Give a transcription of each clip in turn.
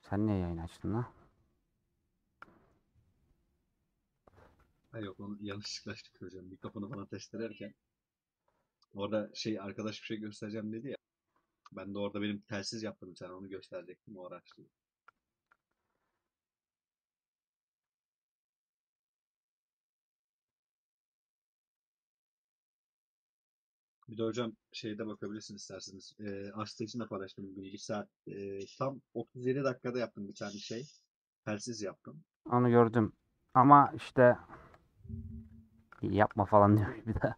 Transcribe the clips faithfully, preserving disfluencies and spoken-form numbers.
Sen niye yayın açtın lan? Ha yok onu yanlışlıkla açtık hocam. Mikrofonu bana test ederken. Orada şey arkadaş bir şey göstereceğim dedi ya. Ben de orada benim telsiz yaptım bir tane onu gösterecektim o araçta. Bir de hocam şeyde bakabilirsiniz isterseniz. E, Açtığı için de paylaştım bugün. Bir saat e, tam otuz yedi dakikada yaptım bir tane şey. Telsiz yaptım. Onu gördüm. Ama işte yapma falan diyor bir de.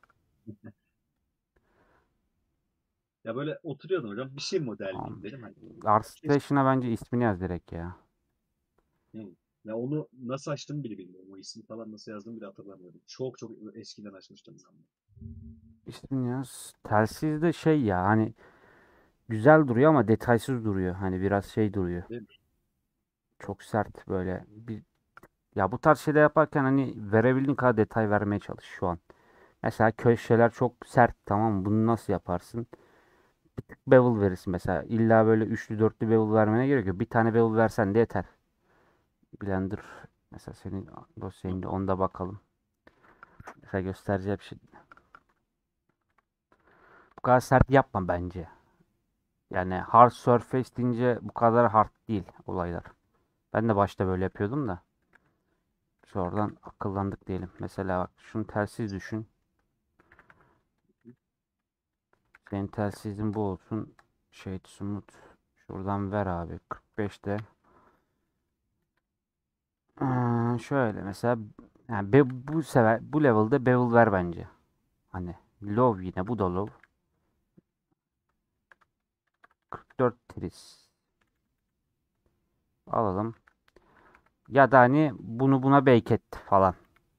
Ya böyle oturuyordum hocam bir şey modelleyeyim Tamam. dedim. Hani, keşke. ArtStation'a bence ismini yaz direkt ya. Hı. Ya onu nasıl açtım bile bilmiyorum. O ismi falan nasıl yazdım bile hatırlamıyorum. Çok çok eskiden açmıştım ben. İsmini yaz. Telsizde şey ya hani güzel duruyor ama detaysız duruyor. Hani biraz şey duruyor. Değil mi? Çok sert böyle. Bir, ya bu tarz şeyler yaparken hani verebildiğin kadar detay vermeye çalış şu an. Mesela köşeler çok sert, tamam mı? Bunu nasıl yaparsın? Bir tık bevel verirsin mesela. İlla böyle üçlü dörtlü bevel vermene gerek yok. Bir tane bevel versen de yeter. Blender mesela senin dosyanda onda bakalım. Mesela göstereceğim şey. Bu kadar sert yapma bence. Yani hard surface deyince bu kadar hard değil olaylar. Ben de başta böyle yapıyordum da. Sonradan akıllandık diyelim. Mesela bak şunu telsiz düşün. Senin telsizin bu olsun. Şey smooth. Şuradan ver abi. kırk beşte. Aa, şöyle mesela yani be- bu sefer bu level'da bevel ver bence. Hani low, yine bu da low. kırk dört tris alalım. Ya da hani bunu buna bake et falan.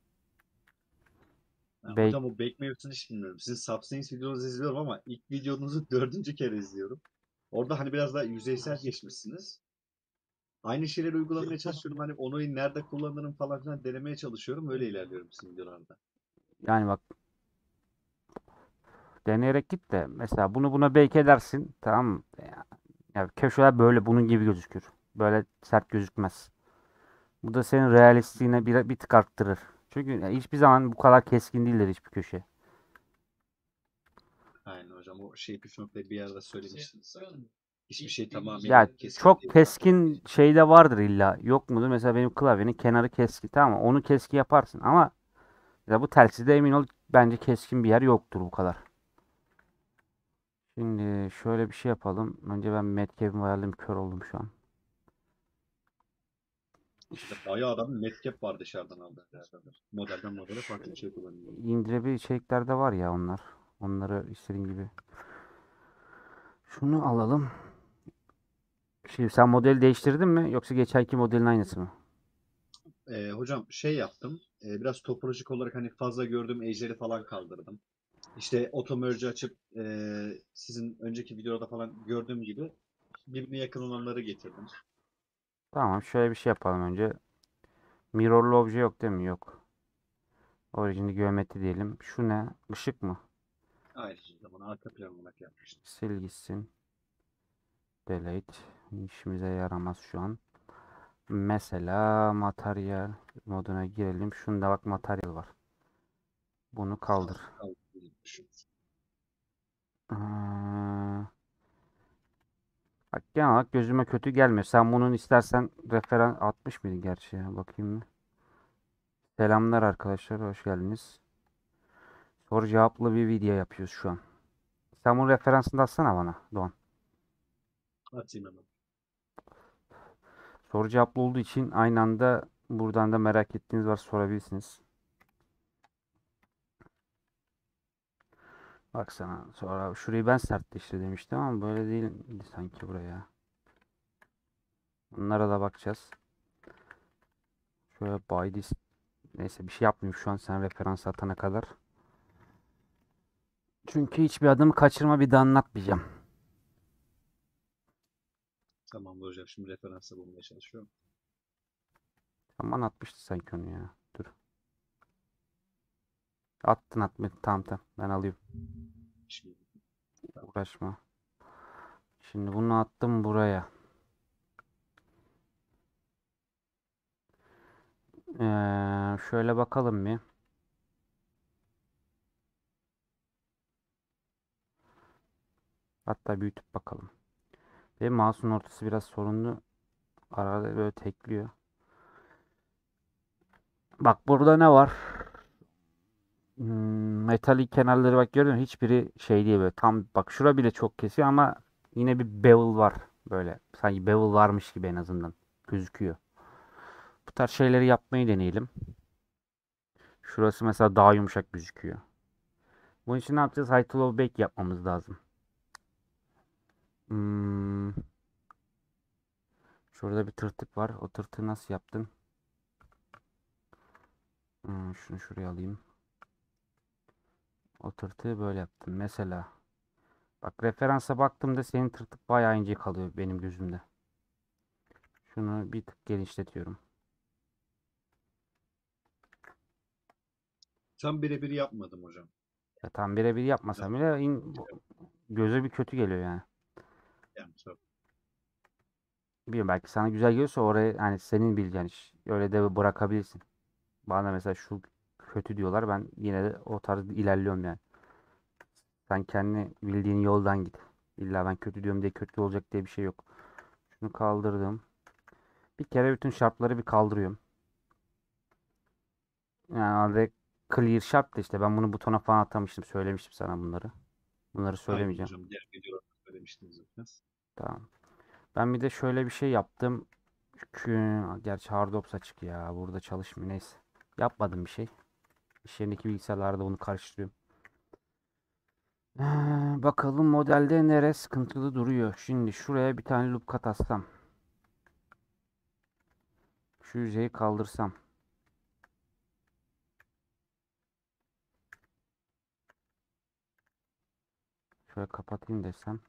Ha, Bake hocam o Bake mevzusunu hiç bilmiyorum. Sizin Substance videonuzu izliyorum ama ilk videonuzu dördüncü kere izliyorum. Orada hani biraz daha yüzeysel geçmişsiniz. Aynı şeyleri uygulamaya çalışıyorum. Hani onu nerede kullanırım falan filan denemeye çalışıyorum. Öyle ilerliyorum sizin videolarda. yani bak, deneyerek git de mesela bunu buna bake edersin, tamam mı? Ya, ya köşeler böyle bunun gibi gözükür. Böyle sert gözükmez. Bu da senin realistliğine bir, bir tık arttırır. Çünkü ya hiçbir zaman bu kadar keskin değildir hiçbir köşe. Aynen hocam. O şey püf noktayı bir yerde söylemiştiniz. Hiçbir şey Ya tamamıyla keskin çok değil zaten. keskin şeyde vardır illa. Yok mudur? Mesela benim klavyenin kenarı keskin. Tamam mı? Onu keskin yaparsın ama ya bu telsizde emin ol bence keskin bir yer yoktur bu kadar. Şimdi şöyle bir şey yapalım. Önce ben Metcalf'imi ayarlayayım. Kör oldum şu an. İşte bayağı adam Netcap var dışarıdan aldı herhalde. Modelden modele farklı bir şey kullanıyor. İndirebil içeriklerde var ya onlar. Onları istediğin gibi. Şunu alalım. Şimdi sen modeli değiştirdin mi? Yoksa geçenki modelin aynısı mı? Ee, hocam şey yaptım. Ee, biraz topolojik olarak hani fazla gördüğüm ejderi falan kaldırdım. İşte auto merge açıp e, sizin önceki videoda falan gördüğüm gibi birbirine yakın olanları getirdim. Tamam, şöyle bir şey yapalım önce. Mirrorlu obje yok değil mi? Yok. Orijini geometri diyelim. Şu ne? Işık mı? Aynı zaman arka plan olarak yapmıştım. Sil gitsin. Delete. İşimize yaramaz şu an. Mesela materyal moduna girelim. Şunda bak materyal var. Bunu kaldır. Tamam, tamam. Düşün. Ee, Bak genel olarak gözüme kötü gelmiyor. Sen bunun istersen referans atmış mıydın gerçi ya? Bakayım mı? Selamlar arkadaşlar. Hoş geldiniz. Soru cevaplı bir video yapıyoruz şu an. Sen bunun referansını da atsana bana Doğan. Atayım hemen. Soru cevaplı olduğu için aynı anda buradan da merak ettiğiniz varsa sorabilirsiniz. Baksana sonra şurayı ben sertleştir demiştim ama böyle değil sanki buraya. Bunlara da bakacağız. Şöyle by this. Neyse bir şey yapmayayım şu an sen referans atana kadar. Çünkü hiçbir adımı kaçırma, bir daha anlatmayacağım. Tamamdır hocam. Şimdi referansı bulmaya çalışıyorum. Aman atmıştı sanki onu ya. Dur. Attın atmadın. Tamam tamam. Ben alıyorum. Şimdi tamam. Uğraşma. Şimdi bunu attım buraya. Ee, şöyle bakalım bir. Hatta büyütüp bakalım. Ve mouse'un ortası biraz sorunlu. Arada böyle tekliyor. Bak burada ne var? Hmm, metalik kenarları bak gördün mü? Hiçbiri şey değil böyle. Tam bak şura bile çok kesiyor ama yine bir bevel var. Böyle sanki bevel varmış gibi en azından gözüküyor. Bu tarz şeyleri yapmayı deneyelim. Şurası mesela daha yumuşak gözüküyor. Bunun için ne yapacağız? High to low bake yapmamız lazım. Hmm, şurada bir tırtık var. O tırtığı nasıl yaptın? Hmm, şunu şuraya alayım. O tırtığı böyle yaptım. Mesela bak referansa baktığımda senin tırtık bayağı ince kalıyor benim gözümde. Şunu bir tık genişletiyorum. Tam birebir yapmadım hocam. Ya tam birebir Biraz yapmasam bile in- ince bu- yaptım. göze bir kötü geliyor yani. Yani çok. Bilmiyorum belki sana güzel geliyorsa orayı hani senin bileceğin iş. Öyle de bırakabilirsin. Bana mesela şu kötü diyorlar. Ben yine de o tarz ilerliyorum yani. Sen kendi bildiğin yoldan git. İlla ben kötü diyorum diye kötü olacak diye bir şey yok. Şunu kaldırdım. Bir kere bütün şartları bir kaldırıyorum. Yani orada clear sharp da işte ben bunu butona falan atamıştım. Söylemiştim sana bunları. Bunları Aynen söylemeyeceğim. hocam. Diğer videolarda söylemiştiniz zaten. Tamam. Ben bir de şöyle bir şey yaptım. Çünkü gerçi hard ops açık ya. Burada çalışmıyor. Neyse. Yapmadım bir şey. İş yerindeki bilgisayarlarda onu karıştırıyorum. Ee, bakalım modelde nere sıkıntılı duruyor. Şimdi şuraya bir tane loop kat atsam. Şu yüzeyi kaldırsam. Şöyle kapatayım desem.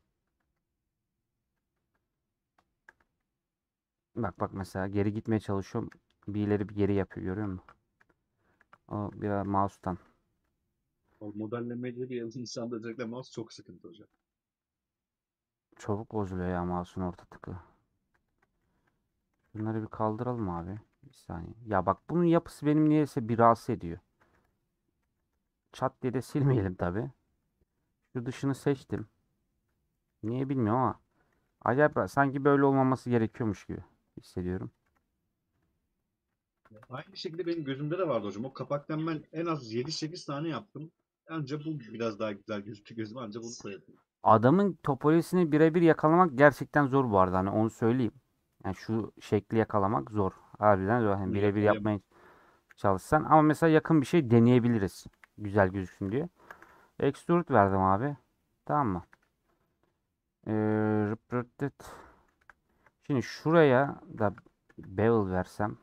Bak bak mesela geri gitmeye çalışıyorum. Bir ileri bir geri yapıyor görüyor musun? O biraz mouse'tan. O modellemeleri bir insanda özellikle mouse çok sıkıntı hocam. Çabuk bozuluyor ya mouse'un orta tıkı. Bunları bir kaldıralım abi. Bir saniye. Ya bak bunun yapısı benim niyeyse bir rahatsız ediyor. Çat diye de silmeyelim tabi. Şu dışını seçtim. Niye bilmiyorum ama. Acayip rahat. Sanki böyle olmaması gerekiyormuş gibi hissediyorum. Aynı şekilde benim gözümde de vardı hocam. O kapaktan ben en az yedi sekiz tane yaptım. Anca bu biraz daha güzel gözüktü gözüme. Anca bunu koyabilirim. Adamın topolojisini birebir yakalamak gerçekten zor bu arada. Hani onu söyleyeyim. Yani şu şekli yakalamak zor. Harbiden zor. Hani Bunu birebir yakalayamam. yapmaya çalışsan. Ama mesela yakın bir şey deneyebiliriz. Güzel gözüksün diye. Extrude verdim abi. Tamam mı? Ee, rıp rıt tıt. Şimdi şuraya da bevel versem.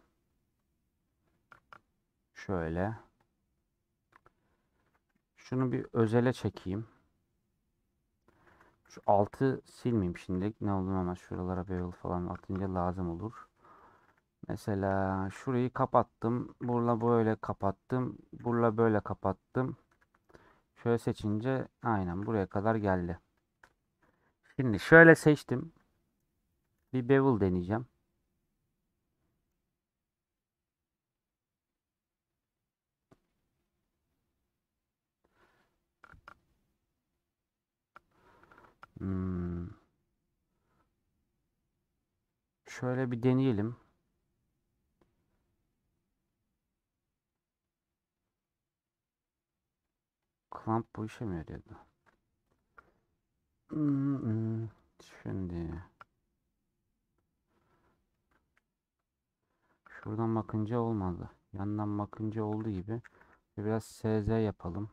Şöyle. Şunu bir özele çekeyim. Şu altı silmeyeyim şimdilik. Ne olur ama şuralara bevel falan atınca lazım olur. Mesela şurayı kapattım. Burla böyle kapattım. Burla böyle kapattım. Şöyle seçince aynen buraya kadar geldi. Şimdi şöyle seçtim. Bir bevel deneyeceğim. Hmm, şöyle bir deneyelim. Clamp bu işe mi yarıyordu? Hmm, hmm. Şimdi şuradan bakınca olmadı. Yandan bakınca olduğu gibi. Biraz S Z yapalım.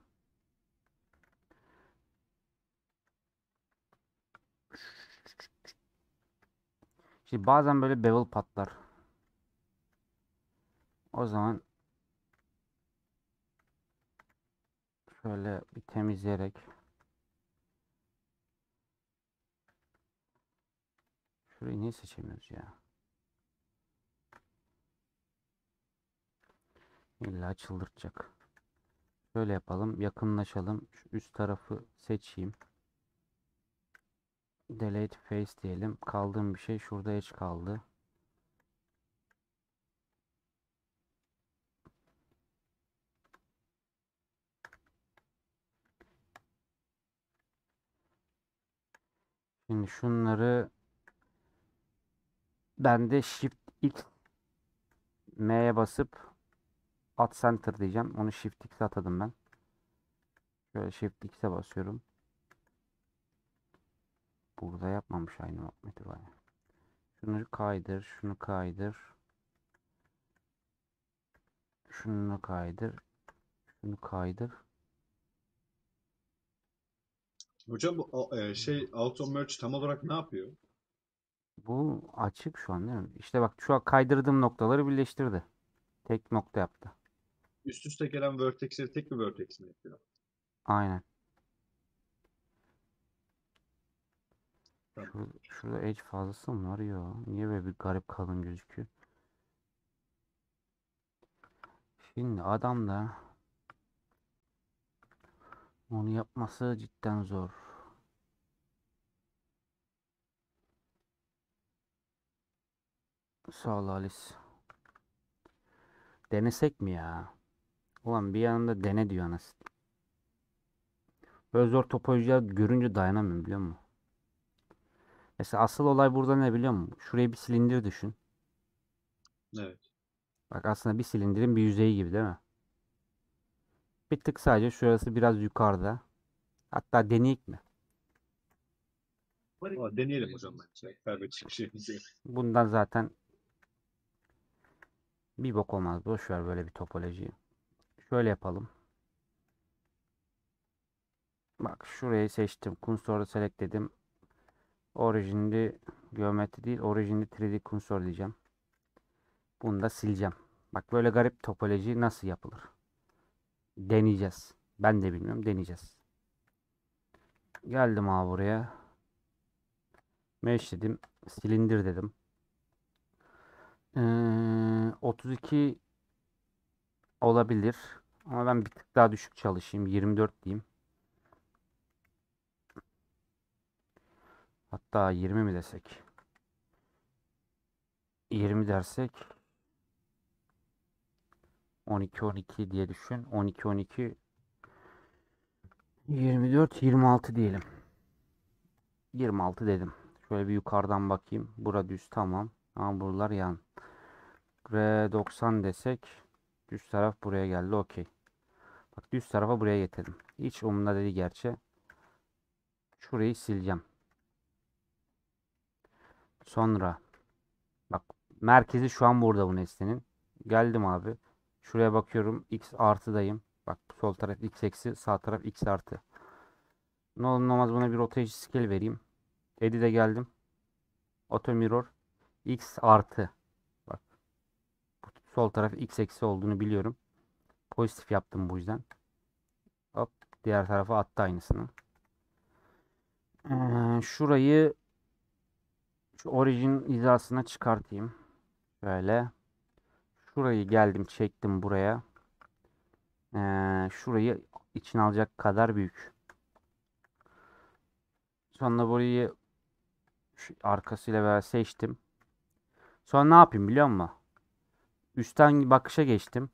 Şimdi bazen böyle bevel patlar. O zaman şöyle bir temizleyerek şurayı niye seçemiyoruz ya? İlla çıldırtacak. Şöyle yapalım. Yakınlaşalım. Şu üst tarafı seçeyim. Delete face diyelim. Kaldığım bir şey şurada hiç kaldı. Şimdi şunları ben de Shift X M'ye basıp at center diyeceğim. Onu Shift X'e atadım ben. Şöyle Shift X'e basıyorum. Burada yapmamış aynı muhabbeti var. Şunu kaydır, şunu kaydır. Şunu kaydır, şunu kaydır. Hocam bu a- e, şey auto merge tam olarak ne yapıyor? Bu açık şu an değil mi? İşte bak şu an kaydırdığım noktaları birleştirdi. Tek nokta yaptı. Üst üste gelen vertexleri tek bir vertex mi yapıyor? Aynen. Tamam. Şu, şurada edge fazlası mı var? Yok. Niye böyle bir garip kalın gözüküyor? Şimdi adam da onu yapması cidden zor. Sağ ol Alice. Denesek mi ya? Ulan bir yanında dene diyor anasını. Böyle zor topolojiler görünce dayanamıyorum biliyor musun? Mesela asıl olay burada ne biliyor musun? Şuraya bir silindir düşün. Evet. Bak aslında bir silindirin bir yüzeyi gibi değil mi? Bir tık sadece şurası biraz yukarıda. Hatta deneyik mi? Ama deneyelim hocam bence. Serbest çıkışımızı. Bundan zaten bir bok olmaz. Boş ver böyle bir topolojiyi. Şöyle yapalım. Bak şurayı seçtim. Cursor'u select dedim. Origin'li geometri değil. Origin'li üç D cursor diyeceğim. Bunu da sileceğim. Bak böyle garip topoloji nasıl yapılır? Deneyeceğiz. Ben de bilmiyorum. Deneyeceğiz. Geldim abi buraya. Mesh dedim. Silindir dedim. Ee, otuz iki olabilir. Ama ben bir tık daha düşük çalışayım. yirmi dört diyeyim. Hatta yirmi mi desek? yirmi dersek on iki on iki diye düşün. on iki on iki yirmi dört yirmi altı diyelim. yirmi altı dedim. Şöyle bir yukarıdan bakayım. Bura düz tamam. Ama buralar yan. R doksan desek düz taraf buraya geldi. Okey. Bak düz tarafa buraya getirdim. Hiç umurumda değil gerçi. Şurayı sileceğim. Sonra bak merkezi şu an burada bu nesnenin. Geldim abi. Şuraya bakıyorum. X artıdayım. Bak sol taraf x eksi sağ taraf x artı. Ne olur ne olmaz buna bir rotation scale vereyim. Edit'e geldim. Auto mirror x artı. Bak sol taraf x eksi olduğunu biliyorum. Pozitif yaptım bu yüzden. Hop diğer tarafa attı aynısını. Ee, şurayı şu origin hizasına çıkartayım. Şöyle. Şurayı geldim çektim buraya. Ee, şurayı içine alacak kadar büyük. Sonra burayı şu arkasıyla beraber seçtim. Sonra ne yapayım biliyor musun? Üstten bakışa geçtim.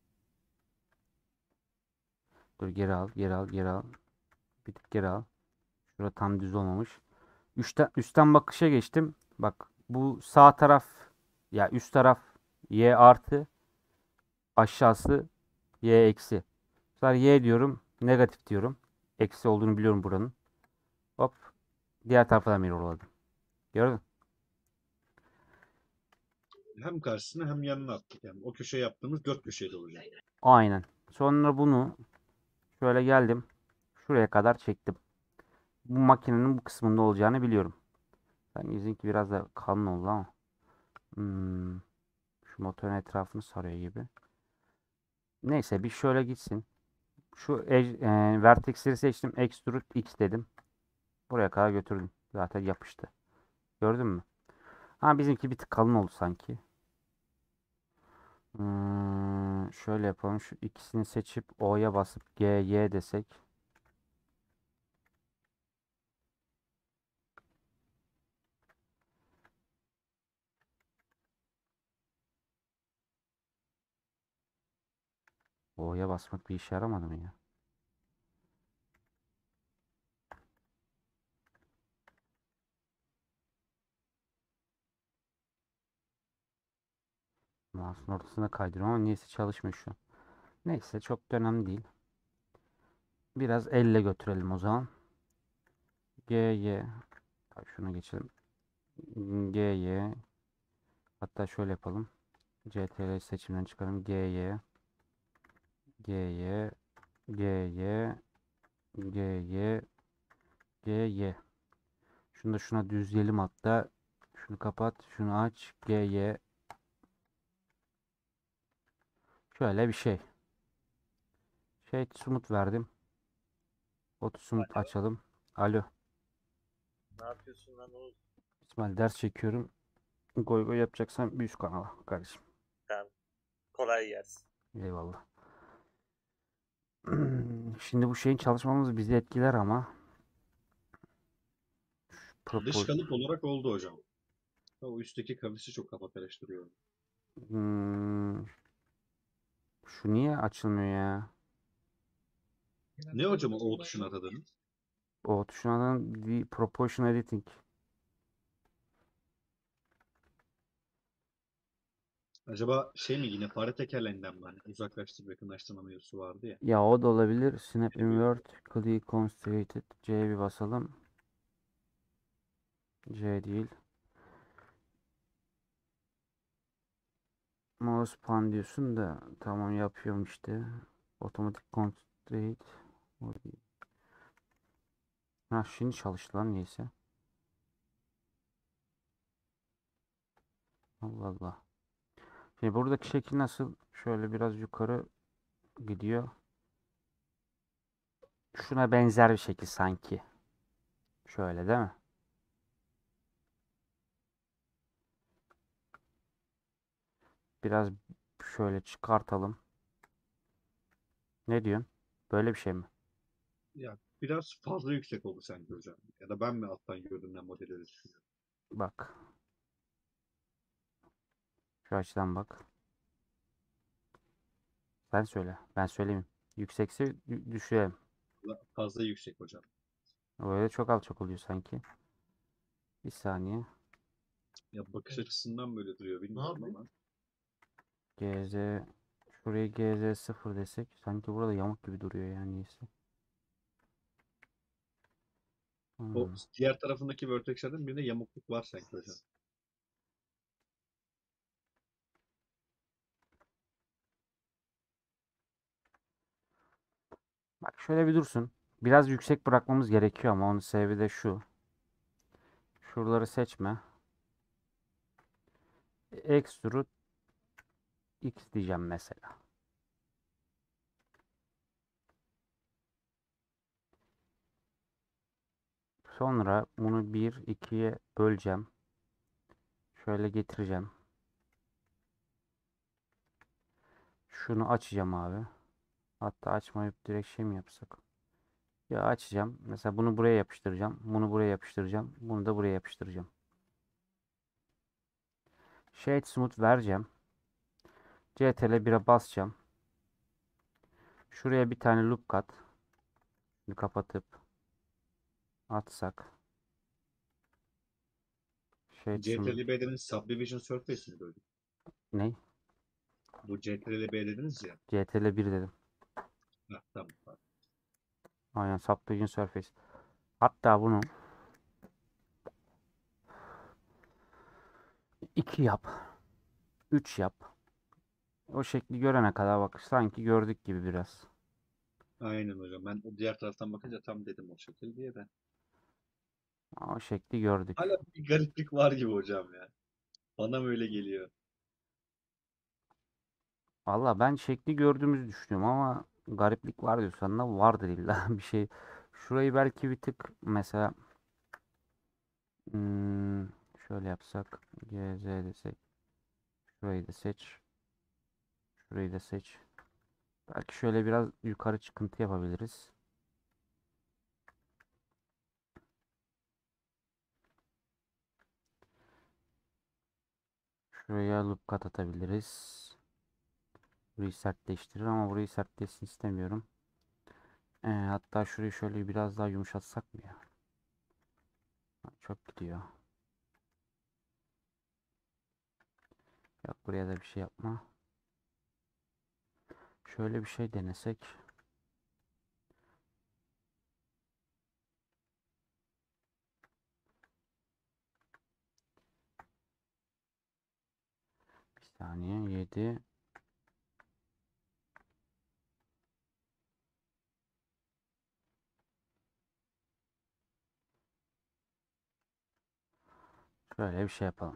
Dur geri al, geri al, geri al. Bir tık geri al. Şurada tam düz olmamış. Üstten, üstten bakışa geçtim. Bak bu sağ taraf ya üst taraf y artı aşağısı y eksi. Sonra y diyorum negatif diyorum. Eksi olduğunu biliyorum buranın. Hop diğer tarafa da mirrorladım. Gördün? Hem karşısına hem yanına attık. Yani o köşe yaptığımız dört köşeli olacak. Aynen. Sonra bunu şöyle geldim. Şuraya kadar çektim. Bu makinenin bu kısmında olacağını biliyorum. Ben izinki biraz da kalın oldu ama. Hmm, şu motorun etrafını sarıyor gibi. Neyse bir şöyle gitsin. Şu edge- e, vertexleri seçtim. Extrude X dedim. Buraya kadar götürdüm. Zaten yapıştı. Gördün mü? Ha bizimki bir tık kalın oldu sanki. Hmm, şöyle yapalım. Şu ikisini seçip O'ya basıp G, Y desek. O'ya basmak bir işe yaramadı mı ya? Mouse'un ortasına kaydırıyorum ama niyeyse çalışmıyor şu an. Neyse çok da önemli değil. Biraz elle götürelim o zaman. G, Y. Bak şunu geçelim. G, Y. Hatta şöyle yapalım. C T R L seçimden çıkarım. G, Y. G, Y. G, Y. G, Y. G, Y. Şunu da şuna düzleyelim hatta. Şunu kapat. Şunu aç. G, Y. Şöyle bir şey. Şey sumut verdim. Otu sumut Alo, açalım. Alo. ne yapıyorsun lan Oğuz? İsmail ders çekiyorum. Goy goy yapacaksan bir üst kanala kardeşim. Tamam, kolay gelsin. Eyvallah. Şimdi bu şeyin çalışmamız bizi etkiler ama Dış propos kalıp olarak oldu hocam. O üstteki kavisi çok kafa karıştırıyor. Hmm, şu niye açılmıyor ya? Ne hocam o O tuşuna atadınız? O tuşundan the proportion editing. Acaba şey mi yine fare tekerleğinden mi? Hani uzaklaştırma yakınlaştırma mevzusu vardı ya. Ya o da olabilir. Snap Bilmiyorum. invert, click concentrated. C'ye bir basalım. C değil. Mouse pan diyorsun da tamam yapıyorum işte. Automatic concentrate. O değil. Ha şimdi çalıştı lan neyse. Allah Allah. Şimdi buradaki şekil nasıl? Şöyle biraz yukarı gidiyor. Şuna benzer bir şekil sanki. Şöyle değil mi? Biraz şöyle çıkartalım. Ne diyorsun? Böyle bir şey mi? Ya biraz fazla yüksek oldu sanki hocam. Ya da ben mi alttan gördüğümden modeli öyle düşünüyorum. Bak. Şu açıdan bak. Sen söyle. Ben söyleyeyim. Yüksekse dü- düşürelim. Fazla fazla yüksek hocam. Öyle çok alçak oluyor sanki. Bir saniye. Ya bakış açısından böyle duruyor bilmiyorum ama. G Z şuraya G Z sıfır desek sanki burada yamuk gibi duruyor yani neyse. O Hmm. diğer tarafındaki vertexlerden birinde yamukluk var sanki hocam. Bak şöyle bir dursun. Biraz yüksek bırakmamız gerekiyor ama onun sebebi de şu. Şuraları seçme. Extrude X diyeceğim mesela. Sonra bunu bir ikiye böleceğim. Şöyle getireceğim. Şunu açacağım abi. Hatta açmayıp direkt şey mi yapsak? Ya açacağım. Mesela bunu buraya yapıştıracağım. Bunu buraya yapıştıracağım. Bunu da buraya yapıştıracağım. Shade Smooth vereceğim. C T R L bire basacağım. Şuraya bir tane loop kat. Şimdi kapatıp atsak. Shade Smooth. C T R L B dediniz Subdivision Surface mi böyle? Ne? Bu C T R L B dediniz ya. C T R L bir dedim. Ha, tamam. Pardon. Aynen Subdivision Surface. Hatta bunu iki yap. üç yap. O şekli görene kadar bak sanki gördük gibi biraz. Aynen hocam. Ben o diğer taraftan bakınca tam dedim o şekil diye de. O şekli gördük. Hala bir gariplik var gibi hocam ya. Bana mı öyle geliyor? Valla ben şekli gördüğümüzü düşünüyorum ama gariplik var diyorsan da vardır illa bir şey. Şurayı belki bir tık mesela hmm, şöyle yapsak. G Z desek. Şurayı da seç. Şurayı da seç. Belki şöyle biraz yukarı çıkıntı yapabiliriz. Şuraya loop kat atabiliriz. Burayı sertleştirir ama burayı sertleşsin istemiyorum. Ee, hatta şurayı şöyle biraz daha yumuşatsak mı ya? Çok gidiyor. Yok, buraya da bir şey yapma. Şöyle bir şey denesek. Bir saniye, yedi. Şöyle bir şey yapalım.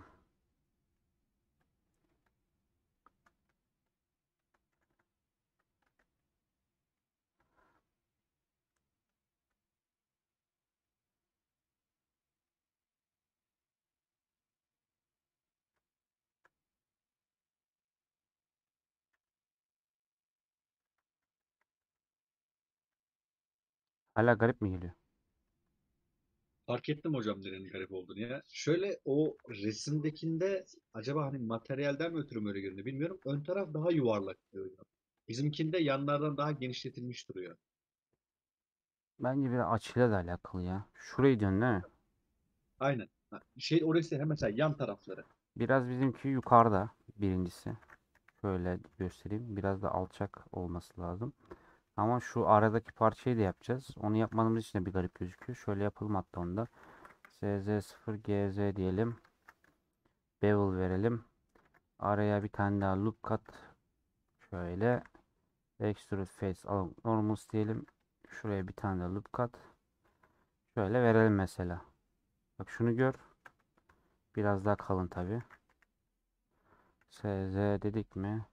Hala garip mi geliyor? Fark ettim hocam nerenin garip olduğunu ya. Şöyle o resimdekinde acaba hani materyalden mi ötürü mü öyle görünüyor bilmiyorum. Ön taraf daha yuvarlak duruyor. Bizimkinde yanlardan daha genişletilmiş duruyor. Bence biraz açıyla da alakalı ya. Şurayı diyorsun değil mi? Aynen. Ha, Şey orası hem mesela yan tarafları. Biraz bizimki yukarıda birincisi. Şöyle göstereyim. Biraz da alçak olması lazım. Ama şu aradaki parçayı da yapacağız. Onu yapmadığımız için de bir garip gözüküyor. Şöyle yapalım hatta onu da. S Z sıfır G Z diyelim. Bevel verelim. Araya bir tane daha loop cut. Şöyle. Extrude face alalım. Normals diyelim. Şuraya bir tane daha loop cut. Şöyle verelim mesela. Bak şunu gör. Biraz daha kalın tabi. S Z dedik mi?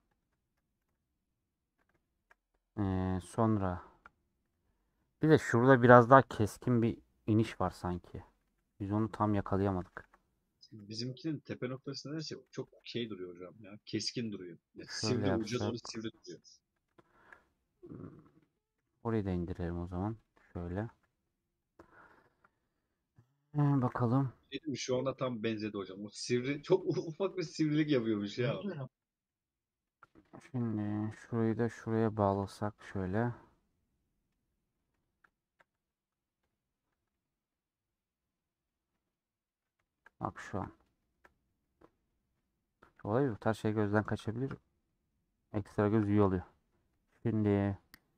Ee, sonra bir de şurada biraz daha keskin bir iniş var sanki. Biz onu tam yakalayamadık. Bizimkinin tepe noktası nedense çok şey duruyor hocam ya. Keskin duruyor. Ya Şöyle sivri uca yapsak. doğru sivri duruyor. Hmm, orayı da indirelim o zaman. Şöyle. Ee, bakalım. Şey değil mi? Şu anda tam benzedi hocam. O sivri çok ufak bir sivrilik yapıyormuş ya. Şimdi şurayı da şuraya bağlasak şöyle. Bak şu an. Olay bu. Her şey gözden kaçabilir. Ekstra göz iyi oluyor. Şimdi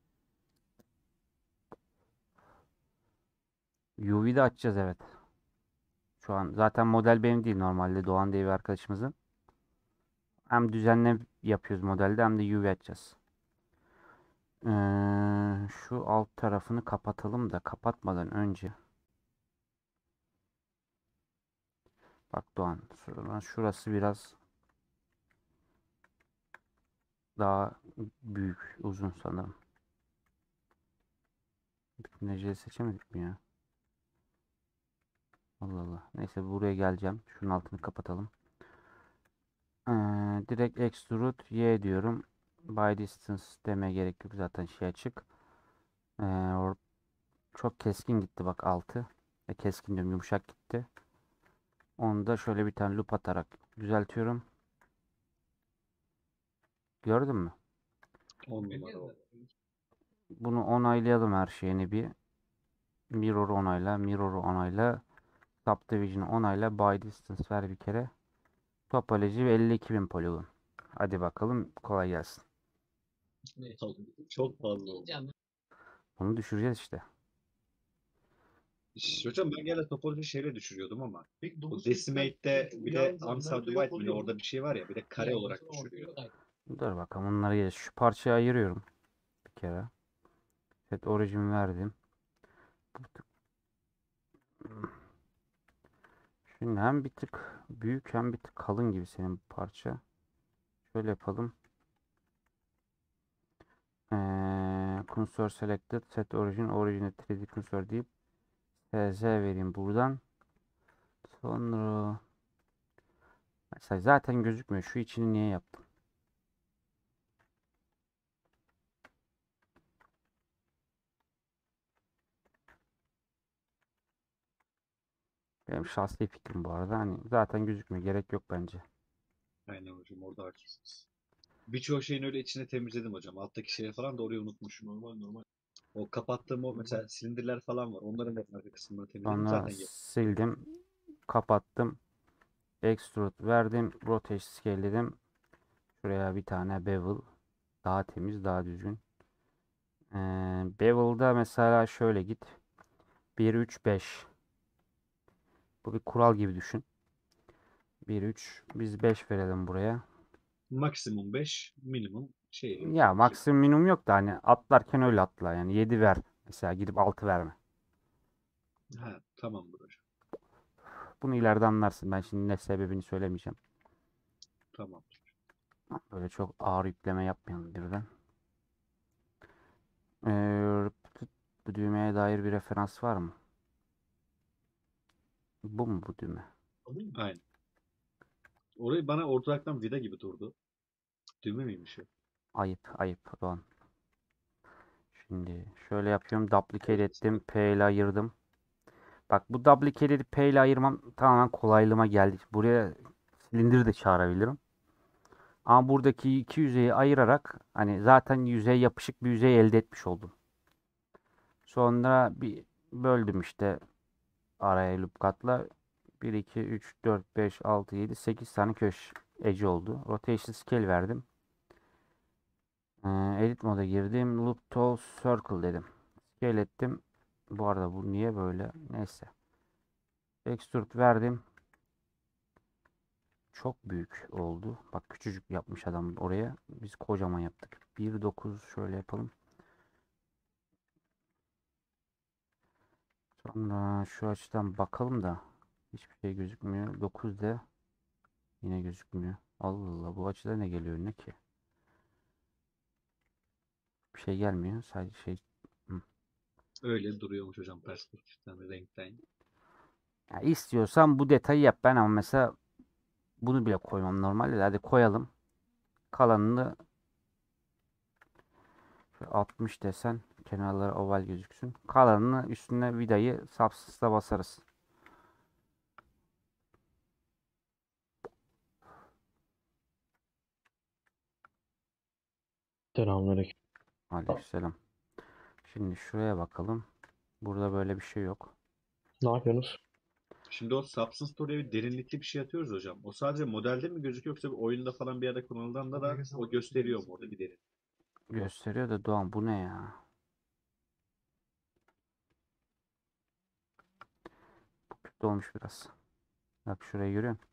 U V'de açacağız, evet. Şu an zaten model benim değil, normalde Doğan diye bir arkadaşımızın. Hem düzenle yapıyoruz modelde hem de U V açacağız. Ee, şu alt tarafını kapatalım da kapatmadan önce. Bak Doğan, sonra şurası biraz daha büyük, uzun sanırım. Bütün neceleri seçemedik mi ya? Allah Allah. Neyse, buraya geleceğim. Şunun altını kapatalım. Ee, direkt extrude Y diyorum. By distance demeye gerek yok, zaten şey açık. Ee, or- çok keskin gitti bak altı. E, keskin diyorum, yumuşak gitti. Onu da şöyle bir tane loop atarak düzeltiyorum. Gördün mü? On numara o. Bunu onaylayalım her şeyini bir. Mirror onayla, mirror onayla. Subdivision onayla. By distance ver bir kere. Topoloji elli iki bin poligon. Hadi bakalım, kolay gelsin. Çok fazla oldu. Bunu düşüreceğiz işte. Ş- Hocam ben gene topoloji şeyle düşürüyordum ama bu Decimate'de bir de unsubdivide mi ne, orada bir şey var ya bir de kare olarak düşürüyor. Dur bakalım, onları geç. Şu parçayı ayırıyorum bir kere. Set origin verdim. Şimdi hem bir tık büyük hem bir tık kalın gibi senin bu parça. Şöyle yapalım. Ee, cursor selected, set origin, origin üç D cursor deyip S Z vereyim buradan. Sonra mesela zaten gözükmüyor. Şu içini niye yaptım? Benim şahsi fikrim bu arada. Hani zaten gözükmüyor. Gerek yok bence. Aynen hocam orada haklısınız. Birçoğu şeyin öyle içine temizledim hocam. Alttaki şeyi falan da orayı unutmuşum. Normal normal. O kapattığım o mesela silindirler falan var. Onların hep arka kısmını temizledim. Sonra Zaten yap. sildim. Kapattım. Extrude verdim. Rotation scale'ledim. Şuraya bir tane bevel. Daha temiz, daha düzgün. Ee, Bevel'da mesela şöyle git. bir, üç, beş. Bu bir kural gibi düşün. bir, üç. Biz beş verelim buraya. Maksimum beş, minimum şey Ya iki. maksimum yok da hani atlarken öyle atla. Yani yedi ver. Mesela gidip altı verme. Ha, tamamdır hocam. Bunu ileride anlarsın. Ben şimdi ne sebebini söylemeyeceğim. Tamamdır. Böyle çok ağır yükleme yapmayalım birden. Ee, bu düğmeye dair bir referans var mı? Bu mu bu düğme? Aynen. Orayı bana ortadan vida gibi durdu. Düğme miymiş o? Ayıp, ayıp Doğan. Şimdi şöyle yapıyorum. Duplicate Evet. ettim. P ile ayırdım. Bak bu duplicate'i P ile ayırmam tamamen kolaylığıma geldi. Buraya silindir de çağırabilirim. Ama buradaki iki yüzeyi ayırarak hani zaten yüzeye yapışık bir yüzey elde etmiş oldum. Sonra bir böldüm işte araya loop katla. bir, iki, üç, dört, beş, altı, yedi, sekiz tane köşe edge oldu. Rotation scale verdim. Ee, edit moda girdim. Loop to circle dedim. Scale ettim. Bu arada bu niye böyle? Neyse. Extrude verdim. Çok büyük oldu. Bak küçücük yapmış adam oraya. Biz kocaman yaptık. bir nokta dokuz şöyle yapalım. Sonra şu açıdan bakalım da hiçbir şey gözükmüyor. dokuz de yine gözükmüyor. Allah Allah bu açıda ne geliyor ne ki? Bir şey gelmiyor. Sadece şey. Hı. Öyle duruyormuş hocam perspektiften, renkten. Ya istiyorsan bu detayı yap ben ama mesela bunu bile koymam normalde. Hadi koyalım. Kalanını şöyle altmış desen kenarları oval gözüksün. Kalanını üstüne vidayı sapsızla basarız. Selamünaleyküm. Aleykümselam. Şimdi şuraya bakalım. Burada böyle bir şey yok. Ne yapıyorsunuz? Şimdi o Substance Story'e bir derinlikli bir şey atıyoruz hocam. O sadece modelde mi gözüküyor yoksa bir oyunda falan bir yerde kullanıldığında da o gösteriyor mu orada bir derin? Gösteriyor da Doğan bu ne ya? Kötü olmuş biraz. Bak şurayı görüyor musun?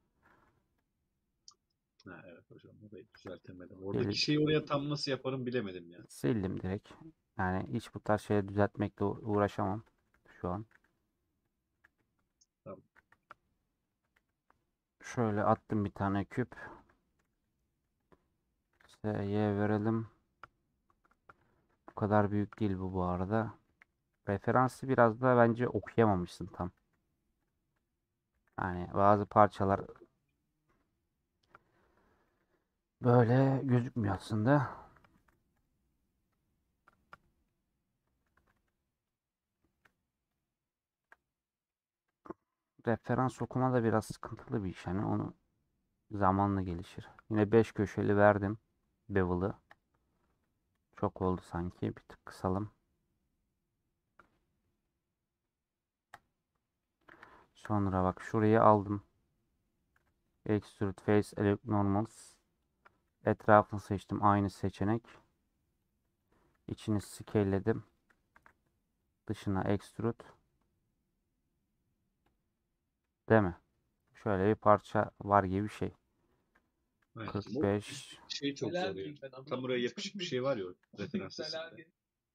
Ha, evet hocam orayı düzeltemedim. Oradaki Sil- şeyi oraya tam nasıl yaparım bilemedim ya. Sildim direkt. Yani hiç bu tarz şeyleri düzeltmekle u- uğraşamam şu an. Tamam. Şöyle attım bir tane küp. S'ye verelim. Bu kadar büyük değil bu bu arada. Referansı biraz da bence okuyamamışsın tam. Yani bazı parçalar böyle gözükmüyor aslında. Referans okuma da biraz sıkıntılı bir iş. Yani onu zamanla gelişir. Yine beş köşeli verdim. Bevel'ı. Çok oldu sanki. Bir tık kısalım. Sonra bak şurayı aldım. Extrude Face Elect Normals. Etrafını seçtim. Aynı seçenek. İçini scale'ledim. Dışına Extrude. Değil mi? Şöyle bir parça var gibi bir şey. Evet. Bu kırk beş. şey çok zor ya. Tam oraya yapışık bir şey var ya o referans sesinde.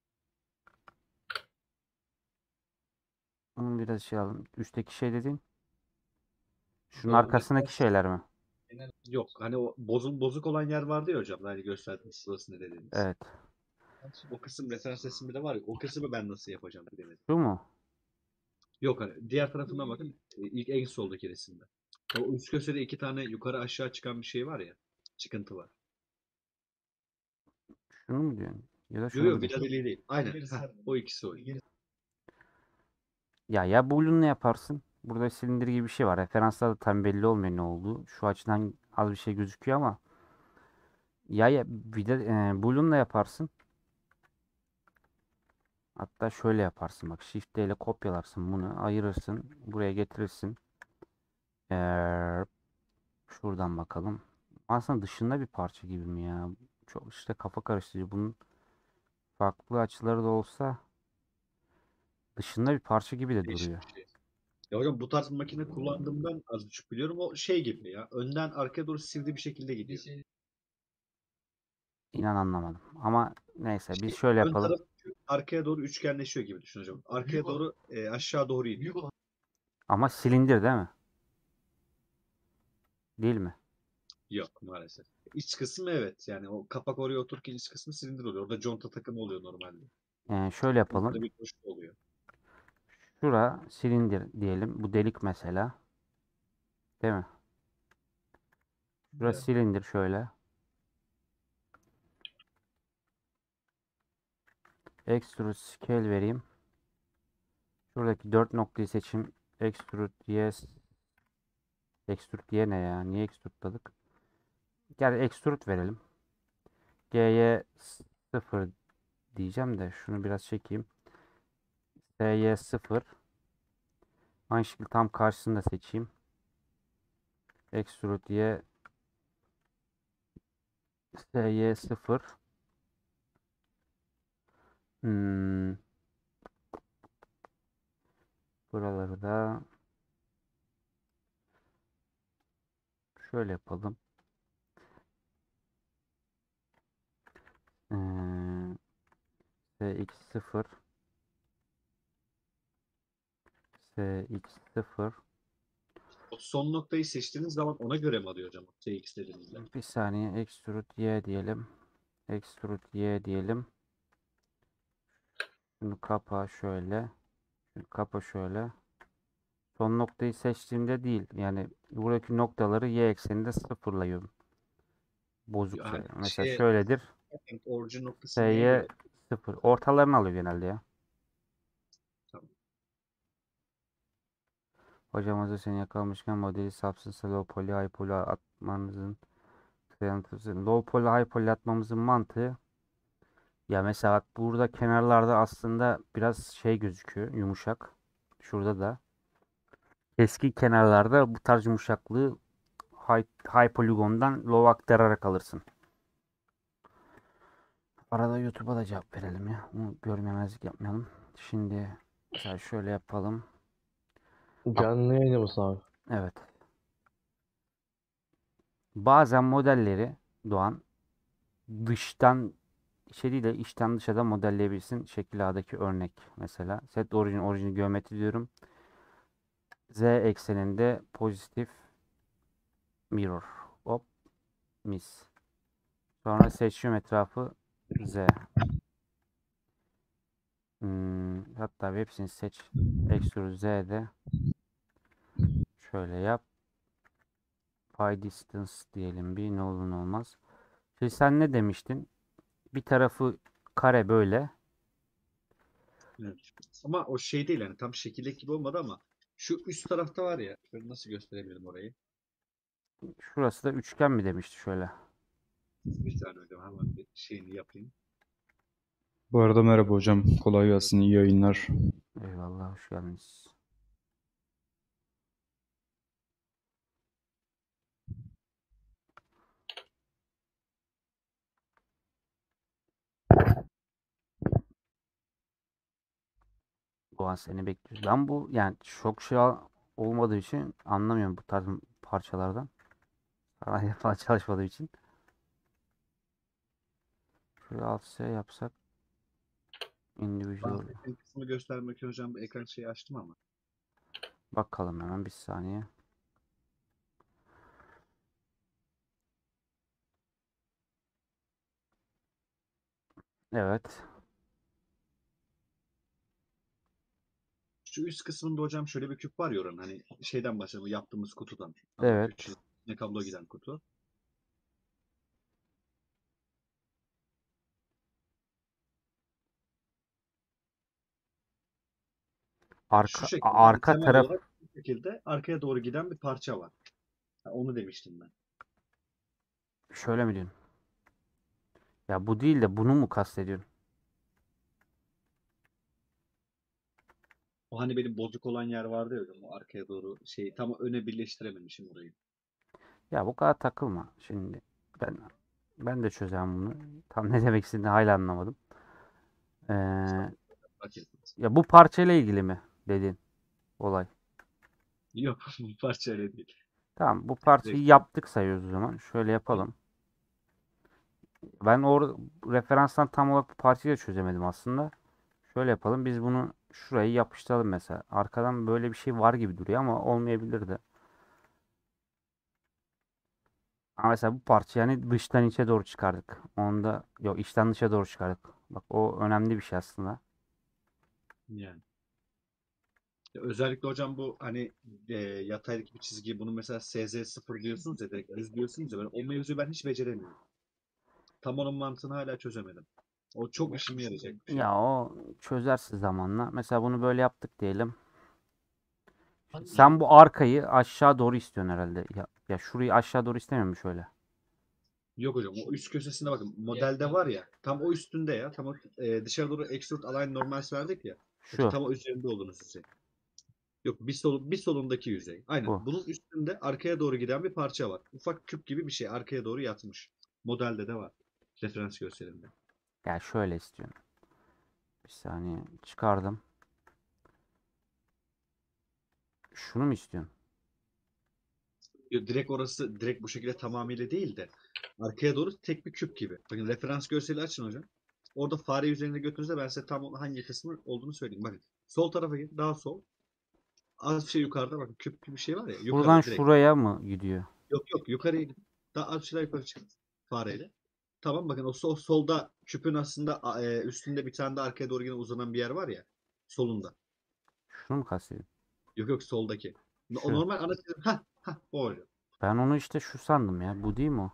Onun biraz şey alalım. Üstteki şey dediğin. Şunun O arkasındaki referans şeyler mi? yok. Hani o bozul bozuk olan yer vardı ya hocam. Hani gösterdiğiniz sırası ne dediğiniz. Evet. O kısım referans sesinde de var ya. O kısmı ben nasıl yapacağım bilemedim. Şu mu? Yok hani diğer tarafından bakın. e, ilk en soldaki resimde. O üst köşede iki tane yukarı aşağı çıkan bir şey var ya. Çıkıntı var. Şunu mu diyorsun? Ya da Yok şunu mu yok diyorsun? vida deliği değil. Aynen. Heh, o ikisi o. Ya ya bulunumu yaparsın. Burada silindir gibi bir şey var. Referanslar da tam belli olmuyor ne olduğu. Şu açıdan az bir şey gözüküyor ama ya ya bir de e, Boolean'la yaparsın. Hatta şöyle yaparsın bak. Shift D ile kopyalarsın bunu. Ayırırsın. Buraya getirirsin. Ee, şuradan bakalım. Aslında dışında bir parça gibi mi ya? Çok işte kafa karıştırıcı. Bunun farklı açıları da olsa dışında bir parça gibi de Değişik duruyor. bir şey. Ya hocam bu tarz bir makine kullandığımdan az buçuk biliyorum. O şey gibi ya. Önden arkaya doğru sivri bir şekilde gidiyor. İnan anlamadım. Ama neyse biz Şey, şöyle ön yapalım. taraf arkaya doğru üçgenleşiyor gibi düşün hocam. Arkaya doğru e, aşağı doğru iniyor. Ama silindir değil mi? Değil mi? Yok maalesef. İç kısmı evet. Yani o kapak oraya otururken iç kısmı silindir oluyor. Orada conta takımı oluyor normalde. Ee, şöyle yapalım. Yukarıda bir boşluk oluyor. Şura silindir diyelim. Bu delik mesela. Değil mi? Şurası Evet. silindir şöyle. Extrude scale vereyim. Şuradaki dört noktayı seçeyim. Extrude yes. Extrude diye ne ya? Niye extrude'ladık? Gel extrude verelim. G'ye sıfır diyeceğim de şunu biraz çekeyim. S'ye sıfır. Aynı şekilde tam karşısını da seçeyim. Extrude diye S'ye sıfır. Hmm, buraları da şöyle yapalım. Ee, Sx sıfır. Sx sıfır. O son noktayı seçtiğiniz zaman ona göre mi alıyor hocam? T X dediğinizde. Bir saniye extrude y diyelim. Extrude y diyelim. Şunu kapa şöyle. Şunu kapa şöyle. Son noktayı seçtiğimde değil. Yani buradaki noktaları y ekseninde sıfırlıyorum. Bozukça. Yani Mesela şey şöyledir. orijin noktası neye S'ye göre? sıfır. Ortalarını alıyor genelde ya. Tamam. Hocam hazır seni yakalamışken modeli sapsız low poly high poly atmanızın low poly high poly atmamızın mantığı ya mesela bak burada kenarlarda aslında biraz şey gözüküyor yumuşak. Şurada da eski kenarlarda bu tarz yumuşaklığı high, high polygon'dan low aktararak alırsın. Arada YouTube'a da cevap verelim ya. Onu görmemezlik yapmayalım. Şimdi mesela şöyle yapalım. Bak Canlı yayında mısın abi? evet. Bazen modelleri Doğan dıştan şey değil de içten dışa da modelleyebilirsin. Şekil A'daki örnek mesela. Set origin orijini geometri diyorum. Z ekseninde pozitif mirror. Hop mis. Sonra seçiyorum etrafı Z. Hmm, hatta hepsini seç. Extrude Z'de şöyle yap. Phi distance diyelim bir ne olur ne olmaz. Şimdi sen ne demiştin? Bir tarafı kare böyle. Evet. Ama o şey değil yani tam şekildeki gibi olmadı ama şu üst tarafta var ya. Şöyle nasıl gösterebilirim orayı? Şurası da üçgen mi demişti şöyle. Bir tane hocam hemen bir şeyini yapayım. Bu arada merhaba hocam. Kolay gelsin. İyi yayınlar. Eyvallah hoş geldiniz. Doğan seni bekliyoruz. Ben bu yani çok şey al- olmadığı için anlamıyorum bu tarz parçalardan. Sana falan çalışmadığım için. Şöyle alt S yapsak individual. Bahsettiğim kısmı göstermek için hocam ekran şeyi açtım ama. Bakalım hemen bir saniye. Evet. Şu üst kısmında hocam şöyle bir küp var ya oranın hani şeyden başlayalım yaptığımız kutudan. Tamam Evet. üç yüz ne kablo giden kutu. Şu Arka şekilde a- hani arka temel taraf olarak bu şekilde arkaya doğru giden bir parça var. Ha, onu demiştim ben. şöyle mi diyorsun? Ya bu değil de bunu mu kastediyorsun? O hani benim bozuk olan yer vardı ya hocam o arkaya doğru şeyi tam öne birleştirememişim orayı. Ya bu kadar takılma şimdi. Ben ben de çözemem bunu. Tam ne demek istediğini hala anlamadım. Ee, Fark etmez. ya bu parçayla ilgili mi dedin olay? Yok bu parça öyle değil. Tamam, bu parçayı Direkt. yaptık sayıyoruz o zaman. Şöyle Evet. yapalım. Ben o referanstan tam olarak bu parçayı da çözemedim aslında. Şöyle yapalım. Biz bunu şuraya yapıştıralım mesela. Arkadan böyle bir şey var gibi duruyor ama olmayabilir de. Ama mesela bu parçayı yani dıştan içe doğru çıkardık. Onu da yok, içten dışa doğru çıkardık. Bak, o önemli bir şey aslında. Yani. Ya özellikle hocam bu hani e, yataydaki bir çizgi bunu mesela S Z sıfır diyorsunuz ya direkt düz diyorsunuz ya ben o mevzuyu ben hiç beceremiyorum. Tam onun mantığını hala çözemedim. O çok işime yarayacak bir şey. Ya o çözersin zamanla. Mesela bunu böyle yaptık diyelim. Sen bu arkayı aşağı doğru istiyorsun herhalde. Ya, ya şurayı aşağı doğru istemiyor musun şöyle? Yok hocam o üst köşesine bakın. Modelde var ya tam o üstünde ya. Tam o e, dışarı doğru extrude align normals verdik ya. Bakın Şu. tam o üzerinde olduğunuz yüzey. Yok bir sol bir solundaki yüzey. Aynen. Bu. Bunun üstünde arkaya doğru giden bir parça var. Ufak küp gibi bir şey arkaya doğru yatmış. Modelde de var. Referans görselinde. Ya şöyle istiyorum. Bir saniye çıkardım. Şunu mu istiyorsun? Yo, direkt orası direkt bu şekilde tamamıyla değil de arkaya doğru tek bir küp gibi. Bakın referans görseli açın hocam. Orada fare üzerinde götürürse ben size tam hangi kısmı olduğunu söyleyeyim. Bakın sol tarafa gidin daha sol. Az bir şey yukarıda bakın küp gibi bir şey var ya Buradan yukarıda direkt. şuraya mı gidiyor? Yok yok yukarıya gidin. Daha az bir şeyler yukarı çıkın fareyle. Tamam bakın o sol, solda küpün aslında a- e, üstünde bir tane de arkaya doğru yine uzanan bir yer var ya solunda. Şunu mu kastediyorsun? Yok yok soldaki. O Şu. normal ana çizim. Ha ha o hocam. Ben onu işte şu sandım ya. Bu değil mi o?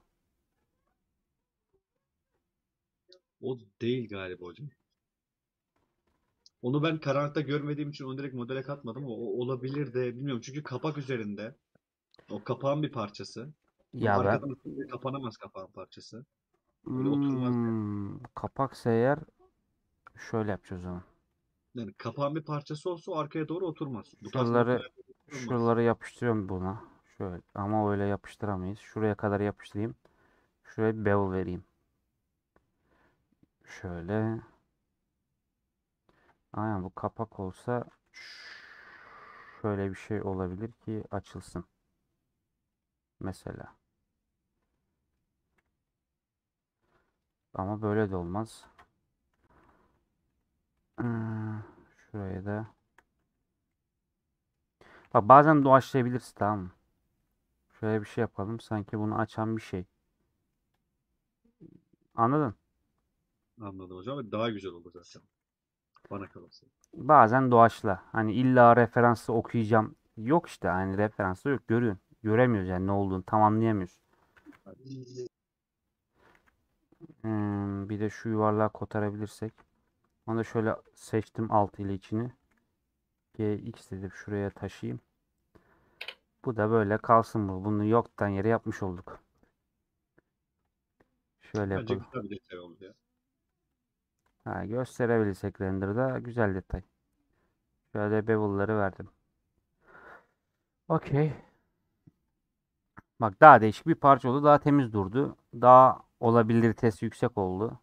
O değil galiba hocam. Onu ben karanlıkta görmediğim için onu direkt modele katmadım ama o olabilir de bilmiyorum. Çünkü kapak üzerinde. O kapağın bir parçası. Ama Ya ben arkadan ısınca kapanamaz kapağın parçası. Öyle oturmaz yani. hmm, kapaksa eğer şöyle yapacağız o zaman. Yani kapağın bir parçası olsa o arkaya doğru oturmaz. Bu tarz Şuraları modellerde oturmaz. şuraları yapıştırıyorum buna. Şöyle ama öyle yapıştıramayız. Şuraya kadar yapıştırayım. Şuraya bir bevel vereyim. Şöyle. Aynen, bu kapak olsa şöyle bir şey olabilir ki açılsın. Mesela. Ama böyle de olmaz. Hmm, şuraya da. Bak, bazen doğaçlayabiliriz, tamam mı? Şöyle bir şey yapalım. Sanki bunu açan bir şey. Anladın? Anladım hocam. Daha güzel olur zaten. Bana kalırsa. Bazen doğaçla. Hani illa referansı okuyacağım. Yok işte, hani referansı yok. Görüyorsun. Göremiyoruz yani ne olduğunu tam anlayamıyoruz. Hmm, bir de şu yuvarlağı kotarabilirsek. Onu da şöyle seçtim altı ile içini. G X dedim, şuraya taşıyayım. Bu da böyle kalsın bu. Bunu yoktan yere yapmış olduk. Şöyle Bence yapalım. güzel bir detay oldu ya. Ha, gösterebilirsek render'da güzel detay. Şöyle bevel'ları verdim. Okey. Bak, daha değişik bir parça oldu. Daha temiz durdu. Daha olabilitesi yüksek oldu.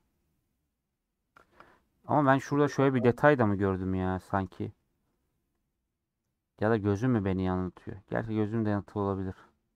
Ama ben şurada şöyle bir detay da mı gördüm ya sanki? Ya da gözüm mü beni yanıltıyor? Gerçi gözüm de yanıltıyor olabilir.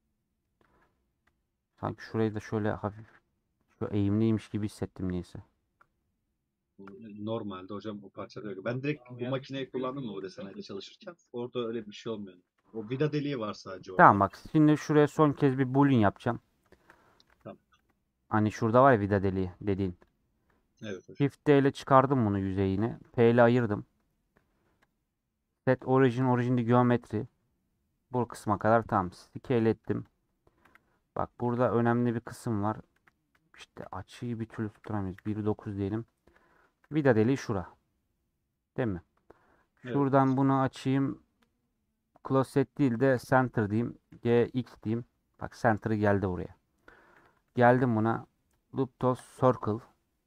Sanki şurayı da şöyle hafif şöyle eğimliymiş gibi hissettim neyse. Normalde hocam bu parçada öyle. Ben direkt bu makineyi kullandım mı o desenayla çalışırken? Orada öyle bir şey olmuyor. O vida deliği var sadece Tamam, orada. bak şimdi şuraya son kez bir boolean yapacağım. Tamam. Hani şurada var ya vida deliği dediğin. Evet hocam. Shift D ile çıkardım bunu yüzeyine. P ile ayırdım. Set origin origin geometri. Bu kısma kadar tamam. Scale ettim. Bak, burada önemli bir kısım var. İşte açıyı bir türlü tutturamayız. bir nokta dokuz diyelim. Vida deliği şura. Değil mi? Evet. Şuradan bunu açayım. Close set değil de center diyeyim. G X diyeyim. Bak, center'ı geldi buraya. Geldim buna. Loop toss circle.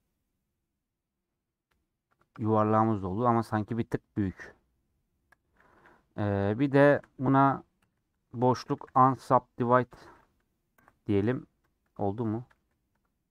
Yuvarlağımız da oldu ama sanki bir tık büyük. Ee, bir de buna boşluk unsubdivide diyelim. Oldu mu?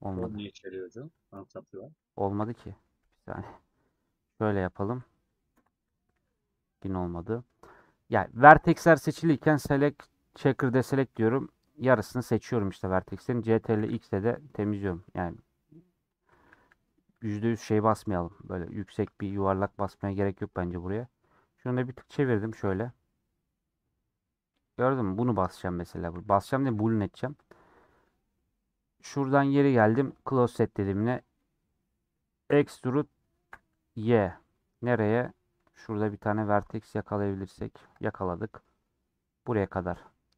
O Olmadı. ne işe yarıyor hocam? Untap'ı var. Olmadı ki. Bir saniye. Şöyle yapalım. Yine olmadı. Yani vertexler seçiliyken select, checker deselect diyorum. Yarısını seçiyorum işte vertexlerin. Ctrl X'le de temizliyorum. Yani yüzde yüz şey basmayalım. Böyle yüksek bir yuvarlak basmaya gerek yok bence buraya. Şunu da bir tık çevirdim şöyle. Gördün mü? Bunu basacağım mesela. Basacağım diye bulun edeceğim. Şuradan geri geldim. Close set dediğimle extrude Y. Nereye? Şurada bir tane vertex yakalayabilirsek. Yakaladık. Buraya kadar.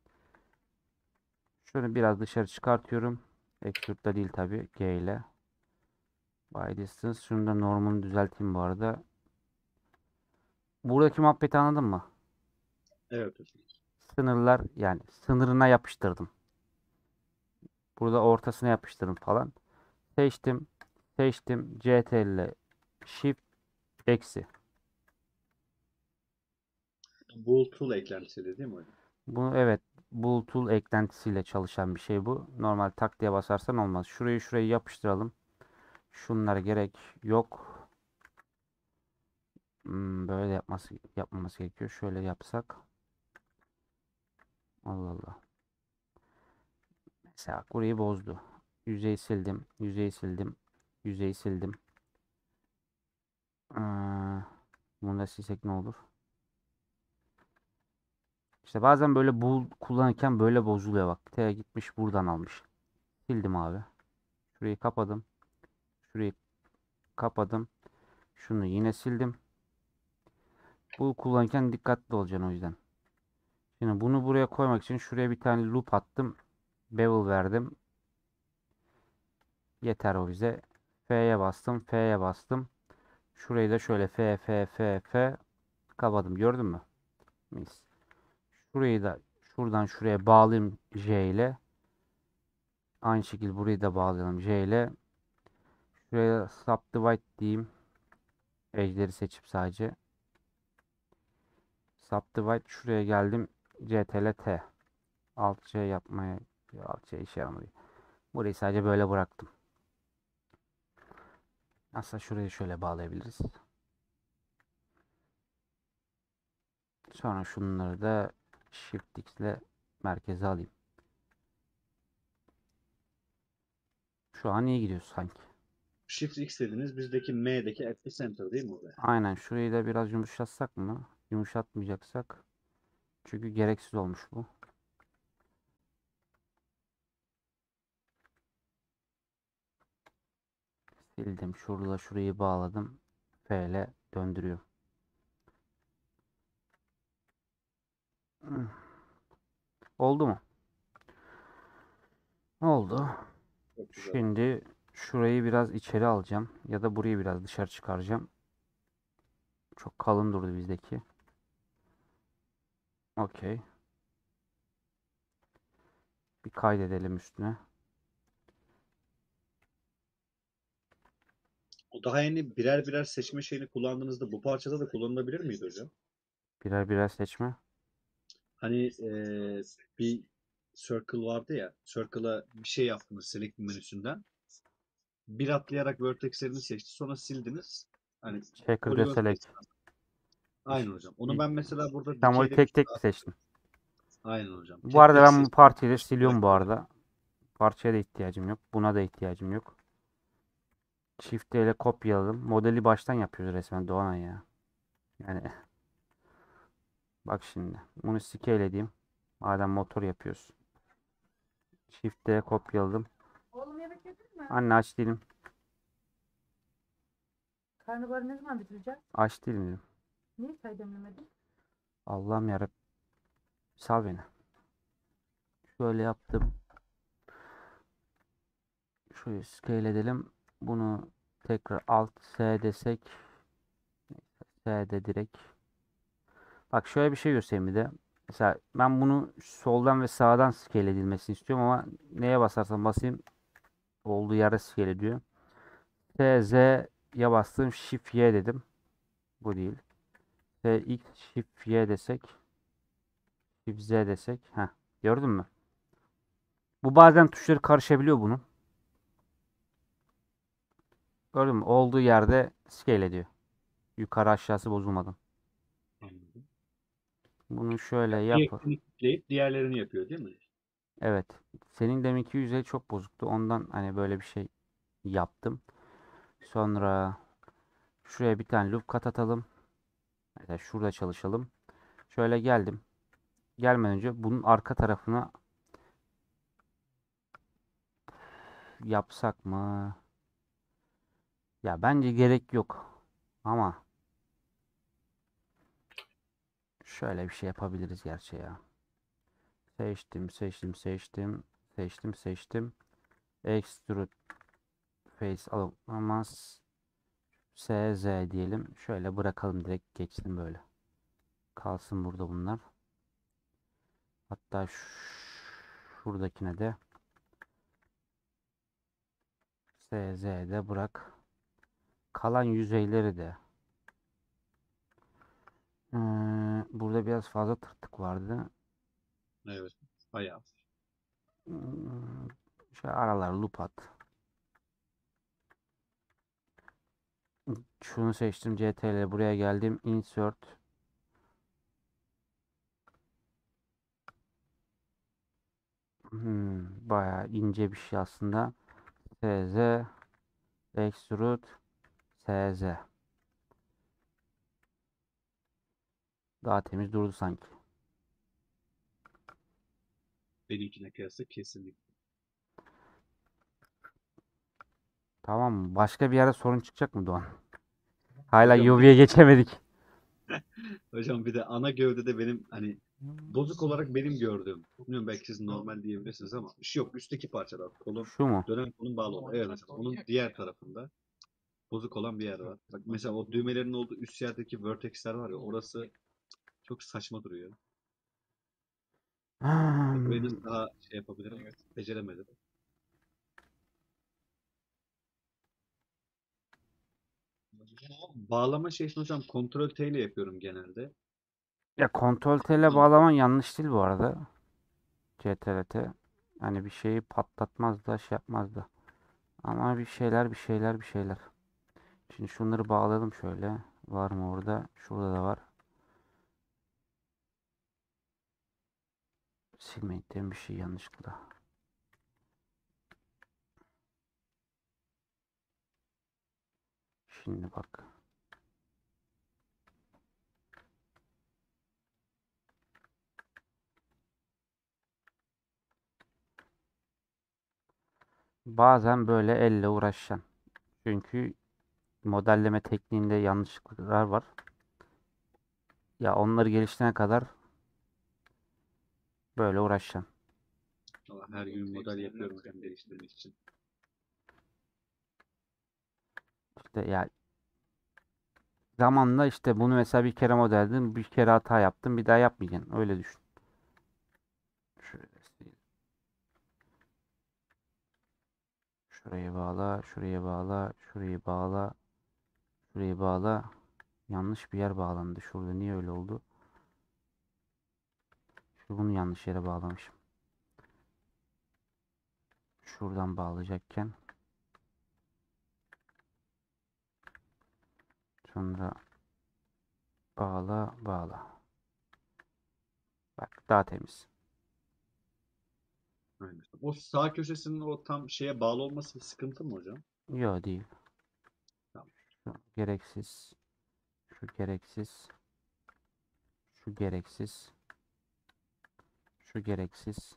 Şunu biraz dışarı çıkartıyorum. Extrude'da değil tabi. G ile. By distance. Şunu da normunu düzelteyim bu arada. Buradaki muhabbeti anladın mı? Evet hocam. Sınırlar yani sınırına yapıştırdım. Burada ortasına yapıştırdım falan. Seçtim. Seçtim. Ctrl ile Shift eksi. Bool tool eklentisi değil mi hocam? Bunu evet Bool Tool eklentisiyle çalışan bir şey bu. Normal tak diye basarsan olmaz. Şurayı şurayı yapıştıralım. Şunlara gerek yok. Hmm, böyle yapması yapmaması gerekiyor. Şöyle yapsak. Allah Allah. Mesela burayı bozdu. Yüzeyi sildim. Yüzeyi sildim. Yüzeyi sildim. Ee, bunu da silsek ne olur? İşte bazen böyle bul kullanırken böyle bozuluyor bak. T gitmiş buradan almış. Sildim abi. Şurayı kapadım. Şurayı kapadım. Şunu yine sildim. Bu kullanırken dikkatli olacaksın o yüzden. Şimdi bunu buraya koymak için şuraya bir tane loop attım. Bevel verdim. Yeter o bize. F'ye bastım. F'ye bastım. Şurayı da şöyle F F F F kapadım. Gördün mü? Mis. Şurayı da şuradan şuraya bağlayayım J ile. Aynı şekilde burayı da bağlayalım J ile. Şuraya subdivide diyeyim. Ejderi seçip sadece. Subdivide şuraya geldim. Ctrl T. Alt C yapmaya Alt C işe yaramadı. Burayı sadece böyle bıraktım. Aslında şurayı şöyle bağlayabiliriz. Sonra şunları da Shift X ile merkeze alayım. Şu an iyi gidiyor sanki. Shift X dediniz. Bizdeki M'deki epicenter değil mi oraya? Aynen şurayı da biraz yumuşatsak mı? Yumuşatmayacaksak. Çünkü gereksiz olmuş bu. Sildim. Şurada şurayı bağladım. F ile döndürüyorum. Oldu mu? Oldu. Çok güzel. Şimdi şurayı biraz içeri alacağım. Ya da burayı biraz dışarı çıkaracağım. Çok kalın durdu bizdeki. Okey. Bir kaydedelim üstüne. O daha yeni birer birer seçme şeyini kullandığınızda bu parçada da kullanılabilir miydi hocam? Birer birer seçme. Hani eee, bir circle vardı ya. Circle'a bir şey yaptınız select menüsünden. Bir atlayarak vertexlerini seçti. Sonra sildiniz. Hani Checker poligon deselect. seçti. Aynen hocam. Onu ben mesela burada Sen bunu dikeyde bir tek şey tek mi daha- seçtin? Aynen hocam. Bu Tek arada tek ben bu seçtim. parçayı da siliyorum bu arada. Parçaya da ihtiyacım yok. Buna da ihtiyacım yok. Shift ile kopyaladım. Modeli baştan yapıyoruz resmen Doğanay ya. Yani bak şimdi. Bunu scale edeyim. Madem motor yapıyoruz. Shift ile kopyaladım. Oğlum yemek yedin mi? Anne aç değilim. Karnabahar ne zaman bitireceğiz? Aç değilim dedim. Niye çay demlemedin? Allah'ım yarabbim. Sal beni. Şöyle yaptım. Şöyle scale edelim. Bunu tekrar alt S desek. S'de direkt. Bak şöyle bir şey göstereyim bir de. Mesela ben bunu soldan ve sağdan scale edilmesini istiyorum ama neye basarsam basayım olduğu yere scale ediyor. S, Z'ye bastım. Shift Y dedim. Bu değil. S, X, Shift Y desek. Shift Z desek. Heh. Gördün mü? Bu bazen tuşları karışabiliyor bunun. Gördün mü? Olduğu yerde scale ediyor. Yukarı aşağısı bozulmadan. Anladım. Bunu şöyle Bir yap. hepsini kitleyip diğerlerini yapıyor değil mi? Evet. Senin deminki yüzey çok bozuktu. Ondan hani böyle bir şey yaptım. Sonra şuraya bir tane loop kat atalım. Mesela şurada çalışalım. Şöyle geldim. Gelmeden önce bunun arka tarafına yapsak mı? Ya bence gerek yok. Ama şöyle bir şey yapabiliriz gerçi ya. Seçtim, seçtim, seçtim. Seçtim, seçtim. Extrude face alamaz. S Z diyelim. Şöyle bırakalım, direkt geçsin böyle. Kalsın burada bunlar. Hatta şuradakine de S Z'de bırak. Kalan yüzeyleri de. Ee, burada biraz fazla tırtık vardı. Evet. Bayağı. Hmm, Şöyle aralar loop at. Şunu seçtim. C T R L buraya geldim. Insert. Hmm, bayağı ince bir şey aslında. S Z. Extrude. S Z. Daha temiz durdu sanki. Benimkine kıyasla kesinlikle. Tamam mı? Başka bir yerde sorun çıkacak mı Doğan? Hala Hocam bir U V'ye de, geçemedik. hocam bir de ana gövdede benim hani bozuk olarak benim gördüğüm. Bilmiyorum, belki siz normal diyebilirsiniz ama bir şey yok. Üstteki parçalar. Kolun, Şu mu? dönen kolun bağlı olan. Evet hocam. Onun diğer tarafında bozuk olan bir yer var. Bak mesela o düğmelerin olduğu üst yerdeki vertexler var ya, orası çok saçma duruyor. Burayı Hmm. nasıl daha şey yapabilirim? Beceremedim. Bağlama şeyini hocam kontrol T ile yapıyorum genelde. Ya kontrol tele bağlaman yanlış değil bu arada. C T R T. Hani bir şeyi patlatmaz da şey yapmaz da. Ama bir şeyler bir şeyler bir şeyler. Şimdi şunları bağlayalım şöyle. Var mı orada? Şurada da var. Silmekten bir şey yanlışlıkla. Şimdi bak. Bazen böyle elle uğraşacaksın. Çünkü modelleme tekniğinde yanlışlıklar var. Ya onları geliştirene kadar böyle uğraşacaksın. Ama her gün model yapıyorum hocam geliştirmek için. İşte ya zamanla işte bunu mesela bir kere modelledin, bir kere hata yaptın, bir daha yapmayacaksın. Öyle düşün. Şöyle sileyim. Şurayı bağla, şuraya bağla, şurayı bağla, şurayı bağla. Yanlış bir yer bağlandı. Şurada niye öyle oldu? Şu bunu yanlış yere bağlamışım. Şuradan bağlayacakken sonra bağla, bağla. Bak daha temiz. Aynen. O sağ köşesinin o tam şeye bağlı olması sıkıntı mı hocam? Yok değil. Tamam. Şu gereksiz. Şu gereksiz. Şu gereksiz. Şu gereksiz.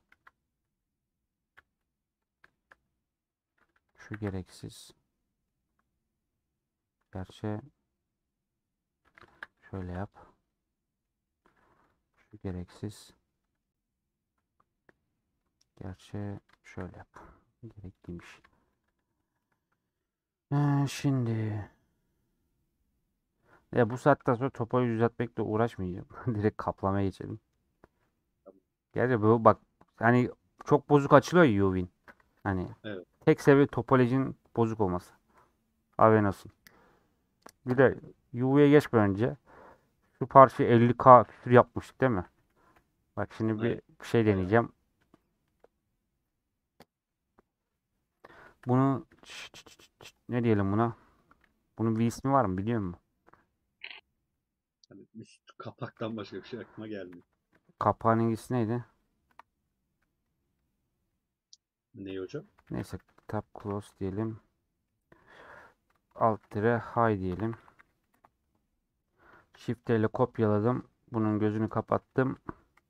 Şu gereksiz. Gerçi şöyle yap. Şu gereksiz. Gerçi şöyle yap. Gerekliymiş. Ee, şimdi ya bu saatten sonra topoyu düzeltmekle uğraşmayacağım. Direkt kaplamaya geçelim. Gerçi bu bak hani çok bozuk açılıyor ya U V'in. Hani Evet. tek sebebi topolojinin bozuk olması. Haberin olsun. Bir de U V'ye geçmeden önce şu parçayı elli K küsür yapmıştık değil mi? Bak şimdi Evet. bir şey deneyeceğim. Bunu ne diyelim buna? Bunun bir ismi var mı biliyor musun? Hani üst kapaktan başka bir şey aklıma gelmiyor. Kapağın İngilizcesi neydi? Ne hocam? Neyse tab close diyelim. Alt dire high diyelim. Shift ile kopyaladım. Bunun gözünü kapattım.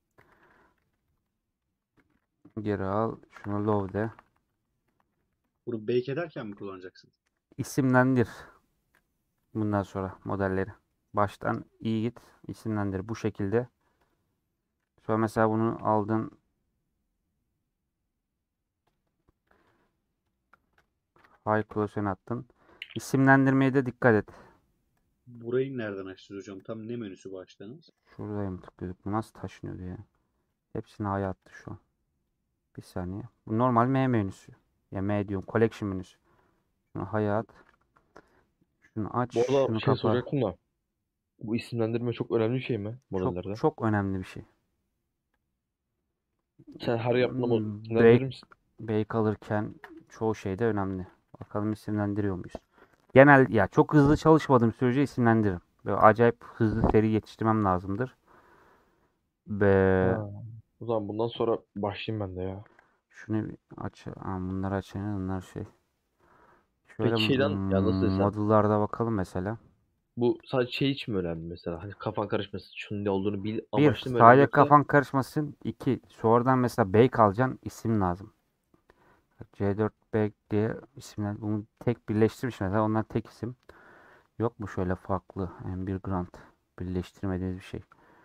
Geri al. Şunu low de. Bunu bake ederken mi kullanacaksın? İsimlendir. Bundan sonra modelleri. Baştan iyi git. İsimlendir. Bu şekilde. Sonra mesela bunu aldın. High close'una attın. İsimlendirmeye de dikkat et. Burayı nereden açtınız hocam? Tam ne menüsü bu açtınız? Şuraya mı tıklıyorduk? Bu nasıl taşınıyordu ya? Hepsini A'ya attı şu an. Bir saniye. Bu normal M menüsü. Ya M diyorum. Collection menüsü. Şunu H'ya at. Şunu aç. Bu arada Şunu şey kapa. soracaktım da. Bu isimlendirme çok önemli bir şey mi Çok modellerde? çok önemli bir şey. Sen her yaptığında mod Hmm, isimlendirir Bake, misin? bake alırken çoğu şeyde önemli. Bakalım isimlendiriyor muyuz? Genel ya çok hızlı çalışmadığım sürece isimlendiririm. Böyle acayip hızlı seri yetiştirmem lazımdır. Ve Ha. O zaman bundan sonra başlayayım ben de ya. şunu bir aç. Aa, bunları açayım. Bunlar şey. Şöyle Peki şeyden ya nasıl hmm, desem. modullarda bakalım mesela. Bu sadece şey için mi önemli mesela? Hani kafan karışmasın. Şunun ne olduğunu bil Bir, amaçlı mı önemli sadece yoksa? kafan karışmasın. İki, sonradan mesela bake alacaksın. İsim lazım. C dört Bake diye isimler. Bunu tek birleştirmiş mesela. Onlar tek isim. Yok mu şöyle farklı M bir Grant birleştirmediğiniz bir şey?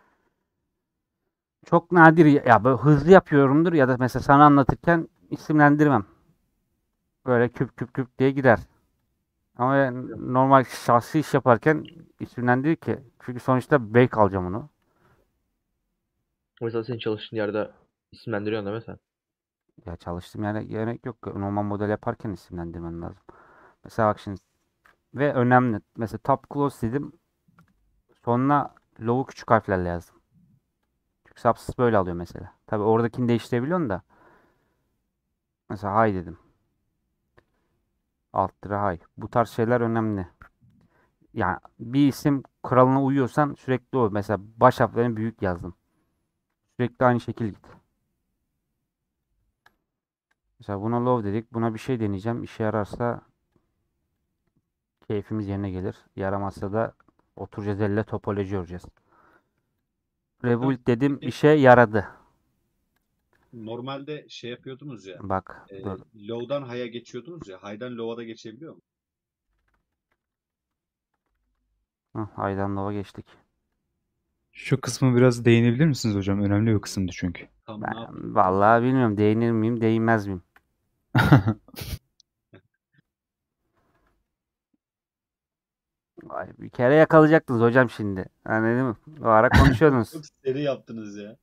Çok nadir ya böyle hızlı yapıyorumdur ya da mesela sana anlatırken isimlendirmem. Böyle küp küp küp diye gider. Ama ben normal şahsi iş yaparken isimlendir ki çünkü sonuçta bake alacağım onu. Mesela senin çalıştığın yerde isimlendiriyorsun değil mi sen? Ya çalıştığım yere gerek yok. Normal model yaparken isimlendirmen lazım. Mesela bak şimdi ve önemli. Mesela top close dedim. Sonuna low'u küçük harflerle yazdım. Çünkü subsys böyle alıyor mesela. Tabi oradakini değiştirebiliyorsun da. Mesela high dedim. Alt lira high. Bu tarz şeyler önemli. Yani bir isim kuralına uyuyorsan sürekli o. Mesela baş harflerini büyük yazdım. Sürekli aynı şekil git. Mesela buna low dedik. Buna bir şey deneyeceğim. İşe yararsa keyfimiz yerine gelir. Yaramazsa da oturacağız elle topoloji öreceğiz. Hocam Rebuild dedim. peki İşe yaradı. normalde şey yapıyordunuz ya. Bak E, dur. low'dan high'a geçiyordunuz ya. High'dan low'a da geçebiliyor mu? Hı, high'dan low'a geçtik. Şu kısmı biraz değinebilir misiniz hocam? Önemli bir kısımdı çünkü. Tam ne Ben yapıyordunuz? vallahi bilmiyorum. Değinir miyim, değinmez miyim? Vay, bir kere yakalayacaktınız hocam şimdi. Anladın mı? O ara konuşuyordunuz. Çok seri yaptınız ya.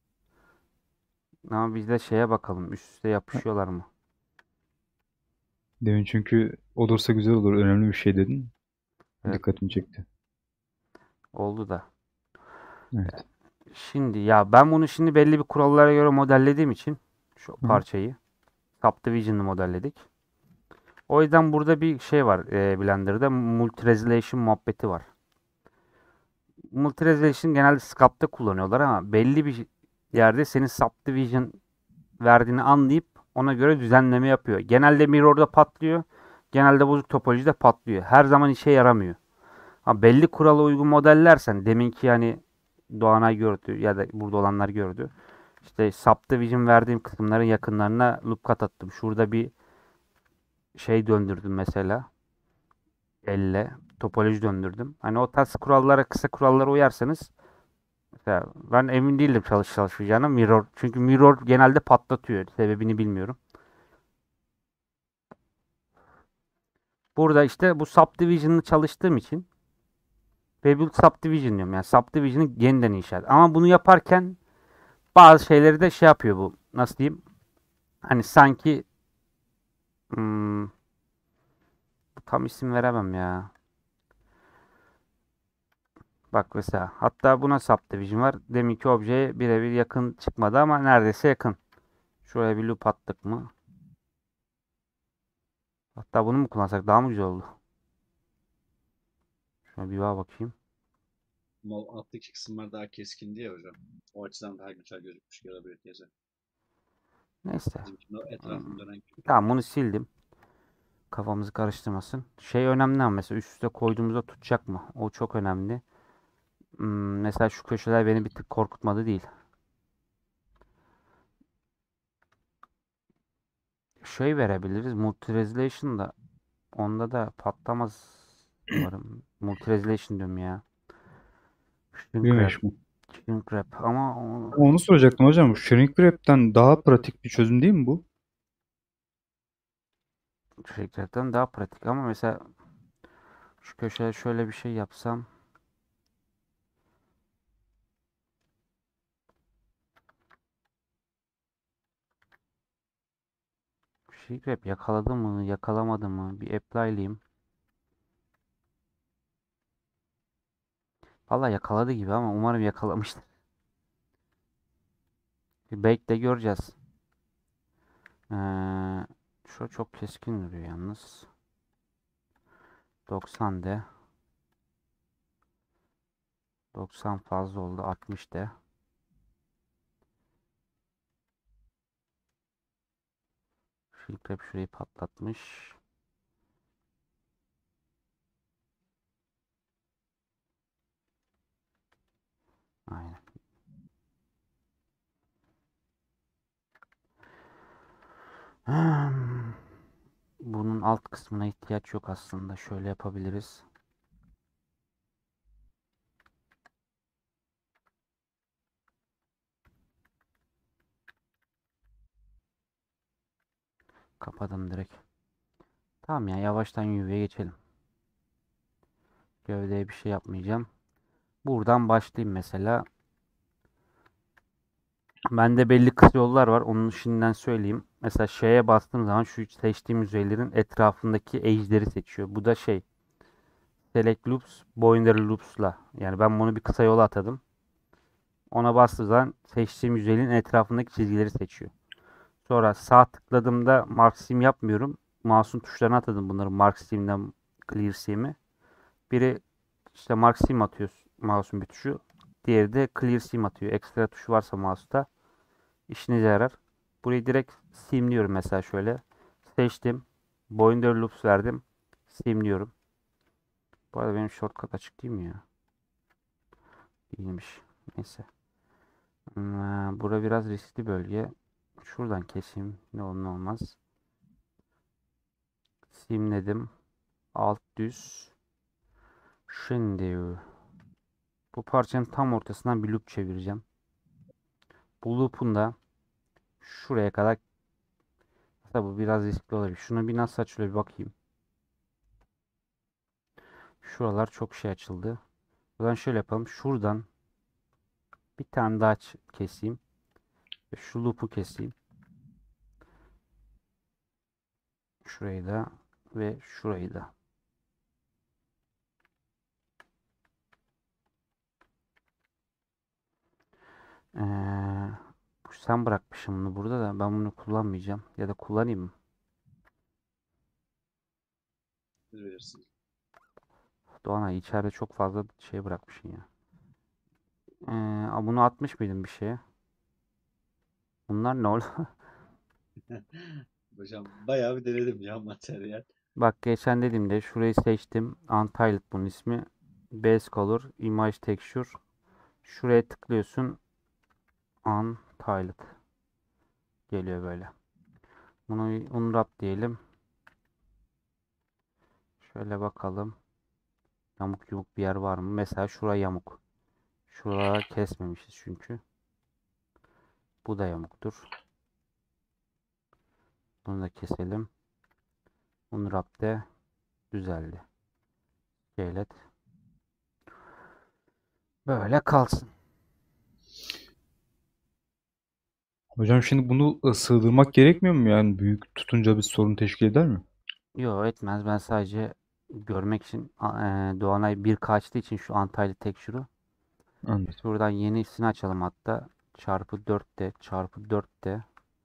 Ama biz de şeye bakalım. Üst üste yapışıyorlar mı? Demin çünkü olursa güzel olur. Önemli bir şey dedin. Evet, Dikkatimi çekti. oldu da. Evet. Şimdi ya ben bunu şimdi belli bir kurallara göre modellediğim için şu Hı hı. parçayı Subdivision'lı modelledik. O yüzden burada bir şey var e, Blender'da multi-resolution muhabbeti var. Multi-resolution genelde sculpt'ta kullanıyorlar ama belli bir yerde senin subdivision verdiğini anlayıp ona göre düzenleme yapıyor. Genelde mirror'da patlıyor. Genelde bozuk topolojide patlıyor. Her zaman işe yaramıyor. Ha, belli kurala uygun modellersen deminki yani Doğanay gördü ya da burada olanlar gördü. İşte subdivision verdiğim kısımların yakınlarına loop cut attım. Şurada bir şey döndürdüm mesela. Elle topoloji döndürdüm. Hani o tarz kurallara, kısa kurallara uyarsanız mesela ben emin değilim çalış çalışacağına mirror. Çünkü mirror genelde patlatıyor. Sebebini bilmiyorum. Burada işte bu subdivision'ı çalıştığım için rebuild subdivision diyorum. Yani subdivision'ı yeniden inşa et. Ama bunu yaparken bazı şeyleri de şey yapıyor bu. Nasıl diyeyim? Hani sanki hmm, tam isim veremem ya. Bak mesela hatta buna subdivision var. Deminki objeye birebir yakın çıkmadı ama neredeyse yakın. Şuraya bir loop attık mı? Hatta bunu mu kullansak daha mı güzel oldu? Şöyle bir daha bakayım. Mol alttaki kısımlar daha keskin diye hocam. O açıdan daha güzel gözükmüş olabilir teyze. Neyse. Bizimkinin o Hmm. etrafını dönen Tamam, bunu sildim. Kafamızı karıştırmasın. Şey önemli ama mesela üst üste koyduğumuzda tutacak mı? O çok önemli. Hmm, mesela şu köşeler beni bir tık korkutmadı değil. Şey verebiliriz. Multi Resolution'da onda da patlamaz umarım. Multi Resolution diyorum ya. Shrink Wrap. Büyümeş mi? Shrink Wrap ama o Onu soracaktım hocam. Shrink Wrap'ten daha pratik bir çözüm değil mi bu? Shrink Wrap'ten daha pratik ama mesela şu köşeye şöyle bir şey yapsam. Shrink Wrap yakaladı mı, yakalamadı mı? Bir apply'layayım. Vallahi yakaladı gibi ama umarım yakalamıştır. Bir bekle göreceğiz. Ee, şu çok keskin duruyor yalnız. doksan de. doksan fazla oldu. altmış de. Shrink Wrap şurayı patlatmış. Aynen. Hmm. Bunun alt kısmına ihtiyaç yok aslında. Şöyle yapabiliriz. Kapadım direkt. Tamam ya, yavaştan yuvaya geçelim. Gövdeye bir şey yapmayacağım. Buradan başlayayım mesela. Bende belli kısa yollar var. Onun şimdiden söyleyeyim. Mesela şeye bastığım zaman şu seçtiğim yüzeylerin etrafındaki edge'leri seçiyor. Bu da şey. Select Loops, Boundary Loops'la. Yani ben bunu bir kısa yola atadım. Ona bastığım zaman seçtiğim yüzeyin etrafındaki çizgileri seçiyor. Sonra sağ tıkladığımda Mark Sim yapmıyorum. Mouse'un tuşlarına atadım bunları. Mark Sim'den Clear Sim'i. Biri işte Mark Sim atıyor mouse'un bir tuşu. Diğeri de Clear Sim atıyor. Ekstra tuşu varsa mouse'ta işinize yarar. Burayı direkt simliyorum mesela şöyle. Seçtim. Boundary Loops verdim. Simliyorum. Bu arada benim shortcut açık değil mi ya? Değilmiş. Neyse. Hmm, bura biraz riskli bölge. Şuradan keseyim. Ne olur ne olmaz. Simledim. Alt düz. Şimdi bu parçanın tam ortasından bir loop çevireceğim. Bu loop'un da şuraya kadar, tabi bu biraz riskli olabilir. Şunu bir nasıl açılıyor bir bakayım. Şuralar çok şey açıldı. O zaman şöyle yapalım. Şuradan bir tane daha keseyim. Ve şu loop'u keseyim. Şurayı da ve şurayı da. Ee, sen bırakmışım bunu burada da ben bunu kullanmayacağım. Ya da kullanayım mı? Siz bilirsiniz. Doğanay içeride çok fazla şey bırakmışsın ya. Ee, bunu atmış mıydın bir şeye? Bunlar ne oldu? Hocam bayağı bir denedim ya materyal. Bak geçen dediğimde şurayı seçtim. Untiled bunun ismi. Base Color, Image Texture. Şuraya tıklıyorsun. Untiled. Geliyor böyle. Bunu bir unwrap diyelim. Şöyle bakalım. Yamuk yumuk bir yer var mı? Mesela şuraya yamuk. Şuralara kesmemişiz çünkü. Bu da yamuktur. Bunu da keselim. Unwrap de düzeldi. Skelet. Böyle kalsın. Hocam şimdi bunu ı, sığdırmak gerekmiyor mu? Yani büyük tutunca bir sorun teşkil eder mi? Yok etmez. Ben sadece görmek için a- e, Doğanay bir kaçtığı için şu Untitled Texture'u. Anladım. Şuradan yenisini açalım hatta. Çarpı dört de çarpı dört de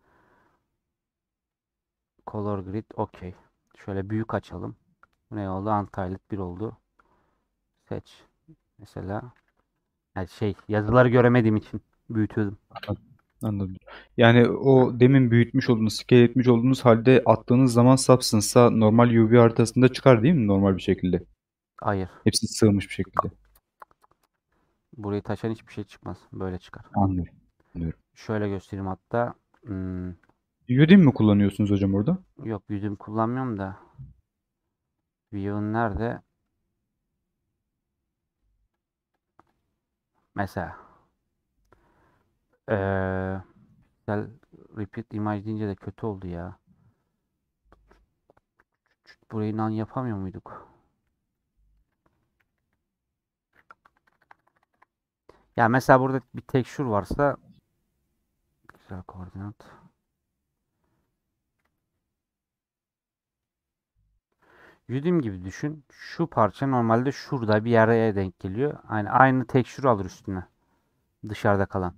Color Grid okey. Şöyle büyük açalım. Bu ne oldu? Untitled bir oldu. Seç. Mesela yani şey yazıları göremediğim için büyütüyordum. Anladım. Yani o demin büyütmüş olduğunuz, scale etmiş olduğunuz halde attığınız zaman Substance'a normal U V haritasında çıkar değil mi? Normal bir şekilde. Hayır. Hepsi sığmış bir şekilde. Burayı taşan hiçbir şey çıkmaz. Böyle çıkar. Anlıyorum. Anlıyorum. Şöyle göstereyim hatta. Hmm, Udemy mi kullanıyorsunuz hocam orada? yok yüzüm kullanmıyorum da. View'un nerede? Mesela. Ee, güzel repeat image deyince de kötü oldu ya. Burayı nan yapamıyor muyduk? Ya mesela burada bir texture varsa güzel koordinat. Udemy gibi düşün. Şu parça normalde şurada bir yere denk geliyor. Aynı aynı texture alır üstüne. Dışarıda kalan.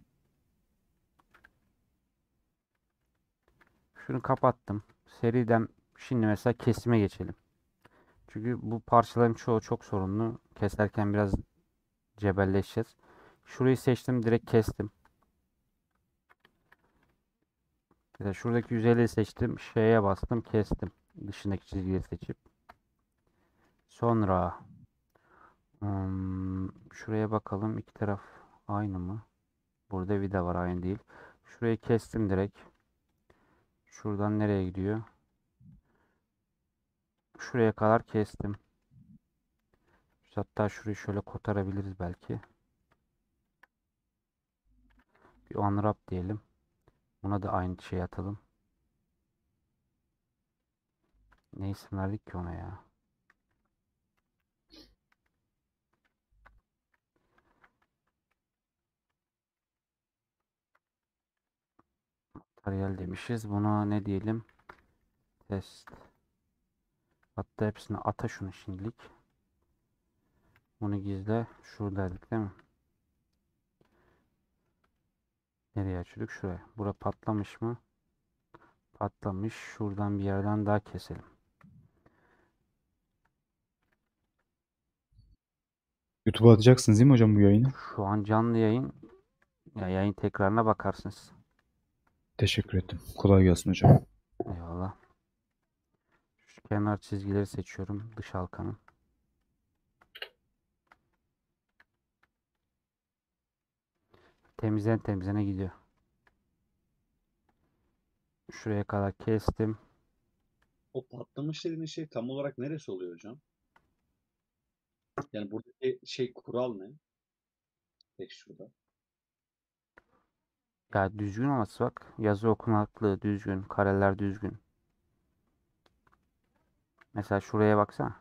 Şunu kapattım. Seriden şimdi mesela kesime geçelim. Çünkü bu parçaların çoğu çok sorunlu. Keserken biraz cebelleşeceğiz. Şurayı seçtim, direkt kestim. Mesela şuradaki yüz elliyi seçtim, şeye bastım, kestim. Dışındaki çizgiyi seçip. Sonra hmm, şuraya bakalım, iki taraf aynı mı? Burada vida var, aynı değil. Şurayı kestim direkt. Şuradan nereye gidiyor? Şuraya kadar kestim. Hatta şurayı şöyle kotarabiliriz belki. Bir unwrap diyelim. Buna da aynı şey atalım. Ne isim verdik ki ona ya? Materyal demişiz. Buna ne diyelim? Test. Hatta hepsini ata şunu şimdilik. Bunu gizle. Şuradaydık değil mi? Nereye açıyorduk? Şuraya. Bura patlamış mı? Patlamış. Şuradan bir yerden daha keselim. YouTube'a atacaksınız değil mi hocam bu yayını? Şu an canlı yayın. Ya yayın tekrarına bakarsınız. Teşekkür ettim. Kolay gelsin hocam. Eyvallah. Şu kenar çizgileri seçiyorum. Dış halkanın. Temizlen temizlene gidiyor. Şuraya kadar kestim. O patlamış dediğiniz şey tam olarak neresi oluyor hocam? Yani buradaki şey kural ne? Tek şurada. Ya düzgün olması bak. Yazı okunaklığı düzgün. Kareler düzgün. Mesela şuraya baksana.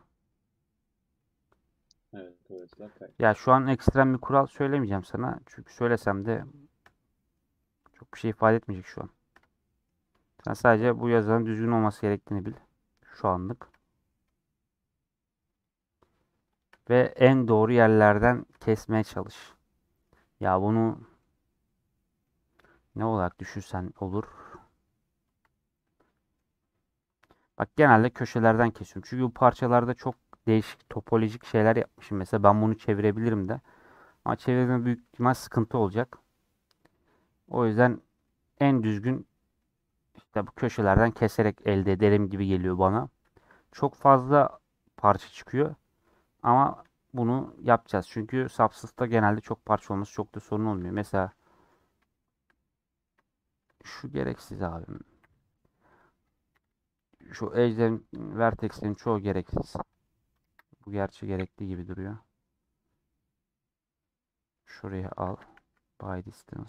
Evet, evet. Bak, Ya şu an ekstrem bir kural söylemeyeceğim sana. Çünkü söylesem de çok bir şey ifade etmeyecek şu an. Sen sadece bu yazının düzgün olması gerektiğini bil. Şu anlık. Ve en doğru yerlerden kesmeye çalış. Ya bunu ne olarak düşünsen olur. Bak genelde köşelerden kesiyorum. Çünkü bu parçalarda çok değişik topolojik şeyler yapmışım. Mesela ben bunu çevirebilirim de. Ama çevirme büyük ihtimal sıkıntı olacak. O yüzden en düzgün işte bu köşelerden keserek elde ederim gibi geliyor bana. Çok fazla parça çıkıyor. Ama bunu yapacağız. Çünkü Substance'da genelde çok parça olması çok da sorun olmuyor. Mesela şu gereksiz abi. Şu ejderin vertexlerin çoğu gereksiz. Bu gerçi gerekli gibi duruyor. Şuraya al. By distance.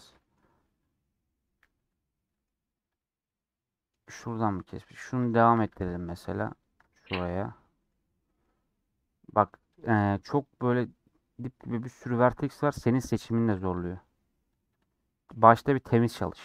Şuradan mı kesmiş? Şunu devam ettirelim mesela. Şuraya. Bak eee, çok böyle dip gibi bir sürü vertex var. Senin seçiminle zorluyor. Başta bir temiz çalış.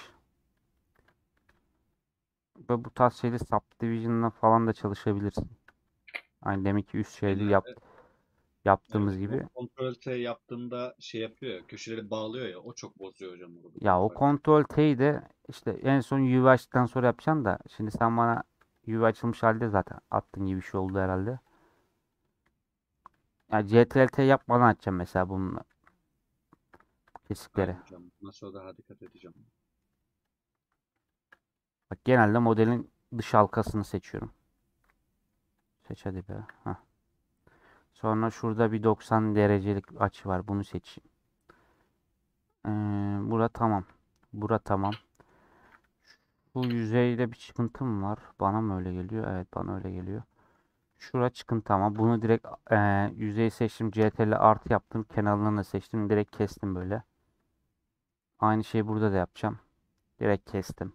Ve bu tarz şeyde subdivision'la falan da çalışabilirsin. Aynı demek ki üst şeyleri yap, genelde yaptığımız evet, gibi. o Ctrl T yaptığında şey yapıyor ya, köşeleri bağlıyor ya, o çok bozuyor hocam burada. Ya o Bak, Ctrl T'yi de işte en son U V açtıktan sonra yapacaksın da şimdi sen bana U V açılmış halde zaten attığın gibi bir şey oldu herhalde. Ya C T L T yapmadan açacağım mesela bunun kesikleri. Aynen hocam. Bundan sonra daha dikkat edeceğim. Bak genelde modelin dış halkasını seçiyorum. Seç hadi be. Heh. Sonra şurada bir doksan derecelik açı var. Bunu seçeyim. Ee, bura tamam. Bura tamam. Bu yüzeyde bir çıkıntım var. Bana mı öyle geliyor? Evet, bana öyle geliyor. Şura çıkıntı ama bunu direkt e, yüzeyi seçtim. C T R L artı yaptım. Kenarlarını da seçtim. Direkt kestim böyle. Aynı şeyi burada da yapacağım. Direkt kestim.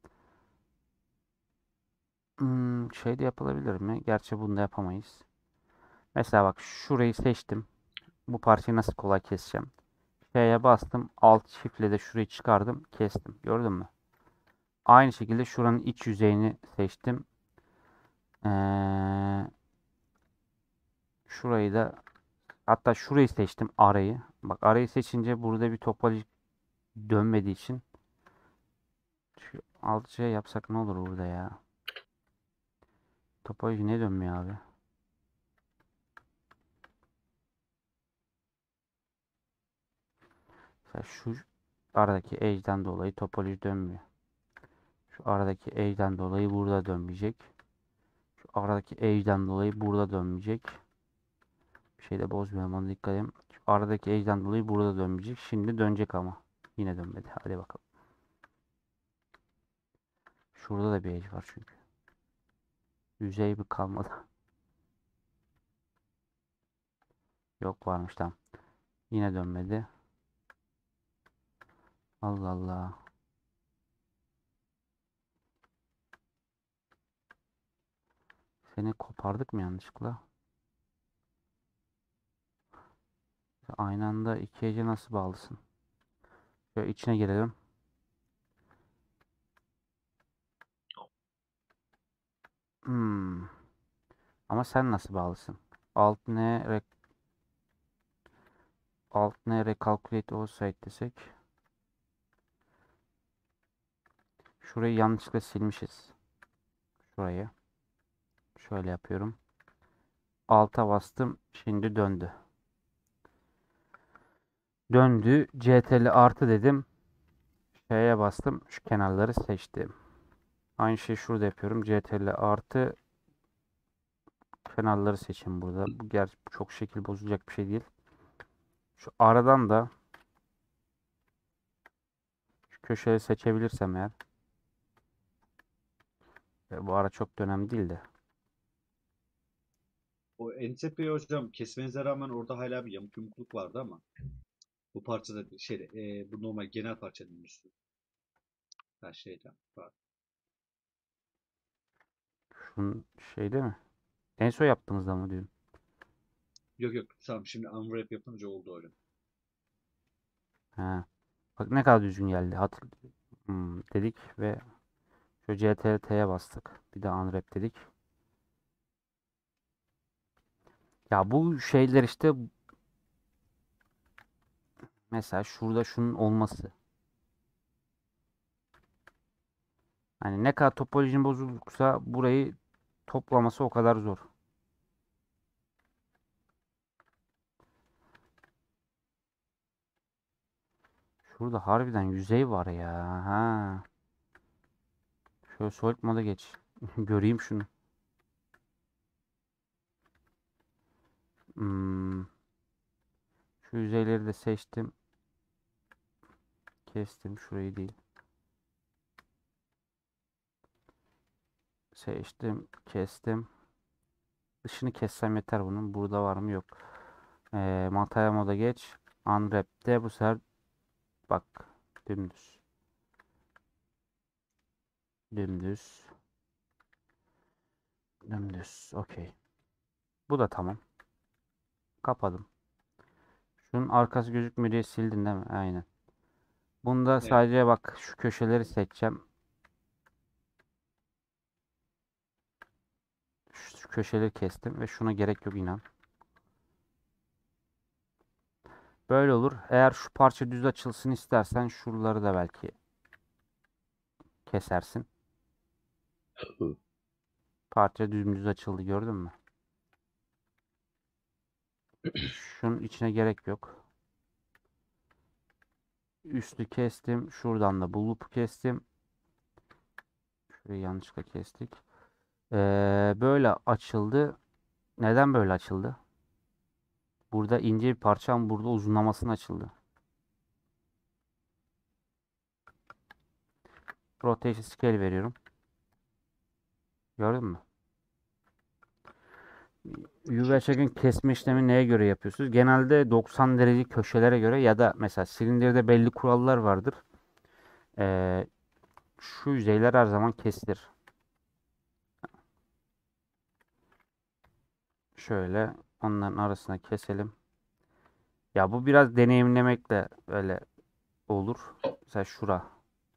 Hmm, şey de yapılabilir mi? Gerçi bunu da yapamayız. Mesela bak şurayı seçtim. Bu parçayı nasıl kolay keseceğim? Ş'ye bastım. Alt çiftle de şurayı çıkardım. Kestim. Gördün mü? Aynı şekilde şuranın iç yüzeyini seçtim. Ee, şurayı da hatta şurayı seçtim. Arayı. Bak arayı seçince burada bir topolojik dönmediği için şu alt şey yapsak ne olur burada ya? Topoloji ne dönmüyor abi? Mesela şu aradaki edge'den dolayı topoloji dönmüyor. Şu aradaki edge'den dolayı burada dönmeyecek. Şu aradaki edge'den dolayı burada dönmeyecek. Bir şey de bozmuyorum, ona dikkat edin. Şu aradaki edge'den dolayı burada dönmeyecek. Şimdi dönecek ama. Yine dönmedi. Hadi bakalım. Şurada da bir edge var çünkü. Yüzey bir kalmadı. Yok, varmış, tamam. Yine dönmedi. Allah Allah. Seni kopardık mı yanlışlıkla? Aynı anda iki edge'e nasıl bağlısın? Şöyle içine girelim. Hmm. Ama sen nasıl bağlısın? Alt ne rek alt ne recalculate olsaydı desek. Şurayı yanlışlıkla silmişiz. Şurayı. Şöyle yapıyorum. Alta bastım. Şimdi döndü. Döndü. C T R L artı dedim. Ş'ye bastım. Şu kenarları seçtim. Aynı şeyi şurada yapıyorum. C T R L artı kenarları seçin burada. Bu gerçi çok şekil bozulacak bir şey değil. Şu aradan da şu köşeyi seçebilirsem eğer. E, bu ara çok da önemli değil de. O en tepeye hocam kesmenize rağmen orada hala bir yamuk yumukluk vardı ama bu parçada şey e, bu normal genel parçanın üstü. Her şeyden var. Şunun şeyde mi? En son yaptığımızda mı diyorum? Yok yok tamam, şimdi unwrap yapınca oldu öyle. Ha. Bak ne kadar düzgün geldi. Hatır Hmm, dedik ve şu C T R T'ye bastık. Bir de unwrap dedik. Ya bu şeyler işte, mesela şurada şunun olması. Hani ne kadar topolojinin bozulduksa burayı toplaması o kadar zor. Şurada harbiden yüzey var ya. Ha. Şöyle solid moda geç. Göreyim şunu. Hmm. Şu yüzeyleri de seçtim. Kestim. Şurayı değil. Seçtim. Kestim. Dışını kessem yeter bunun. Burada var mı? Yok. Ee, Mataya moda geç. Unwrap'te bu sefer bak. Dümdüz. Dümdüz. Dümdüz. Okey. Bu da tamam. Kapadım. Şunun arkası gözükmüyor diye sildin değil mi? Aynen. Bunda Evet. sadece bak şu köşeleri seçeceğim. Şu, şu köşeleri kestim ve şuna gerek yok inan. Böyle olur. Eğer şu parça düz açılsın istersen şuraları da belki kesersin. Parça dümdüz açıldı, gördün mü? Şunun içine gerek yok. Üstü kestim. Şuradan da bu loop'u kestim. Şurayı yanlışlıkla kestik. Ee, böyle açıldı. Neden böyle açıldı? Burada ince bir parçam burada uzunlamasına açıldı. Rotation scale veriyorum. Gördün mü? U V check'in kesme işlemi neye göre yapıyorsunuz? Genelde doksan derece köşelere göre ya da mesela silindirde belli kurallar vardır. Ee, şu yüzeyler her zaman kesilir. Şöyle onların arasına keselim. Ya bu biraz deneyimlemekle öyle olur. Mesela şura.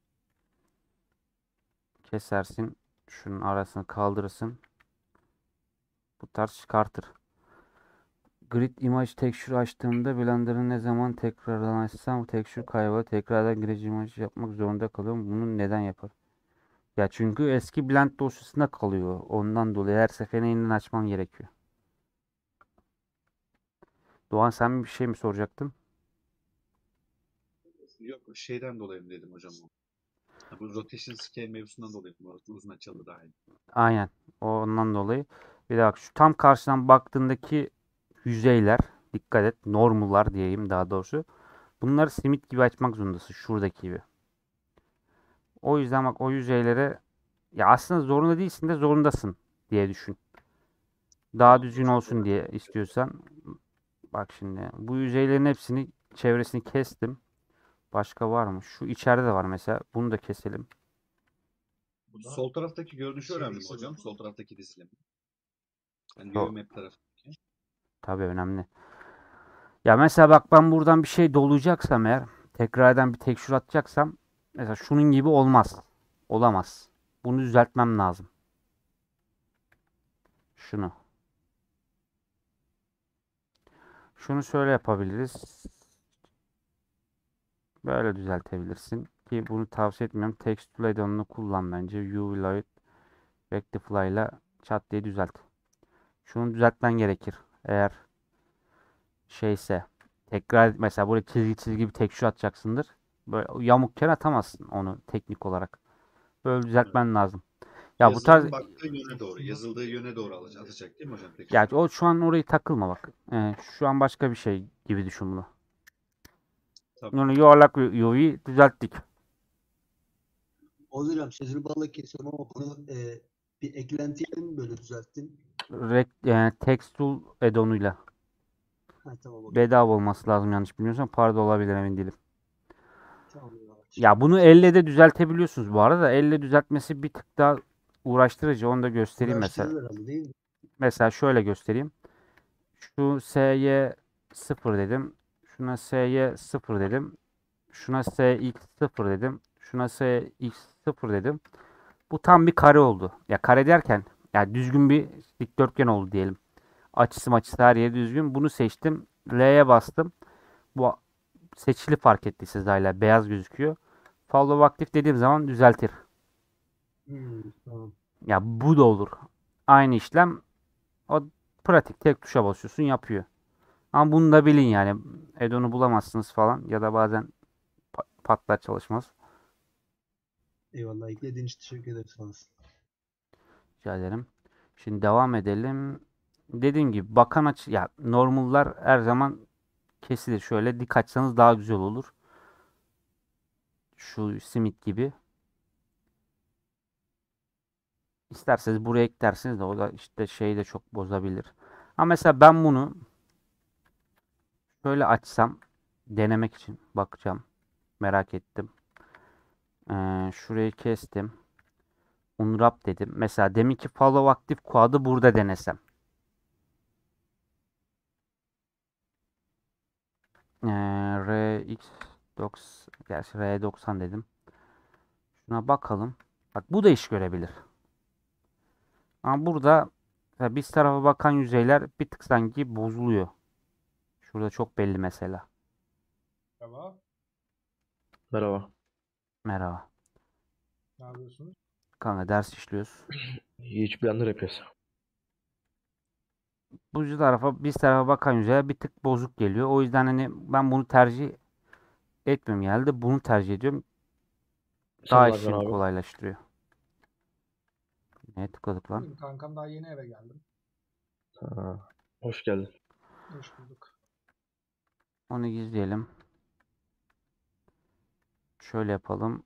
Kesersin. Şunun arasını kaldırırsın. Bu tarz çıkartır. Grid Image Texture açtığımda Blender'ı ne zaman tekrardan açsam texture kaybı tekrardan Grid Image yapmak zorunda kalıyorum. Bunu neden yapar? Ya çünkü eski blend dosyasında kalıyor. Ondan dolayı her seferinde yeniden açmam gerekiyor. Doğan sen bir şey mi soracaktın? Yok şeyden dolayı mı dedim hocam. Ha, bu rotation scale mevzusundan dolayı mı? Orası uzun açıldı dahil. Aynen. Ondan dolayı. Bir dakika şu tam karşıdan baktığındaki yüzeyler dikkat et. Normal'lar diyeyim daha doğrusu. Bunları simit gibi açmak zorundasın. Şuradaki gibi. O yüzden bak o yüzeylere ya aslında zorunda değilsin de zorundasın diye düşün. Daha Tamam, düzgün çok olsun önemli. diye istiyorsan. Bak şimdi bu yüzeylerin hepsini çevresini kestim. Başka var mı? Şu içeride de var mesela. Bunu da keselim. Bu sol taraftaki görünüşü önemli mi hocam? Sol taraftaki dizilim. Yani U V O, map tarafı. tabii önemli. Ya mesela bak ben buradan bir şey dolayacaksam eğer tekrardan bir tekstür atacaksam mesela şunun gibi olmaz. Olamaz. Bunu düzeltmem lazım. Şunu. Şunu şöyle yapabiliriz. Böyle düzeltebilirsin. Ki bunu tavsiye etmiyorum. Texture add-on'unu kullan bence. U V Light Rectify ile çat diye düzelt. Şunu düzeltmen gerekir. Eğer şeyse tekrar mesela buraya çizgi çizgi bir texture atacaksındır. Böyle yamukken atamazsın onu teknik olarak. Böyle Evet. düzeltmen lazım. Ya bu tarz Yazılımın baktığı yöne doğru, yazıldığı yöne doğru alacak, atacak değil mi hocam? Peki. ya o şu an orayı takılma bak. Ee, şu an başka bir şey gibi düşün bunu. Tabii. Yani yuvarlak bir U V'yi düzelttik. Hocam sözünü balla kesiyorum ama bunu e, bir eklentiyle mi böyle düzelttin? Rek, e, text tool add-on'uyla. Ha tamam okey. Bedava olması lazım yanlış bilmiyorsam. Para olabilir emin değilim. Tamam eyvallah. Ya bunu elle de düzeltebiliyorsunuz bu arada. Elle düzeltmesi bir tık daha uğraştırıcı. Onu da göstereyim mesela. Uğraştırır herhalde değil mi? Mesela şöyle göstereyim. Şu S'ye sıfır dedim. Şuna S'ye sıfır dedim. Şuna S X sıfır dedim. Şuna S X sıfır dedim. Bu tam bir kare oldu. Ya kare derken ya düzgün bir dikdörtgen oldu diyelim. Açısı maçısı her yeri düzgün. Bunu seçtim. L'ye bastım. Bu seçili fark ettiyseniz hala beyaz gözüküyor. Follow aktif dediğim zaman düzeltir. Hmm, tamam. Ya bu da olur. Aynı işlem o pratik tek tuşa basıyorsun yapıyor. Ama bunu da bilin yani. Add-on'u bulamazsınız falan ya da bazen pa- patlar çalışmaz. Eyvallah eklediğin için teşekkür ederim sana. Rica ederim. Şimdi devam edelim. Dediğim gibi bakan aç ya normal'lar her zaman kesilir. Şöyle dik açsanız daha güzel olur. Şu simit gibi. İsterseniz buraya eklersiniz de o da işte şeyi de çok bozabilir. Ama mesela ben bunu şöyle açsam denemek için bakacağım. Merak ettim. Ee, şurayı kestim. Unwrap dedim. Mesela deminki follow aktif quad'ı burada denesem. Ee, R X doksan gerçi R doksan dedim. Şuna bakalım. Bak bu da iş görebilir. Ama burada mesela biz tarafa bakan yüzeyler bir tık sanki bozuluyor. Şurada çok belli mesela. Merhaba, Merhaba. Merhaba. ne yapıyorsunuz? Kanka ders işliyoruz. Hiç Blender yapıyoruz. Bu tarafa biz tarafa bakan yüzeye bir tık bozuk geliyor. O yüzden hani ben bunu tercih etmiyorum genelde. Bunu tercih ediyorum. Sen Daha ne yapıyorsun işimi abi? kolaylaştırıyor. Neye tıkladık lan? İyiyim kankam, daha yeni eve geldim. Ha, hoş geldin. Hoş bulduk. Onu gizleyelim. Şöyle yapalım.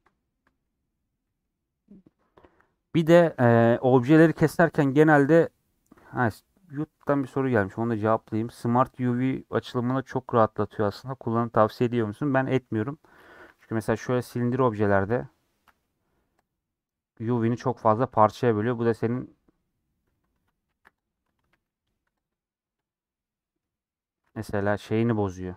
Bir de eee, objeleri keserken genelde ha, YouTube'dan bir soru gelmiş. Onu da cevaplayayım. Smart U V açılımını çok rahatlatıyor aslında. Kullanım tavsiye ediyor musun? Ben etmiyorum. Çünkü mesela şöyle silindir objelerde U V'ni çok fazla parçaya bölüyor. Bu da senin mesela şeyini bozuyor.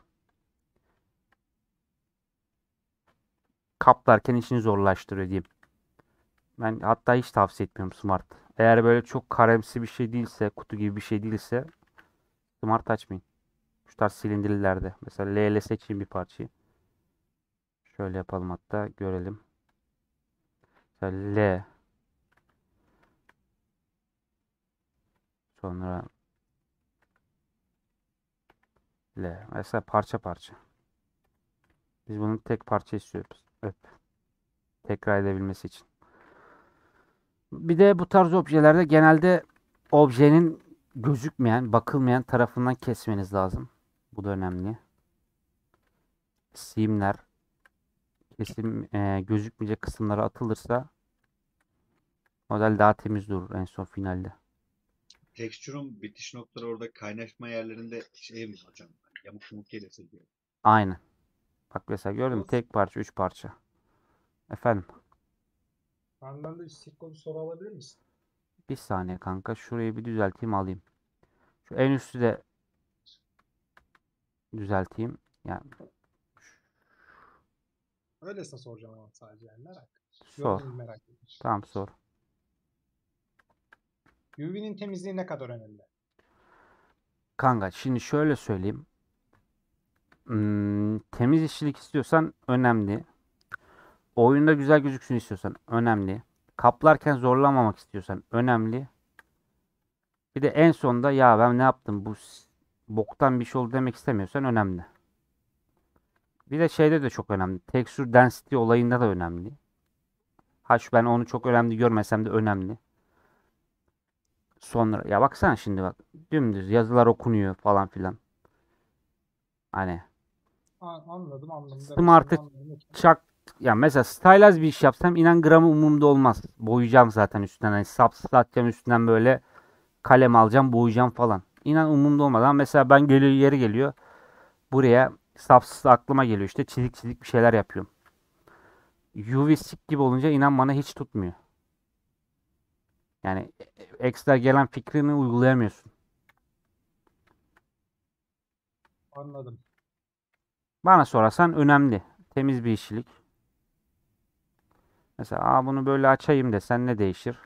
Kaplarken işini zorlaştırıyor diyeyim. Ben hatta hiç tavsiye etmiyorum Smart. Eğer böyle çok karemsi bir şey değilse, kutu gibi bir şey değilse Smart açmayın. Şu tarz silindirlerde. Mesela L ile seçeyim bir parçayı. Şöyle yapalım hatta görelim. Mesela L. Sonra L. Mesela parça parça. Biz bunun tek parça istiyoruz. Öp. Tekrar edebilmesi için. Bir de bu tarz objelerde genelde objenin gözükmeyen, bakılmayan tarafından kesmeniz lazım. Bu da önemli. Simler kesim e, gözükmeyecek kısımlara atılırsa model daha temiz durur en son finalde. Texture'un bitiş noktaları orada kaynaşma yerlerinde şey mi hocam? Yamuk yumuk gelirse diyor. Aynen. Bak mesela gördün mü? Olsun. Tek parça, üç parça. Efendim. Benden de Sikko bir soru alabilir misin? Bir saniye kanka. Şurayı bir düzelteyim alayım. Şu en üstü de düzelteyim. Yani Öylesine soracağım ama sadece yani merak. sor. Yorumunu merak etmiş. Tamam sor. U V'nin temizliği ne kadar önemli? Kanka şimdi şöyle söyleyeyim. Hmm, temiz işçilik istiyorsan önemli. Oyunda güzel gözüksün istiyorsan önemli. Kaplarken zorlamamak istiyorsan önemli. Bir de en sonda ya ben ne yaptım bu s- boktan bir şey oldu demek istemiyorsan önemli. Bir de şeyde de çok önemli. Texture density olayında da önemli. Ha şu ben onu çok önemli görmesem de önemli. Sonra ya baksana şimdi bak dümdüz yazılar okunuyor falan filan. Hani A- anladım anladım. Demek istediğini Smart'ı anladım. çak ya mesela stylized bir iş yapsam inan gramı umurumda olmaz. Boyayacağım zaten üstünden hani sap satacağım üstünden böyle kalem alacağım boyayacağım falan. İnan umurumda olmaz ama mesela ben geliyor yeri geliyor buraya sapsız aklıma geliyor işte çizik çizik bir şeyler yapıyorum. U V stick gibi olunca inan bana hiç tutmuyor. Yani ekstra gelen fikrini uygulayamıyorsun. Anladım. Bana sorarsan önemli. Temiz bir işçilik. Mesela Aa, bunu böyle açayım desen ne değişir?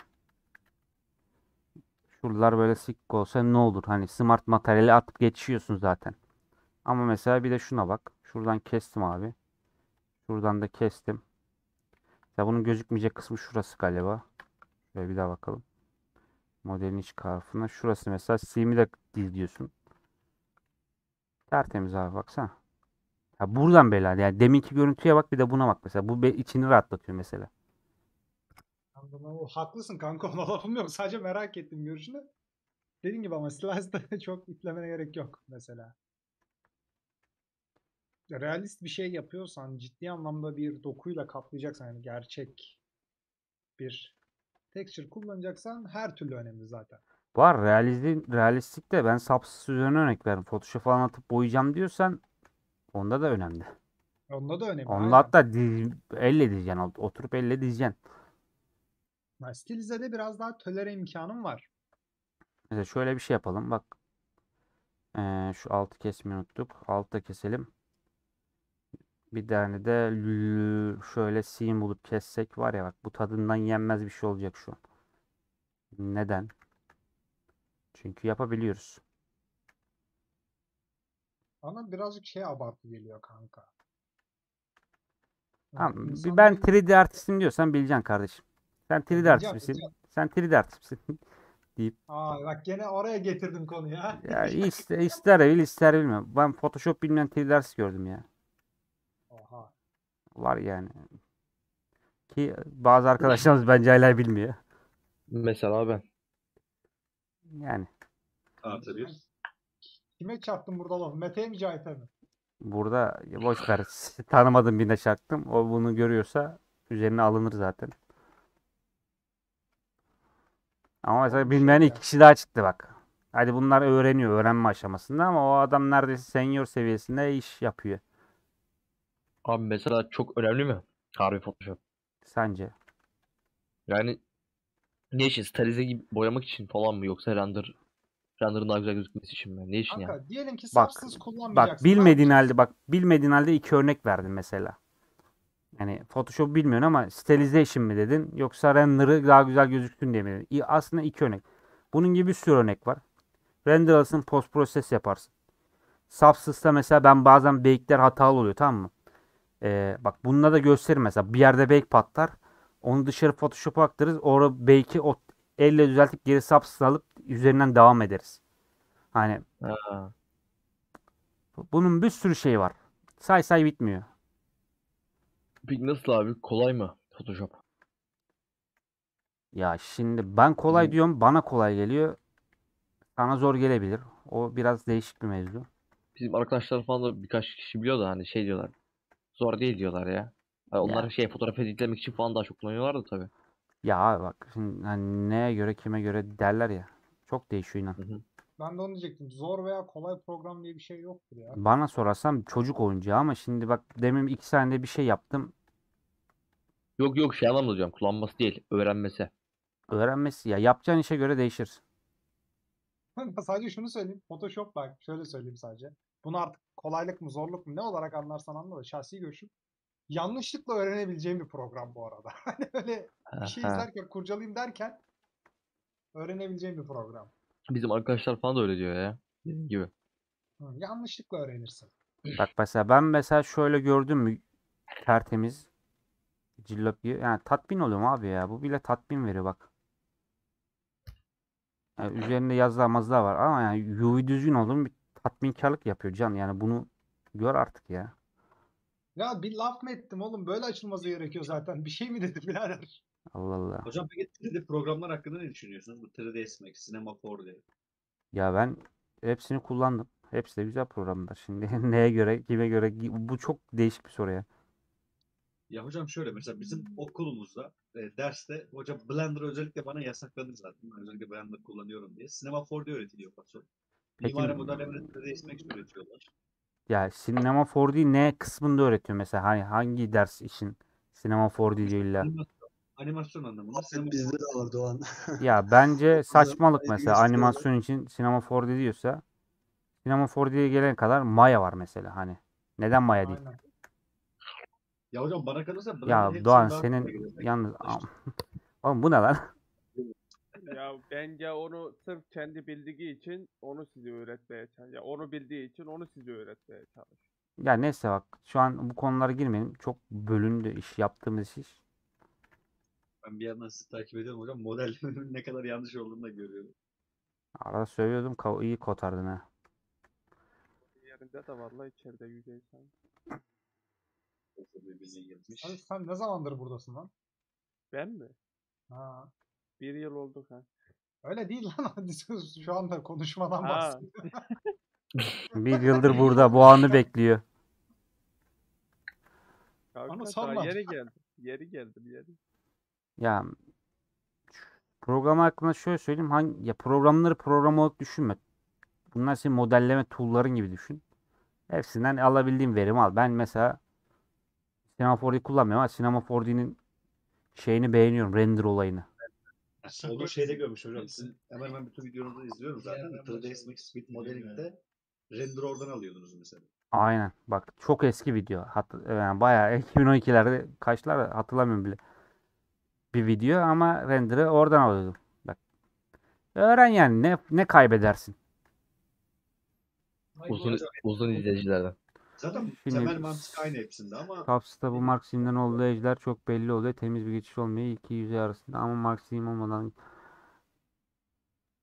Şuralar böyle sık olsa ne olur? Hani smart materyali atıp geçiyorsun zaten. Ama mesela bir de şuna bak. Şuradan kestim abi. Şuradan da kestim. Ya bunun gözükmeyecek kısmı şurası galiba. Şöyle bir daha bakalım. Modelin iç tarafına. Şurası mesela sim'i de diziyorsun. Tertemiz abi baksana. Ya buradan bela. Yani deminki görüntüye bak bir de buna bak mesela. Bu be- içini rahatlatıyor mesela. Anladım. O, haklısın kanka, ona lafım yok. Sadece merak ettim görüşünü. Dediğim gibi ama Slice'da çok iplemene gerek yok mesela. Realist bir şey yapıyorsan, ciddi anlamda bir dokuyla kaplayacaksan, yani gerçek bir texture kullanacaksan her türlü önemli zaten. Var realizm, realistik de ben sapsız üzerine örnek veririm. Photoshop falan atıp boyayacağım diyorsan onda da önemli. Onda da önemli Onda aynen. hatta diz, elle dizeceksin. ot- Oturup elle dizeceksin. Yani Stilize'de biraz daha tolere imkanım var. Mesela şöyle bir şey yapalım. Bak ee, şu altı kesmeyi unuttuk. Altı da keselim. Bir tane de lü- şöyle sim bulup kessek var ya bak bu tadından yenmez bir şey olacak şu an. Neden? Çünkü yapabiliyoruz. Bana birazcık şey abartı geliyor kanka. Yani Tamam, bir ben insanların üç D artistim diyorsan bileceksin kardeşim. Sen ya üç D artist bileceğim, misin? bileceğim. Sen üç D artist misin? deyip Aa bak gene oraya getirdin konuyu ha. ya ister, ister bil ister bilmem. Ben Photoshop bilmeyen T-Ders gördüm ya. Oha. Var yani. Ki bazı arkadaşlarımız bence hala bilmiyor. Mesela ben. Yani Artı bir. Kime çarptın burada lafı? Mete'ye mi Cahit'e mi? burada ya boş ver. Tanımadığım birine çaktım. O bunu görüyorsa üzerine alınır zaten. Ama mesela Oğlum şey bilmeyen ya. iki kişi daha çıktı bak. Hadi bunlar öğreniyor, öğrenme aşamasında ama o adam neredeyse senior seviyesinde iş yapıyor. Abi mesela çok önemli mi? Harbi Photoshop. Sence? Yani ne için? Sterilize gibi boyamak için falan mı? Yoksa render render'ın daha güzel gözükmesi için mi? Ne için yani? Kanka diyelim ki Bak, Substance bak kullanmayacaksın. Ne bilmediğin halde yapacaksın? bak bilmediğin halde iki örnek verdim mesela. Yani Photoshop bilmiyorsun ama Stylization mi dedin yoksa render'ı daha güzel gözüksün diye mi dedin? İ- Aslında iki örnek. Bunun gibi bir sürü örnek var. Render alırsın, post proses yaparsın. Substance'da mesela ben bazen bake'ler hatalı oluyor, tamam mı? Ee, bak bununla da gösteririm mesela. Bir yerde bake patlar. Onu dışarı Photoshop'a aktarırız. Orada bake'i o elle düzeltip geri Substance alıp üzerinden devam ederiz. Hani Ha. bunun bir sürü şeyi var. Say say bitmiyor. Peki nasıl abi? Kolay mı Photoshop? Ya şimdi ben kolay Bizim, diyorum, bana kolay geliyor. Sana zor gelebilir. O biraz değişik bir mevzu. bizim arkadaşlar falan da birkaç kişi biliyor da hani şey diyorlar. Zor değil diyorlar ya. Hani onlar Ya şey fotoğraf editlemek için falan daha çok kullanıyorlar da tabii. ya abi bak şimdi hani neye göre kime göre derler ya. Çok değişiyor inan. Hı hı. Ben de onu diyecektim. Zor veya kolay program diye bir şey yoktur ya. Bana sorarsan çocuk oyuncağı ama şimdi bak demin iki saniyede bir şey yaptım. Yok yok şey anlamda diyorum. Kullanması değil. Öğrenmesi. Öğrenmesi ya yapacağın işe göre değişir. Sadece şunu söyleyeyim. Photoshop bak şöyle söyleyeyim sadece. Bunu artık kolaylık mı zorluk mu ne olarak anlarsan anla da şahsi görüşüm. Yanlışlıkla öğrenebileceğim bir program bu arada. Hani öyle bir şey Aha. izlerken kurcalayayım derken öğrenebileceğim bir program. Bizim arkadaşlar falan da öyle diyor ya. Dediğim gibi. Hı, yanlışlıkla öğrenirsin. Bak mesela ben mesela şöyle gördüm mü tertemiz cillop gibi. Yani tatmin oluyorum abi ya. Bu bile tatmin veriyor bak. Yani üzerinde yazılar mazlar var ama yani U V düzgün olduğum bir tatminkarlık yapıyor can. Yani bunu gör artık ya. Ya bir laf mı ettim oğlum? Böyle açılması gerekiyor zaten. Bir şey mi dedim birader? Allah Allah. Hocam peki üç D programlar hakkında ne düşünüyorsunuz? Bu üç D S Max, Cinema four D. Ya ben hepsini kullandım. Hepsi de güzel programlar. Şimdi neye göre, kime göre bu çok değişik bir soru ya. Ya hocam şöyle mesela bizim okulumuzda e, derste hoca Blender özellikle bana yasakladı zaten. Ben özellikle Blender kullanıyorum diye. Cinema four D öğretiliyor paso. Peki Mimari modellemede üç D S Max öğretiyorlar. ya Cinema four D ne kısmında öğretiyor mesela? Hani hangi ders için Cinema four D diyor illa? Animasyon, animasyon anlamında Cinema Hep bizde four D. de vardı o an. Ya bence Okulda saçmalık ayrı mesela gösteriyorlar. animasyon için Cinema four D diyorsa Cinema four D'ye gelene kadar Maya var mesela hani. Neden Maya değil? Aynen. Ya hocam bana kalırsa Blender Ya Doğan hepsinden daha kolay senin geliyor. Ben yalnız çalıştım. oğlum bu ne lan? Ya bence onu sırf kendi bildiği için onu size öğretmeye çalışıyor. Ya onu bildiği için onu size öğretmeye çalışıyor. Ya neyse bak şu an bu konulara girmeyelim. Çok bölündü iş yaptığımız iş. Ben bir yandan sizi takip ediyorum hocam. Modellemenin ne kadar yanlış olduğunu da görüyorum. Arada söylüyordum ka- iyi kotardın ha. Yerinde de vallahi içeride yüzeysel. Ortada bizi girmiş. Abi sen ne zamandır buradasın lan? Ben mi? Ha. Bir yıl oldu ha. Öyle değil lan. Şu anda konuşmadan Ha. bahsediyorum. Bir yıldır burada bu anı bekliyor. Onu Kanka daha sorma. yeni geldim. Yeni geldim yeni. Ya program hakkında şöyle söyleyeyim. Hangi, ya programları program olarak düşünme. Bunlar senin modelleme tool'ların gibi düşün. Hepsinden alabildiğin verimi al. Ben mesela Cinema four D kullanmıyorum ama Cinema four D'nin şeyini beğeniyorum. Render olayını. Onu şeyde görmüş hocam. Sizin hemen hemen bütün videonuzu izliyorum zaten. üç D S Max Speed Modeling'de render oradan alıyordunuz mesela. Aynen. Bak çok eski video. Hat yani bayağı iki bin on ikilerde kaçlar hatırlamıyorum bile. Bir video ama render'ı oradan alıyordum. Bak. Öğren yani ne ne kaybedersin? Uzun uzun izleyicilerden. Zaten Şimdi temel mantık aynı hepsinde ama Subs'ta bu Maxim'den olduğu ejder çok belli oluyor. Temiz bir geçiş olmuyor iki yüzey arasında ama Maxim olmadan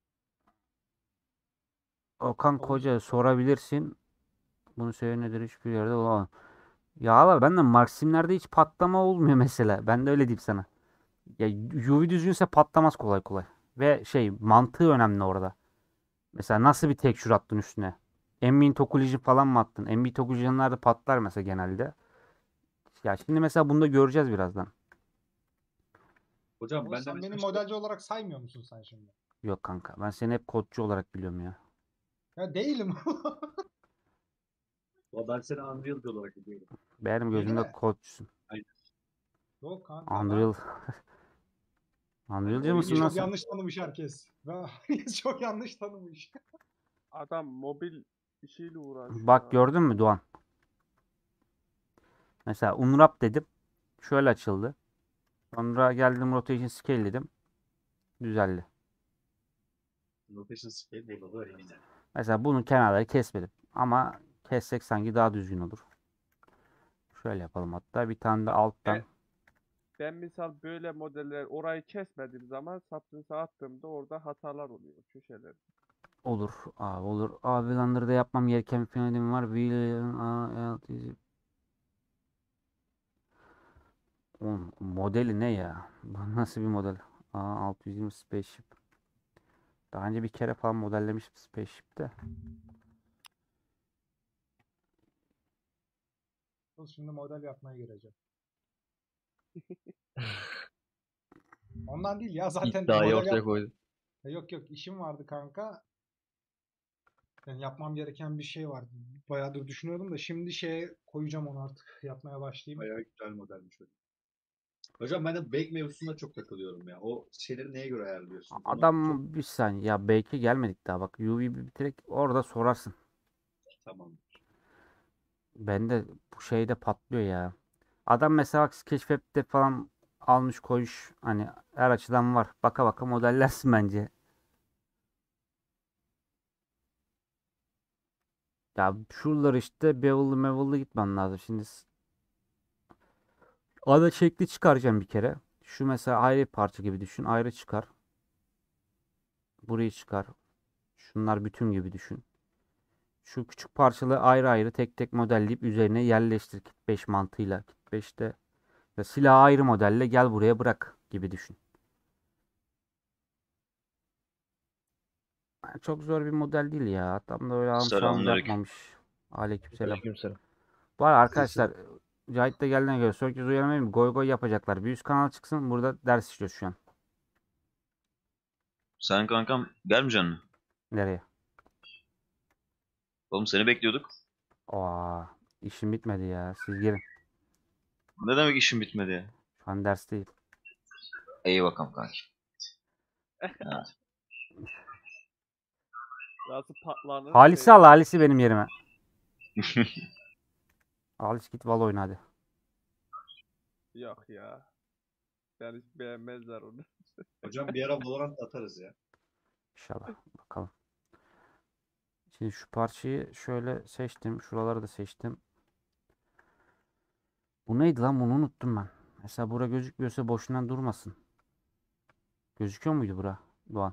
Okan Olur. Koca'ya sorabilirsin. Bunu söylenedir hiçbir yerde olamam. Ya Allah ben de Maxim'lerde hiç patlama olmuyor mesela. Ben de öyle diyeyim sana. Ya U V düzgünse patlamaz kolay kolay. Ve şey mantığı önemli orada. Mesela nasıl bir tekstür attın üstüne? Ambient Occlusion falan mı attın? Ambient Occlusion'lar da patlar mesela genelde. Ya şimdi mesela bunu da göreceğiz birazdan. Hocam Oğlum ben de sen beni mesela işte modelci olarak saymıyor musun sen şimdi? Yok kanka ben seni hep kodcu olarak biliyorum ya. Ya değilim. ben seni Unreal olarak biliyorum. Benim Yeni gözümde mi? kodcusun. Aynen. Yok kanka Unreal. ben Hani Unreal'cı oyun mısın beni lan çok sen? yanlış tanımış herkes. Ben herkes çok yanlış tanımış. Adam mobil işiyle uğraşıyor Bak abi. gördün mü Doğan? Mesela Unwrap dedim. Şöyle açıldı. Sonra geldim Rotation Scale dedim. Düzeldi. Rotation Scale burada da önemli. Mesela bunun kenarları kesmedim. Ama kessek sanki daha düzgün olur. Şöyle yapalım hatta. Bir tane de alttan. Ben, ben misal böyle modeller orayı kesmediğim zaman Substance'a attığımda orada hatalar oluyor. Köşeler. Olur. Abi olur. Abi Blender'da yapmam gereken bir planim var. Wheel, A, L, T, Oğlum, modeli ne ya? Bu nasıl bir model? A altı yüz yirmi Spaceship. Daha önce bir kere falan modellemiştim Spaceship'te. Dur şimdi model yapmaya gireceğim. Ondan değil ya zaten İddiayı model ortaya yapma. koydu. Ya yok yok işim vardı kanka. Yani yapmam gereken bir şey vardı. Bayağıdır düşünüyordum da şimdi şeye koyacağım onu artık. Yapmaya başlayayım. Bayağı güzel modelmiş hocam. Hocam ben de bake mevzusuna çok takılıyorum ya. O şeyleri neye göre ayarlıyorsunuz? Onu çok Adam bir saniye ya belki gelmedik daha bak U V bir bitirek orada sorarsın. tamam. Ben de bu şeyde patlıyor ya. Adam mesela bak Sketchfab'de falan almış koymuş hani her açıdan var. Baka baka modellersin bence. Ya şuraları işte bevel'lı mevel'lı gitmen lazım. Şimdi s- ada şekli çıkaracağım bir kere. Şu mesela ayrı bir parça gibi düşün. Ayrı çıkar. Burayı çıkar. Şunlar bütün gibi düşün. Şu küçük parçaları ayrı ayrı tek tek modelleyip üzerine yerleştir kit beş mantığıyla. Kit beşte ya silahı ayrı modelle gel buraya bırak gibi düşün. Yani çok zor bir model değil ya. Tam da öyle almış almış Selamünaleyküm. yapmamış. Aleykümselam. Aleykümselam. Var arkadaşlar. Aleykümselam. Cahit de geldiğine göre sonraki uyarmayayım mı? Goy goy yapacaklar. Bir üst kanal çıksın. Burada ders işliyoruz şu an. Sen kankam gelmeyeceksin mi? Nereye? Oğlum seni bekliyorduk. Aa, işim bitmedi ya. Siz girin. Ne demek işin bitmedi ya? Şu an dersteyim. İyi bakalım kanki. Ha. Nasıl patlanır Halis'i şey. al. Halis'i benim yerime. Halis git Valo oyna hadi. Yok ya. Ben hiç beğenmezler onu. Hocam bir ara Valorant atarız ya. İnşallah. Bakalım. Şimdi şu parçayı şöyle seçtim. Şuraları da seçtim. Bu neydi lan? Bunu unuttum ben. Mesela bura gözükmüyorsa boşuna durmasın. Gözüküyor muydu bura? Doğan.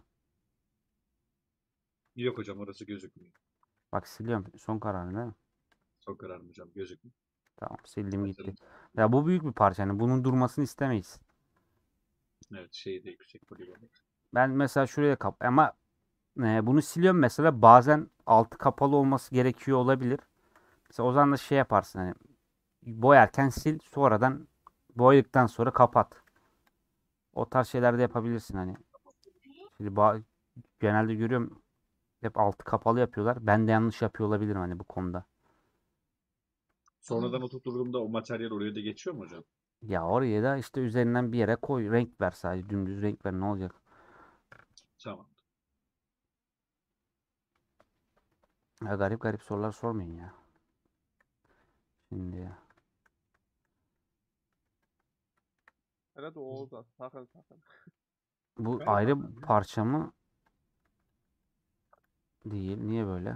Yok hocam orası gözükmüyor. Bak siliyorum. Son kararın değil mi? Çok kararım hocam gözükmüyor. Tamam sildim gitti. Atalım. Ya bu büyük bir parça. Yani bunun durmasını istemeyiz. Evet şeyde yüksek poligon. Ben mesela şuraya kap ama e, bunu siliyorum mesela bazen altı kapalı olması gerekiyor olabilir. Mesela o zaman da şey yaparsın hani boyarken sil sonradan boyadıktan sonra kapat. O tarz şeyler de yapabilirsin hani. Şimdi ba- genelde görüyorum hep altı kapalı yapıyorlar. Ben de yanlış yapıyor olabilirim hani bu konuda. Sonradan oturttuğumda o materyal oraya da geçiyor mu hocam? Ya oraya da işte üzerinden bir yere koy. Renk ver sadece. Dümdüz renk ver ne olacak? Tamam. Ya garip garip sorular sormayın ya. Şimdi Herhalde o olmaz. Sakın sakın. bu Garip ayrı adam. parça mı? Değil. Niye böyle?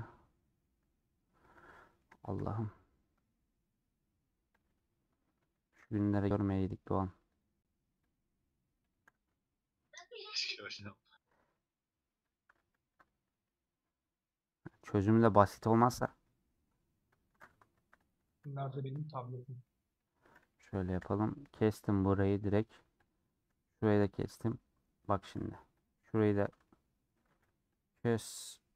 Allah'ım. Şu günleri görmeyeydik Doğan. çözümü de basit olmazsa. Nerede benim tabletim? Şöyle yapalım. Kestim burayı direkt. Şurayı da kestim. Bak şimdi. Şurayı da kes.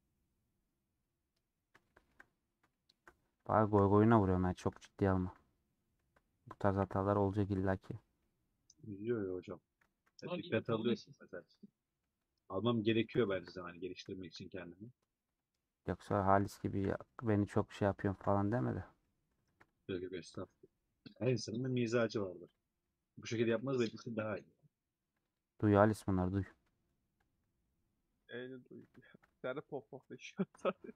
Bak goy goyuna vuruyorum ben. Çok ciddi alma. Bu tarz hatalar olacak illaki. Biliyor ya hocam. Ya dikkat alıyorsun mesela. Almam gerekiyor bence zaman geliştirmek için kendimi. Yoksa Halis gibi ya, beni çok şey yapıyorsun falan deme de. Böyle bir estağfurullah. Her insanın bir mizacı vardır. Bu şekilde yapmaz benim için daha iyi. Duy Halis bunları duy. Eğni duydu. Seni pohpohlaşıyor zaten.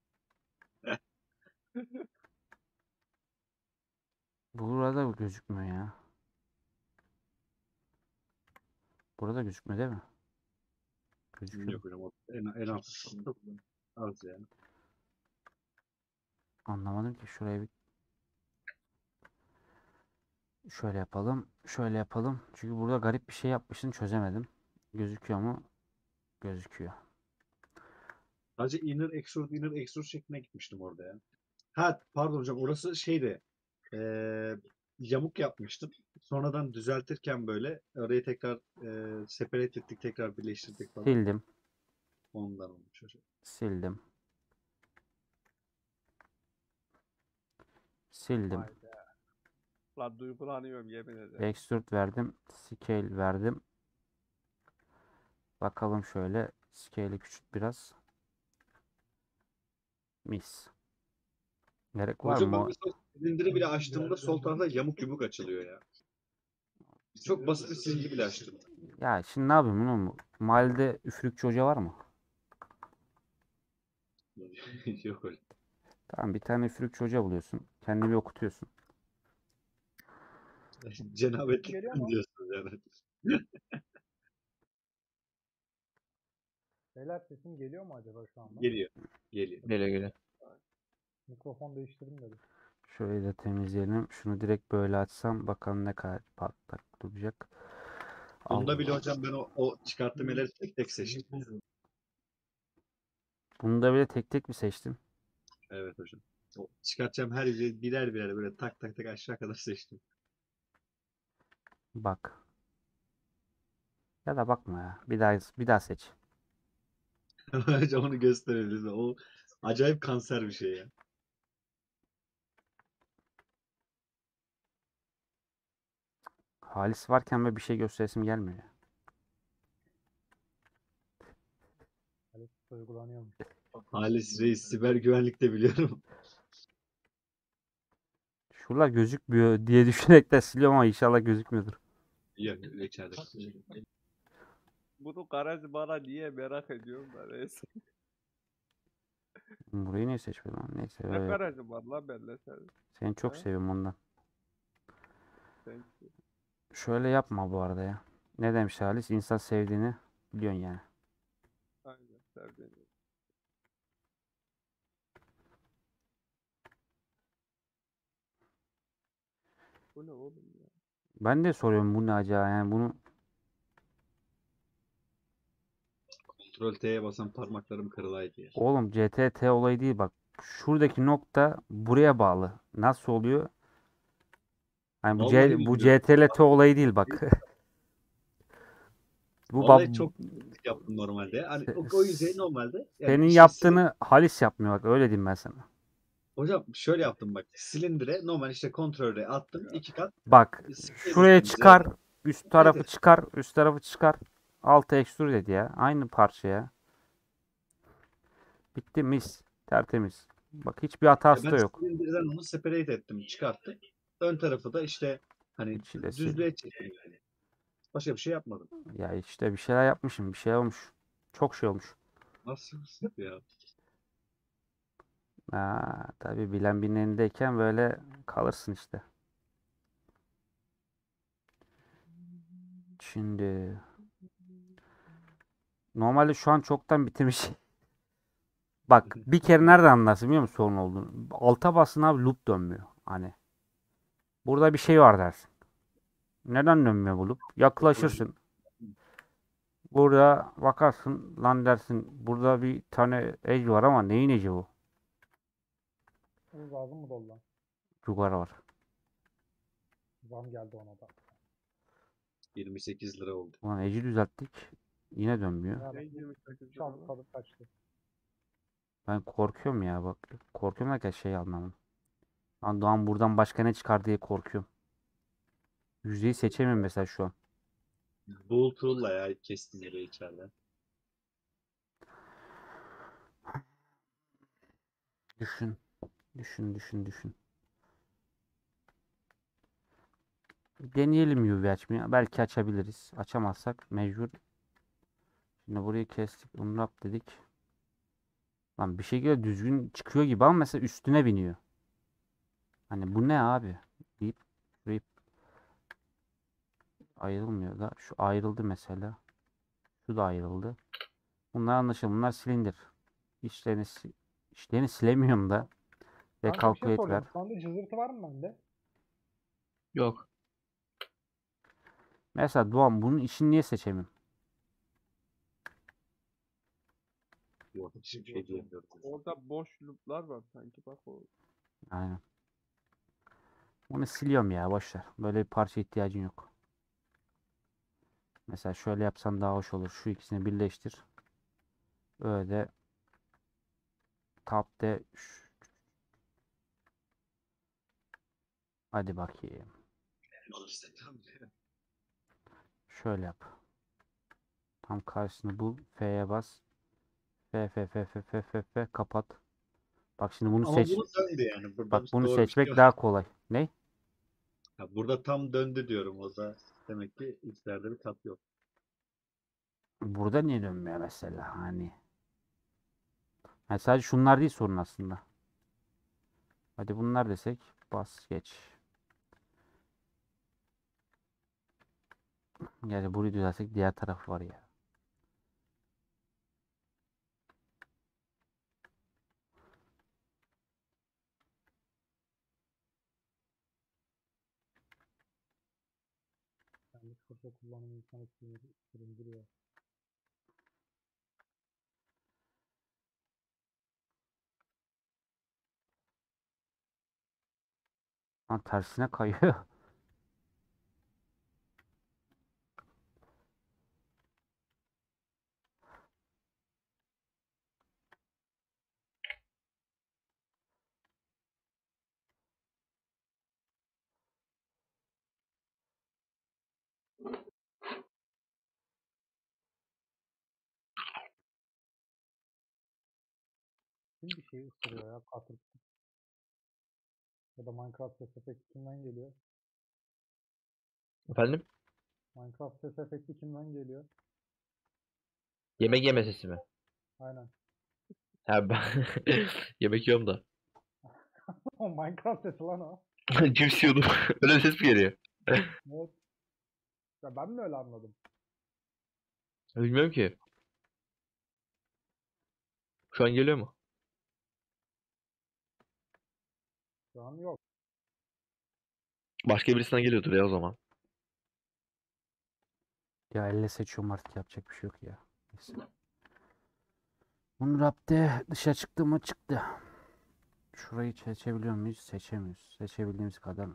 Burada gözükmüyor ya. Burada gözükmüyor değil mi? Gözüküyor. Yok hocam o en, en alt çok az yani. Anlamadım ki şuraya bir şöyle yapalım. Şöyle yapalım. Çünkü burada garip bir şey yapmışsın çözemedim. Gözüküyor mu? Gözüküyor. Sadece inner extrude inner extrude şekline gitmiştim orada ya. Ha pardon hocam orası şeydi. Eee yamuk yapmıştım. Sonradan düzeltirken böyle orayı tekrar eee separate ettik tekrar birleştirdik falan. Sildim. Ondan olmuş hocam. Sildim. Sildim. Vay be. Lan duygulanıyorum yemin ederim. Extrude verdim. Scale verdim. Bakalım şöyle. Scale'i küçült biraz. Mis. Gerek var Hocam mı? ben o- mesela silindiri bile açtığımda sol tarafta yamuk yumuk açılıyor ya. Çok basit bir silindiri bile açtım. Ya şimdi ne yapayım bunu mu? Mahallede üfürükçü hoca var mı? Yok hocam. Tamam bir tane üfürükçü hoca buluyorsun. Kendini bir okutuyorsun. Cenabetlikten diyorsunuz yani. Beyler sesim geliyor mu acaba şu anda? Geliyor. Geliyor. Gele gele. Mikrofon değiştirdim dedim. Şurayı da temizleyelim. Şunu direkt böyle açsam bakalım ne kadar patlak duracak. Bunda Al. bile hocam ben o, o çıkarttığım yerleri tek tek seçtim. Bunu da bile tek tek mi seçtim? Evet hocam. O çıkartacağım her yeri birer birer böyle tak tak tak aşağı kadar seçtim. Bak. Ya da bakma ya. Bir daha bir daha seç. Hocam onu gösterebiliriz. O acayip kanser bir şey ya. Halis varken böyle bir şey gösteresim gelmiyor ya. Halis uygulanıyormuş. Halis Reis siber güvenlikte biliyorum. Şuralar gözükmüyor diye düşünerek de siliyorum ama inşallah gözükmüyordur. Yok içeride. Bunu garaj bana niye merak ediyorum da neyse. Burayı niye seçmedim lan? Neyse Ne öyle yap. garajı var lan bende senin. Seni çok Ha? seviyorum ondan. Thank you. Şöyle yapma bu arada ya. Ne demiş Halis? İnsan sevdiğini biliyorsun yani. Aynen sevdiğim. Bu ne oğlum ya? Ben de soruyorum bu ne acaba yani bunu Kontrol T'ye basan parmaklarım kırılaydı ya. oğlum C T T olayı değil bak. Şuradaki nokta buraya bağlı. Nasıl oluyor? Hani bu Vallahi C, bu bilmiyorum. C T L T olayı değil bak. Bu Vallahi bab- çok yaptım normalde. Hani Se- o, o yüzey normalde. Yani senin işte yaptığını Halis yapmıyor bak öyle diyeyim ben sana. hocam şöyle yaptım bak. Silindire normal işte kontrole attım. iki kat. Bak Scale şuraya ettim çıkar, üzerine. üst tarafı evet. çıkar, üst tarafı çıkar. Altı extrude dedi ya. Aynı parça ya. Bitti mis. Tertemiz. Bak hiçbir Ya hatası da ben yok. silindirden onu separate ettim. Çıkarttık. Ön tarafı da işte hani İçi de sil. düzlüğe çektim yani. Başka bir şey yapmadım. Ya işte bir şeyler yapmışım. Bir şey olmuş. Çok şey olmuş. Nasıl ya? Ha, tabii bilen birinin elindeyken böyle kalırsın işte. Şimdi normalde şu an çoktan bitirmiş. Bak bir kere nereden anlarsın biliyor musun sorun olduğunu? Alta basın abi loop dönmüyor. Hani burada bir şey var dersin. Neden dönmüyor bu loop? Yaklaşırsın. Burada bakarsın lan dersin burada bir tane ec var ama neyin eci bu? Uz ağzı mı dolu lan? Cugara var. Zam geldi ona da. yirmi sekiz lira oldu. Ulan eci düzelttik. Yine dönmüyor. Yani Ne yirmi sekiz lira şans lan? tadı kaçtı. Ben korkuyorum ya bak. Korkuyorum derken şey anlamam. Lan Doğan buradan başka ne çıkar diye korkuyorum. Yüzdeyi seçemiyorum mesela şu an. Bull Tool'la ya kestin yere içeriden. Düşün. Düşün düşün düşün. Deneyelim U V açmayı. Belki açabiliriz. Açamazsak mecbur. Şimdi burayı kestik. Unwrap dedik. Lan bir şekilde düzgün çıkıyor gibi ama mesela üstüne biniyor. Hani bu ne abi? Deyip deyip ayrılmıyor da. Şu ayrıldı mesela. Şu da ayrıldı. Bunlar anlaşıldı. Bunlar silindir. İşlerini, si- işlerini silemiyorum da. Kanka bir şey Recalculate ver. soracağım. Şu anda cızırtı var mı bende? Yok. Mesela Doğan bunun işini niye seçemiyorum? Yok hiçbir şey diyemiyorum. Orada boş loop'lar var sanki bak o. Aynen. Onu siliyorum ya boş ver. Böyle bir parça ihtiyacın yok. Mesela şöyle yapsan daha hoş olur. Şu ikisini birleştir. Öyle tap de ş- hadi bakayım. İşte tam Şöyle yap. Tam karşısını bul. F'ye bas. F F F F F F F kapat. Bak şimdi bunu Ama seç. bunu döndü yani. Burada Bak bunu doğru bir şey seçmek yok. daha kolay. Ne? Ha, burada tam döndü diyorum o da. Demek ki içlerde bir tat yok. Burada niye dönmüyor mesela hani? Yani sadece şunlar değil sorun aslında. Hadi bunlar desek bas geç. Yani burayı düzelsek diğer taraf var ya. Yani fırça kullanımı insanı sinir- süründürüyor. Lan tersine kayıyor. Kim bir şey ısırıyor ya katır. Ya da Minecraft ses efekti kimden geliyor? Efendim? Minecraft ses efekti kimden geliyor? Yemek yeme sesi mi? Aynen. Ha ben yemek yiyorum da. O Minecraft sesi lan o. Cips yiyordum. Öyle bir ses mi geliyor? Evet. Ya ben mi öyle anladım? Bilmiyorum ki. Şu an geliyor mu? Şu an yok. Başka birisinden geliyordur ya o zaman. Ya elle seçiyorum artık yapacak bir şey yok ya. Neyse. Bunu rapte dışa çıktı mı çıktı. Şurayı seçebiliyor muyuz? Seçemiyoruz. Seçebildiğimiz kadar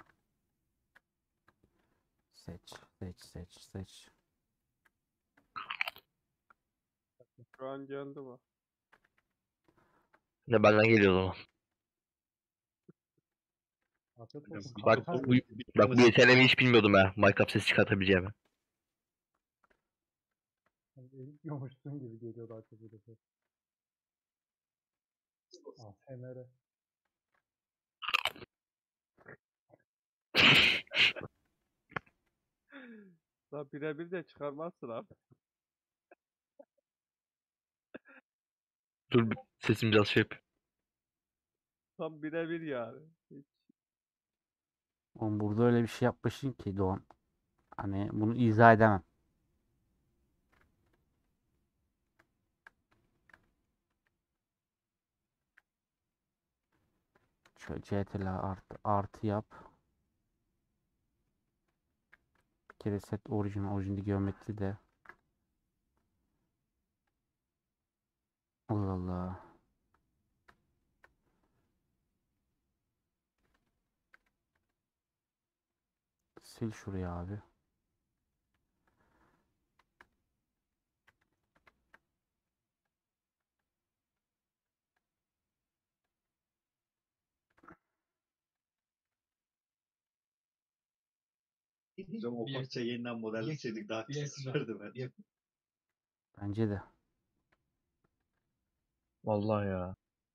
seç, seç, seç, seç. Şu an geldi bak. Ne benden geliyor o zaman. Afiyet olsun. Bak Kanka, bu, bak bu yeteneğimi hiç bilmiyordum ha. Minecraft sesi çıkartabileceğimi. elik yiyormuşsun gibi geliyor daha çok bir de ses. A S M R. La birebir de çıkarmazsın abi. Dur bir sesim biraz şey yap. Tam birebir yani. Hiç. Oğlum burada öyle bir şey yapmışsın ki Doğan. Hani bunu izah edemem. Şöyle C T L A artı, artı yap. Bir kere set orijin, orijinde geometri de. Allah. Sil şuraya abi. Hocam o Bir- parça yeniden modelleseydik daha bir- kısa sürerdi ben. bir- Bence de. Vallahi ya.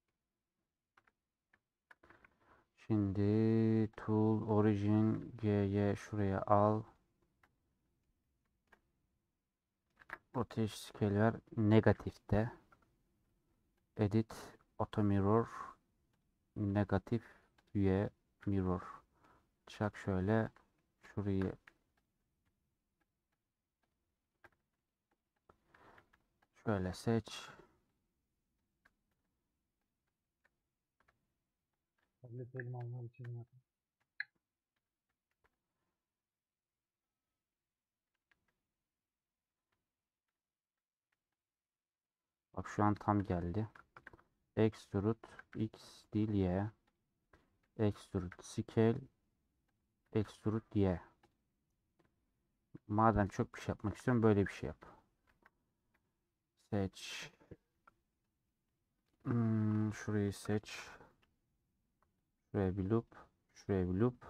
Şimdi tool origin G'ye şuraya al. Rotation scale ver. Negatifte. Edit auto mirror. Negatif view mirror. Çak şöyle. Şurayı şöyle seç. Halledelim anlar için ya. Bak şu an tam geldi. Extrude X değil Y. Extrude scale. Extrude Y. Madem çok bir şey yapmak istiyorum böyle bir şey yap. Seç. Hmm, şurayı seç. Şuraya bir loop. Şuraya bir loop.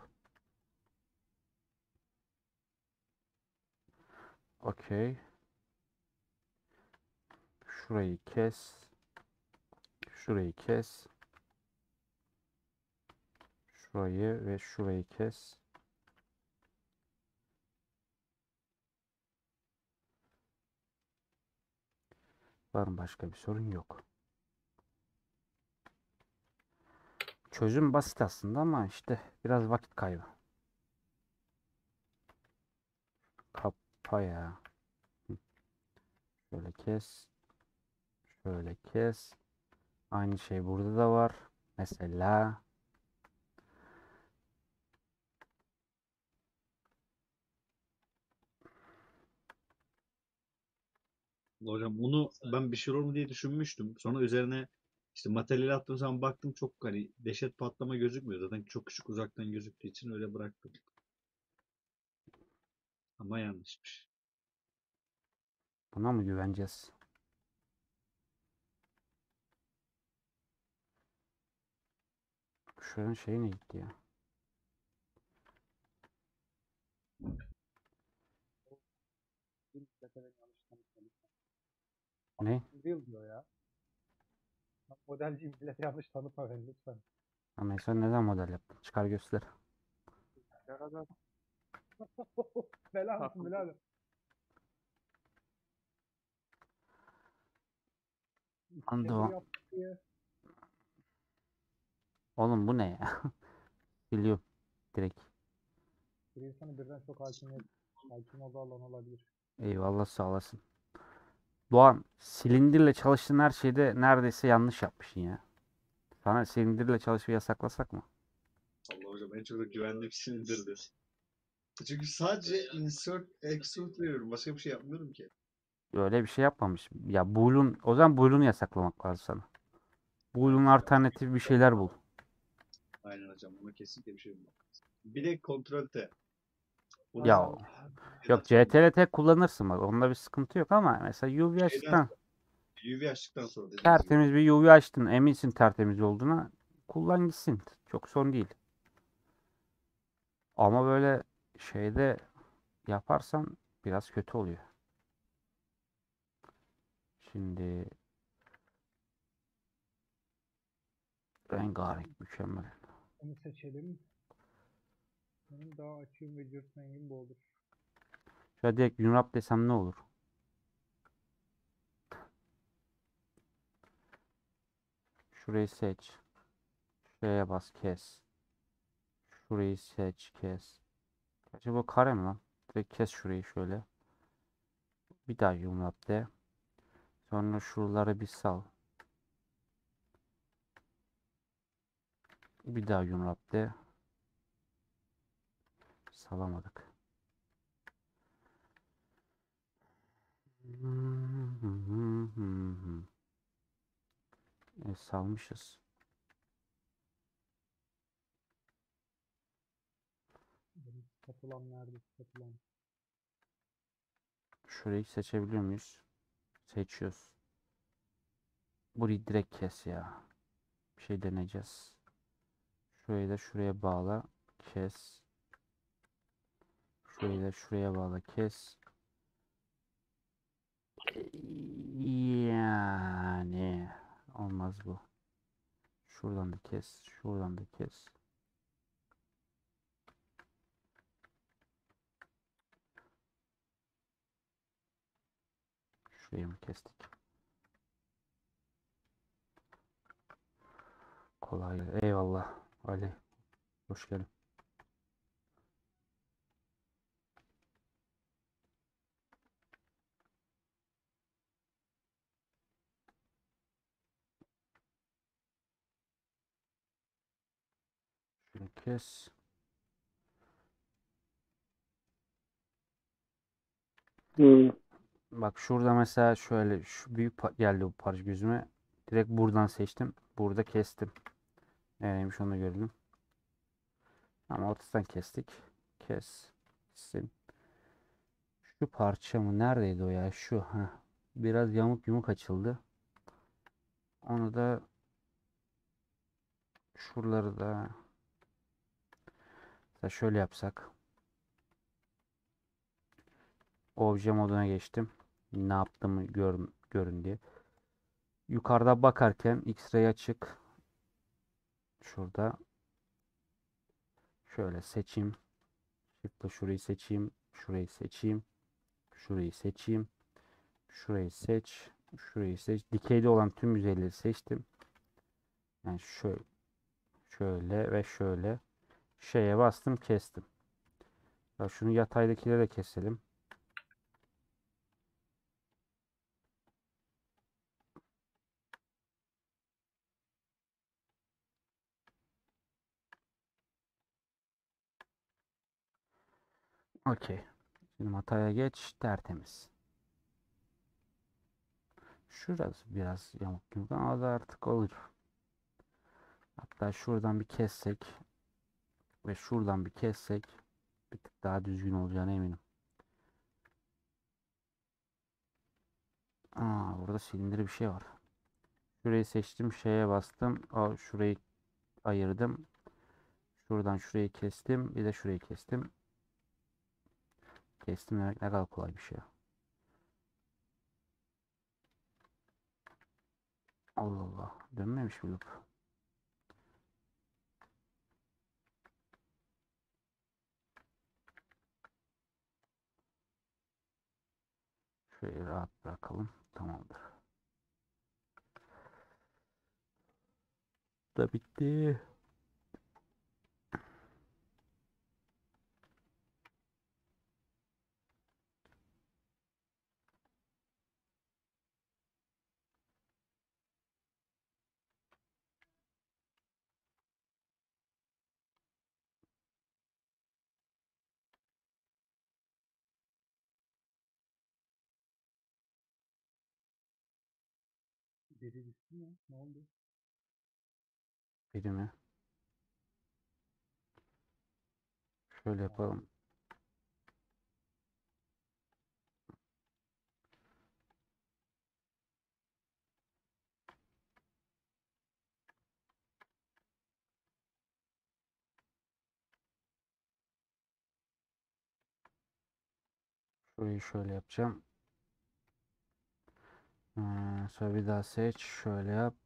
Okey. Şurayı kes. Şurayı kes. Şurayı ve şurayı kes. Var mı başka bir sorun? Yok. Çözüm basit aslında ama işte biraz vakit kaybı. Kapa ya. Hı. Şöyle kes. Şöyle kes. Aynı şey burada da var. Mesela Hocam bunu ben bir şey olur mu diye düşünmüştüm. Sonra üzerine işte materyal attığım zaman baktım çok hani dehşet patlama gözükmüyor. Zaten çok küçük uzaktan gözüktüğü için öyle bıraktım. Ama yanlışmış. buna mı güveneceğiz? Şuranın şeyi ne gitti ya? Ne? Real diyor ya. Bak, modelciyim millet yanlış tanıtma beni lütfen. Ama sen neden model yaptın? Çıkar göster. Ya kadar. Bela mısın birader? Lan Shader Doğan. yaptık diye. Oğlum bu ne ya? Biliyorum. Direkt. Bir insanı birden çok hakimiyet, hakim olduğu alan olabilir. Eyvallah sağ olasın. Doğan, silindirle çalıştığın her şeyde neredeyse yanlış yapmışsın ya. Sana silindirle çalışmayı yasaklasak mı? Allah hocam en çok da güvendiğim silindirdir. Çünkü sadece insert, extrude veriyorum. Başka bir şey yapmıyorum ki. Öyle bir şey yapmamış. Ya Boolean, o zaman Boolean'u yasaklamak lazım sana. Boolean alternatif bir şeyler bul. Aynen hocam. Buna kesinlikle bir şey yok. Bir de kontrol T. Bunu Ya Aa, yok C T R L kullanırsın bak. Onda bir sıkıntı yok ama mesela U V Şeyden açtıktan U V açtıktan sonra dediğiniz gibi. tertemiz bir U V açtın. Eminsin tertemiz olduğuna. Kullan gitsin. Çok sorun değil. Ama böyle şeyde yaparsan biraz kötü oluyor. Şimdi rengarenk mükemmel. onu seçelim. Benim daha açığım ve cırt rengim bu olur. Şöyle direkt Unwrap desem ne olur? Şurayı seç. Şuraya bas kes. Şurayı seç kes. Gerçi bu kare mi lan? Direkt kes şurayı şöyle. Bir daha Unwrap de. Sonra şuraları bir sal. Bir daha Unwrap de. Salamadık. Şöyle salmışız. Katılan nerede? Katılan. Şurayı seçebiliyor muyuz? Seçiyoruz. Burayı direkt kes ya. Bir şey deneyeceğiz. Şurayı da şuraya bağla. Kes. Şurayı da şuraya bağla. Kes. Yani olmaz bu. Şuradan da kes. Şuradan da kes. Şurayı mı kestik? Kolay. Eyvallah. Ali. Hoş geldin. Şunu kes. Hmm. Bak şurada mesela şöyle şu büyük pa- geldi bu parça gözüme. Direkt buradan seçtim. Burada kestim. Neymiş onu gördüm. Ama ortadan kestik. Kessin. Şu parça mı? Neredeydi o ya? Şu. Heh. Biraz yamuk yumuk açıldı. Onu da şuraları da mesela şöyle yapsak. Obje moduna geçtim. Ne yaptığımı gör, görün diye. Yukarıda bakarken X-ray açık. Şurada. Şöyle seçeyim. Shift'la şurayı seçeyim. Şurayı seçeyim. Şurayı seçeyim. Şurayı seç. Şurayı seç. Dikeyde olan tüm yüzeyleri seçtim. Yani şöyle, şöyle ve şöyle. Şeye bastım, kestim. Ya şunu yataydakileri de keselim. Okey. Şimdi hataya geç. Tertemiz. Şurası biraz yamuk yumuk ama da artık olur. Hatta şuradan bir kessek ve şuradan bir kessek bir tık daha düzgün olacağına eminim. Aa, burada silindir bir şey var. Şurayı seçtim, şeye bastım. Aa, şurayı ayırdım. Şuradan şurayı kestim. Bir de şurayı kestim. Kestim demek ne kadar kolay bir şey. Allah Allah. Dönmemiş bir loop. Şöyle rahat bırakalım. Tamamdır. Da bitti. Biri düştü mü? Ne oldu? Biri mi? Şöyle yapalım. Şurayı şöyle yapacağım. Ee, sonra bir daha seç. Şöyle yap.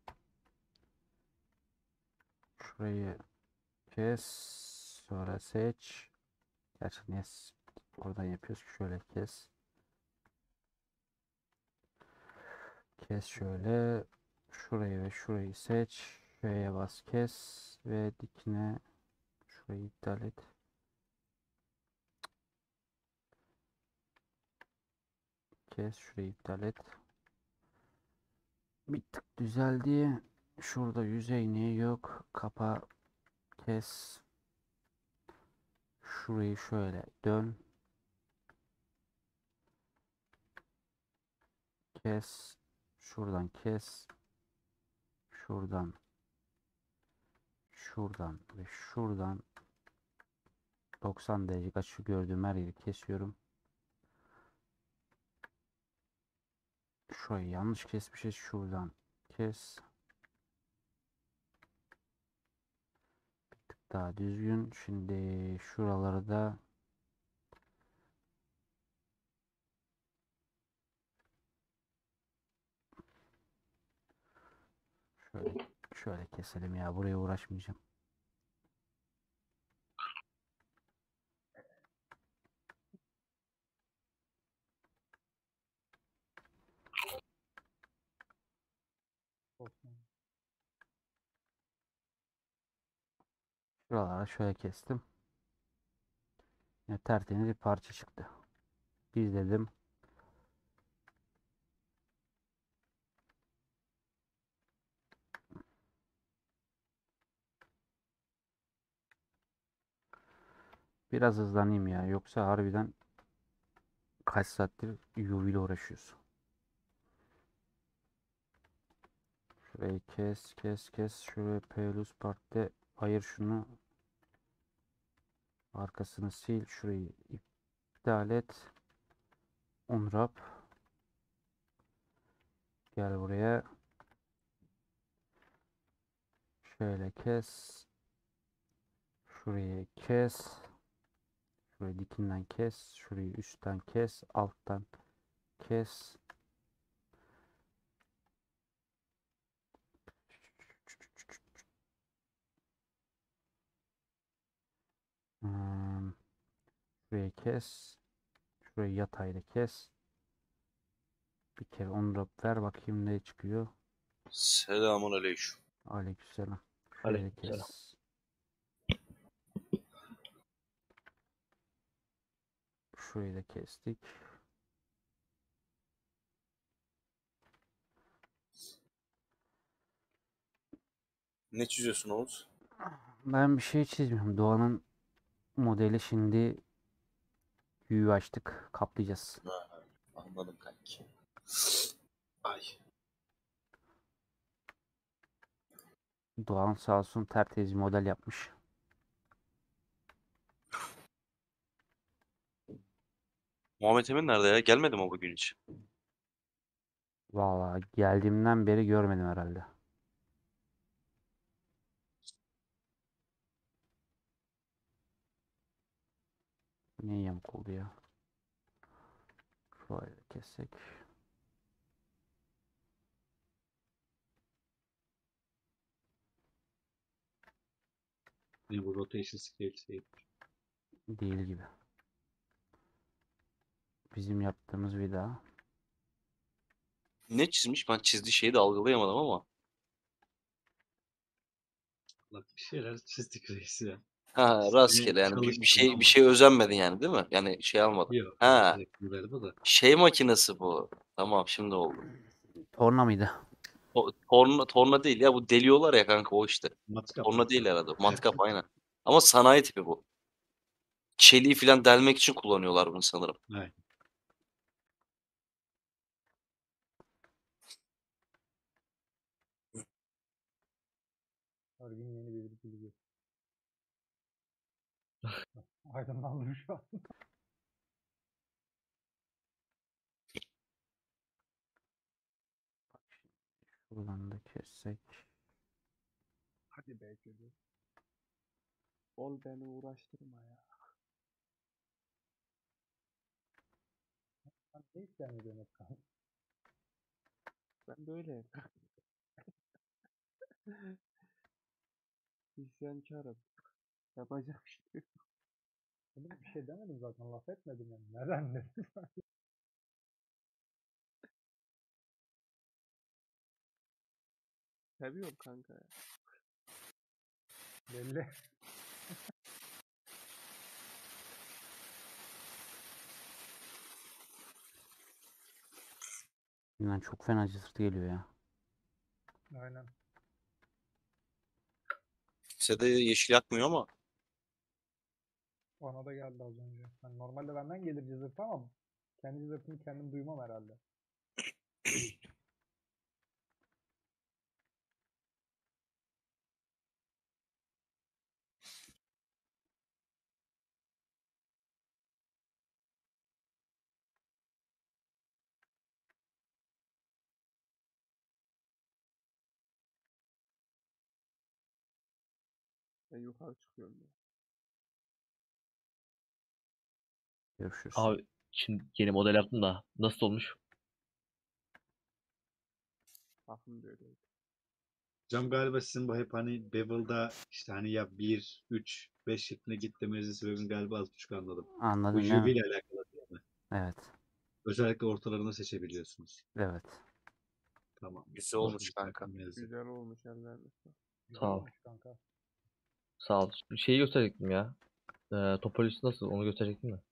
Şurayı kes. Sonra seç. Gerçi niye s- oradan yapıyoruz ki? Şöyle kes. Kes şöyle. Şurayı ve şurayı seç. Şuraya bas kes. Ve dikine şurayı iptal et. Kes. Şurayı iptal et. Bir tık düzeldi. Şurada yüzey niye yok? Kapa. Kes. Şurayı şöyle dön. Kes. Şuradan kes. şuradan, şuradan ve şuradan doksan derece açı gördüğüm her yeri kesiyorum. Şurayı yanlış kesmişiz. Şuradan kes. Bir tık daha düzgün. Şimdi şuraları da şöyle şöyle keselim ya. Buraya uğraşmayacağım. Olsun. Şuralara şöyle kestim. Yine tertemiz bir parça çıktı. İzledim. Biraz hızlanayım ya. Yoksa harbiden kaç saattir U V ile uğraşıyoruz. Şurayı kes kes kes. Şuraya Pelus Park'ta ayır şunu. Arkasını sil. Şurayı iptal et. Unwrap. Gel buraya. Şöyle kes. Şurayı kes. Şurayı dikinden kes. Şurayı üstten kes. Alttan kes. Hmm, şurayı kes. Şurayı yatayla kes. Bir kere unwrap ver bakayım ne çıkıyor. Selamun aleyküm. Aleykümselam. Şöyle Aleykümselam. kes. Şurayı da kestik. Ne çiziyorsun Oğuz? Ben bir şey çizmiyorum. Doğanın modeli şimdi U V açtık. Kaplayacağız. Ha, anladım kanki. Ay. Doğan sağ olsun tertemiz bir model yapmış. Muhammed Emin nerede ya? Gelmedi mi o bugün hiç? Vallahi geldiğimden beri görmedim herhalde. Niye yamuk oldu ya? Şöyle kessek. Yani bu rotation scale şey. Değil gibi. Bizim yaptığımız vida. Ne çizmiş? Ben çizdiği şeyi de algılayamadım ama. Bak bir şeyler çizdik reis ya. Ha, Yine rastgele yani bir, bir çalıştım şey ama. bir şey özenmedin yani değil mi? Yani şey almadın. Yok. Ha, Direkt galiba da. şey makinesi bu. Tamam şimdi oldu. Torna mıydı? O, torna, torna değil ya bu deliyorlar ya kanka o işte. Matkap. Torna değil herhalde. Matkap aynen. Ama sanayi tipi bu. Çeliği falan delmek için kullanıyorlar bunu sanırım. Evet. Her gün yeni bir bilgi. Aydınlandım şu an. Şuradan da kessek. Hadi be gözü. Ol beni uğraştırma ya. Sen ne isyan ediyorsun Özkan? Ben böyle. İsyankarım. Yapacak bir şey yok. Oğlum bir şey demedim zaten. Laf etmedim yani. Neden dedim? Seviyorum kanka ya. Belli. Bilmem çok fena cızırtı geliyor ya. Aynen. Size de yeşil yakmıyor ama. Bana da geldi az önce. Yani normalde benden gelir cızırtı ama kendi cızırtımı kendim duymam herhalde. Ben yukarı çıkıyorum ya. Görüşürüz. Abi şimdi yeni model yaptım da nasıl olmuş? Bakın böyleydi. Hocam galiba sizin bu hep hani Bevel'da işte hani ya bir, üç, beş şeklinde git demenizin sebebini galiba az buçuk anladım. Bu Anladın değil U V mi? ile alakalı değil mi? Evet. Özellikle ortalarını seçebiliyorsunuz. Evet. Tamam. Güzel O olmuş güzel kanka. bir mevzu. Güzel olmuş ellerine. Güzel Sağ ol. olmuş kanka. Sağ ol. Bir şeyi gösterecektim ya. Ee, topolojisi nasıl? Onu gösterecektim mi?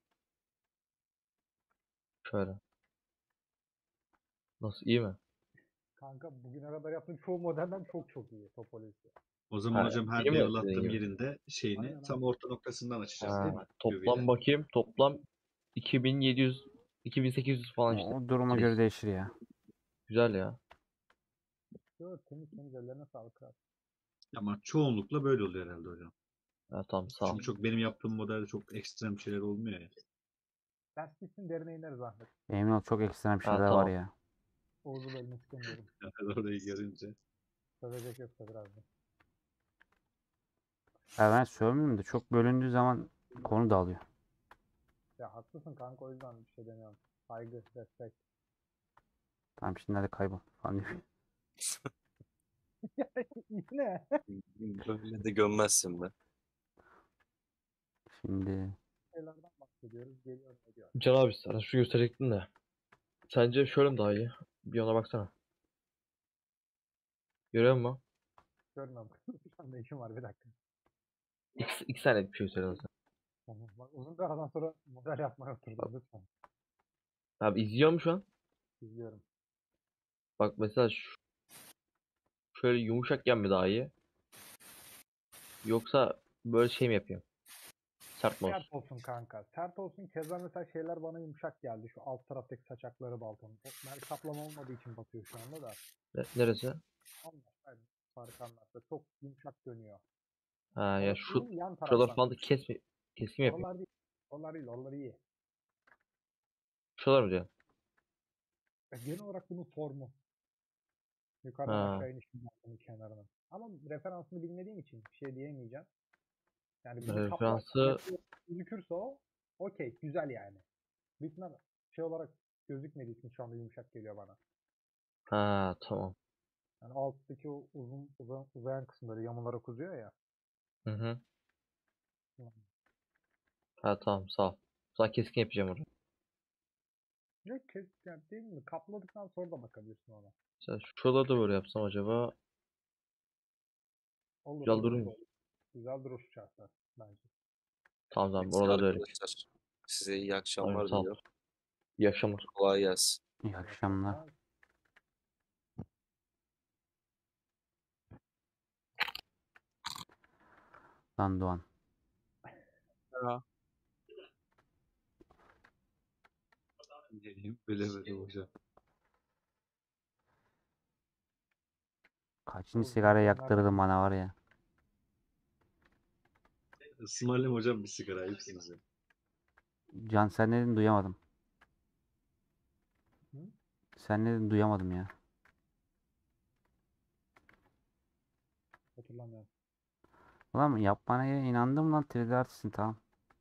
Şöyle. Nasıl? İyi mi? Kanka bugüne kadar yaptığım çoğu modelden çok çok iyi topolojisi. O zaman Ha, hocam her iyi mi bevel dediğin attığım gibi? yerinde şeyini Aynen tam aynen. orta noktasından açacağız değil Ha, mi? U V ile. toplam bakayım. Toplam iki bin yedi yüz iki bin sekiz yüz falan işte. O duruma göre Metresi. değişir ya. Güzel ya. Yo, temiz temiz ellerine sağlık kral. Ama çoğunlukla böyle oluyor herhalde hocam. Ha, tamam sağ ol. Çünkü çok benim yaptığım modelde çok ekstrem şeyler olmuyor ya. Ders bitsin derine ineriz Ahmet. Emin ol çok ekstrem Ha, şeyler var tamam. ya. Oğuz'u bölmek istemiyorum. Yani orayı görünce. Sövecek yoksa birazdan. Ya ben sövmeyeyim de çok bölündüğü zaman konu dağılıyor. Ya haklısın kanka, o yüzden bir şey demiyorum. Saygı, respekt. Tamam şimdi hadi kaybol falan diyor. Ne? Böyle de gömmezsin be. Şimdi Şeylerden bahsediyoruz. Geliyor ne diyor. Can abi sana şu gösterecektim de. Sence şöyle mi daha iyi? Bir ona baksana. Görüyor musun? Görmüyorum. Şu anda işim var, bir dakika. İki, iki saniye bir şey söyle sen. Tamam. Bak, uzun bir aradan sonra model yapmaya oturdum lütfen. Abi izliyor mu şu an? İzliyorum. Bak mesela şu, şöyle yumuşakken mi daha iyi? Yoksa böyle şey mi yapayım? Sert mi olsun? Sert olsun kanka. Sert olsun. Keza mesela şeyler bana yumuşak geldi. Şu alt taraftaki saçakları balkonun. O mel kaplama olmadığı için batıyor şu anda da. Ne- Neresi? Onlar yani fark anlarsa çok yumuşak dönüyor. Ha ya Orası şu iyi, yan şuralar taraftan. falan da kes mi? Keskin mi yapayım? Oralar değil. Oralar değil. Oralar iyi. Şuralar mı diyorsun? Ya genel olarak bunun formu. Yukarıdan Ha. aşağı inişin balkonun kenarına. Ama referansını bilmediğim için bir şey diyemeyeceğim. Yani bunu Referansı kaplarken gözükürse o okey. Güzel yani. Büyük ihtimal şey olarak gözükmediği için şu anda yumuşak geliyor bana. ha tamam. Yani alttaki o uzun uzayan, uzayan kısım böyle yamularak uzuyor ya. Hı hı. Ha tamam sağ ol. Sana keskin yapacağım orada. Ne kes yani değil mi? Kapladıktan sonra da bakabilirsin ona. Mesela şuraları da böyle yapsam acaba Olur güzel olur. durur mu? olur. Güzel durur şartlar bence. Tamam tamam Neyse oraları da öyle. arkadaşlar. Size iyi Tamam, akşamlar sağ ol. diliyorum. İyi akşamlar. Kolay gelsin. iyi akşamlar. Lan Doğan. Ya. Geleyim bilemedim hocam. Kaçıncı Oğlum, sigara ben yaktırdın nereden- bana var ya. Ismarlayayım hocam bir sigara ayıpsınız ya. Can sen ne dedin duyamadım. Hı? Sen ne dedin duyamadım ya. Hatırlamıyorum. Ulan yapmana inandım lan üç D artistsin tamam.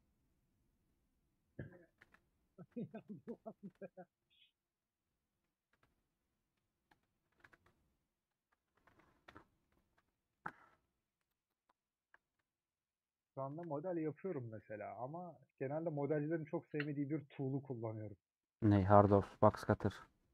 Şu anda model yapıyorum mesela ama genelde modelcilerin çok sevmediği bir tool'u kullanıyorum. Ne Hardorf Box Cutter.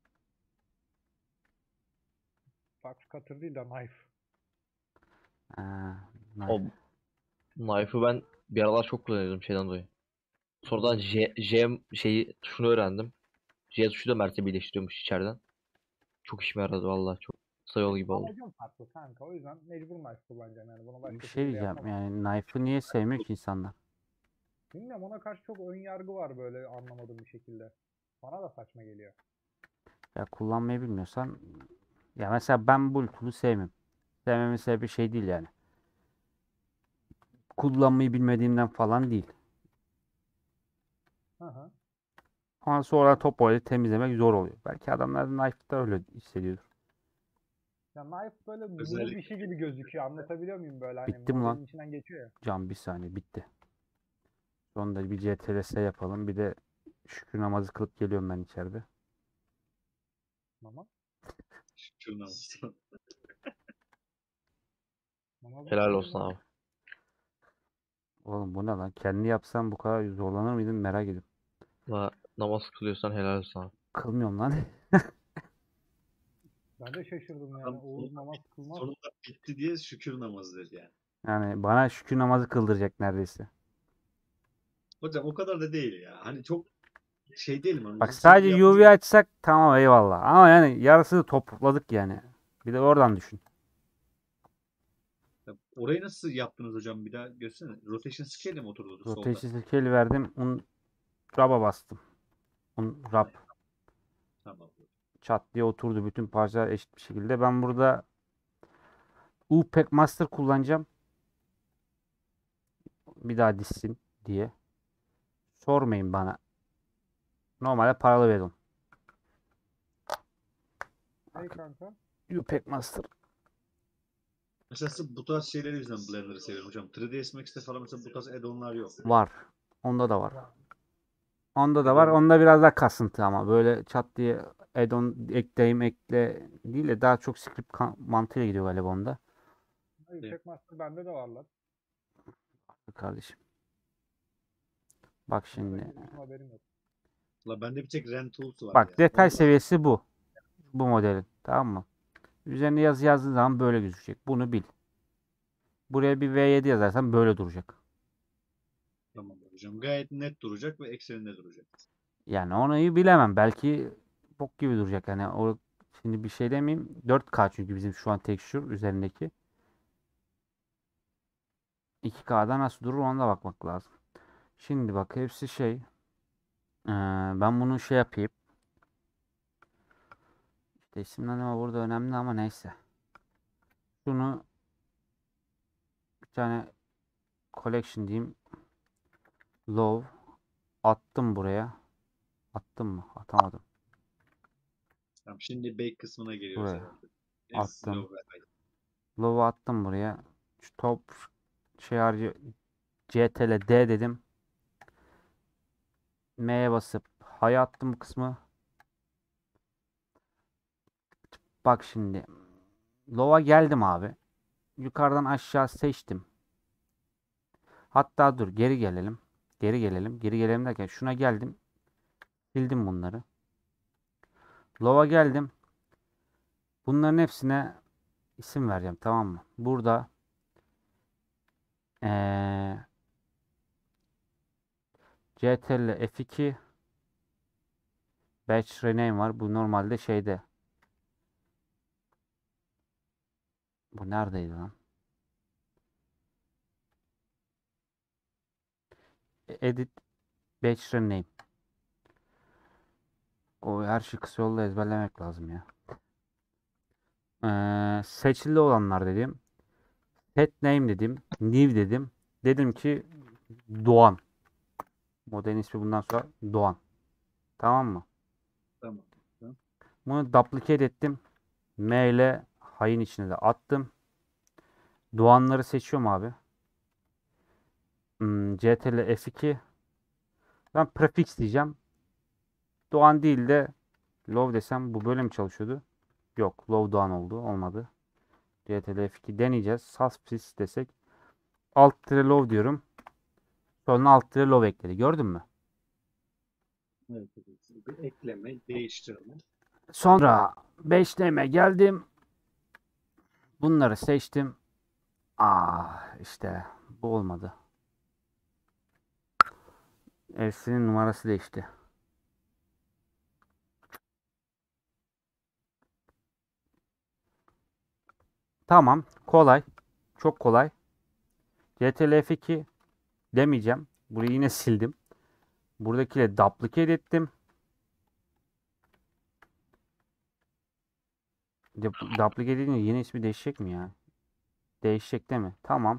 Box cutter değil de knife. Ha, O nice. knife'ı ben bir aralar çok kullanıyordum şeyden dolayı. Sonradan J, J şeyi tuşunu öğrendim. J tuşu da Mert'e birleştiriyormuş içeriden. Çok işime yaradı vallahi çok kısa yol gibi oldu. Amacım farklı kanka. O yüzden mecbur knife kullanacağım yani. Bunu başka Bir şey şekilde diyeceğim yapamam. yani knife'ı niye sevmiyor ki insanlar? Bilmiyorum, ona karşı çok ön yargı var böyle anlamadığım bir şekilde. Bana da saçma geliyor. Ya kullanmayı bilmiyorsan ya mesela ben bu tool'u sevmiyorum. Sevmemin sebebi şey değil yani. Kullanmayı bilmediğimden falan değil. Hı hı. Ama sonra top olayı temizlemek zor oluyor. Belki adamlar da knife'da öyle hissediyordur. Ya knife böyle noob Özellikle. işi gibi gözüküyor. Anlatabiliyor muyum böyle hani Bitti mi lan? modelin içinden geçiyor ya. Can bir saniye bitti. Sonunda bir C T R S yapalım. Bir de şükür namazı kılıp geliyorum ben içeride. Mama. Şükür olsun. Mama bu Helal şey olsun lan. abi. Oğlum bu ne lan? Kendi yapsam bu kadar zorlanır mıydın merak ediyorum. La, namaz kılıyorsan helal olsun abi. Kılmıyorum lan. Ben de şaşırdım yani. Adam Oğuz namaz kılmaz. Sonunda bitti diye şükür namazı dedi yani. Yani bana şükür namazı kıldıracak neredeyse. Hocam o kadar da değil ya. Hani çok şey değil mi? Hani Bak uzun süre sadece yapınca- U V açsak tamam eyvallah. Ama yani yarısını topladık yani. Bir de oradan düşün. Ya orayı nasıl yaptınız hocam? Bir daha göstersene. Rotation scale mi oturdu solda? Rotation scale verdim. Un raba bastım. Un rab. Tamam. Çat diye oturdu bütün parçalar eşit bir şekilde. Ben burada U P E C Master kullanacağım. Bir daha dizsin diye. Sormayın bana. Normalde paralı verin. Hey kanka. U P E C Master. Mesela sırf bu tarz şeyleri yüzünden Blender'ı seviyorum hocam. üç D S Max'te falan mesela bu tarz add-on'lar yok. Var. Onda da var. Onda da var. Onda biraz daha kasıntı ama. Böyle çat diye add-on ekleyeyim ekle değil de daha çok script kan- mantığıyla gidiyor galiba onda. Yüksek master bende de var lan. Kardeşim. Bak şimdi. Benim haberim yok. La bende bir tek Rend Tools var Bak ya. detay Vallahi. seviyesi bu. Bu modelin. Tamam mı? Üzerine yazı yazdığın zaman böyle gözükecek. Bunu bil. Buraya bir V yedi yazarsan böyle duracak. Tamam hocam. Gayet net duracak ve ekseninde duracak. Yani onu iyi bilemem. Belki bok gibi duracak. Yani o şimdi bir şey demeyeyim. dört K çünkü bizim şu an texture üzerindeki. iki K'da nasıl durur ona da bakmak lazım. Şimdi bak hepsi şey. Ee, ben bunu şey yapayım. İşte isimlendirme burada önemli ama neyse. Şunu bir tane collection diyeyim. Love attım buraya. Attım mı? Atamadım. Tamam şimdi bake kısmına geliyoruz Buraya. herhalde. Attım. Low ve high. Love'u attım buraya. Şu top şey harcı C T R L D dedim. M'ye basıp high attım bu kısmı. Bak şimdi. Love'a geldim abi. Yukarıdan aşağı seçtim. Hatta dur geri gelelim. Geri gelelim. Geri gelelim derken şuna geldim. Sildim bunları. Love'a geldim. Bunların hepsine isim vereceğim tamam mı? Burada ee, C T R L F iki Batch Rename var. Bu normalde şeyde. Bu neredeydi lan? Edit Batch Rename. O her şeyi kısa yolda ezberlemek lazım ya. Ee, seçili olanlar dedim. Set name dedim. New dedim. Dedim ki Doğan. Modelin ismi bundan sonra Doğan. Tamam mı? Tamam. Tamam. Bunu duplicate ettim. M ile hayın içine de attım. Doğanları seçiyorum abi. Hmm, C T R L F iki. Ben prefix diyeceğim. Doğan değil de Love desem bu böyle mi çalışıyordu? Yok. Love Doğan oldu. Olmadı. C T R L F iki deneyeceğiz. Suspicious desek. Alt tire Love diyorum. Sonra alt tire Love ekledi. Gördün mü? Evet, evet. Bir ekleme, değiştirme. Sonra beş N'me geldim. Bunları seçtim. Ah işte bu olmadı. Elsi'nin numarası değişti. Tamam. Kolay. Çok kolay. C T R L F iki demeyeceğim. Burayı yine sildim. Buradakiyle duplicate ettim. Dupl- Duplicate edince yeni ismi değişecek mi ya? Değişecek değil mi? Tamam.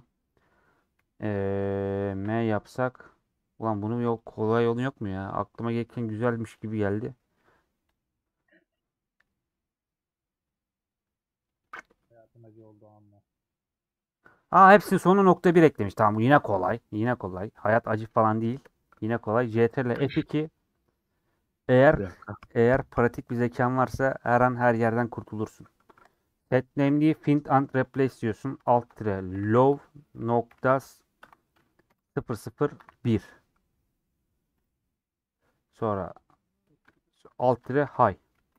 Ee, M yapsak. Ulan bunun yok kolay yolu yok mu ya? Aklıma gelirken güzelmiş gibi geldi. acı olduğu anlar. Aa, hepsinin sonu nokta bir eklemiş. Tamam, bu yine kolay. Yine kolay. Hayat acı falan değil. Yine kolay. C T R L F iki. Eğer Bir dakika. eğer pratik bir zekan varsa her an her yerden kurtulursun. Set name'liği find and replace diyorsun. Alt tire low nokta sıfır sıfır bir. Sonra alt tire high.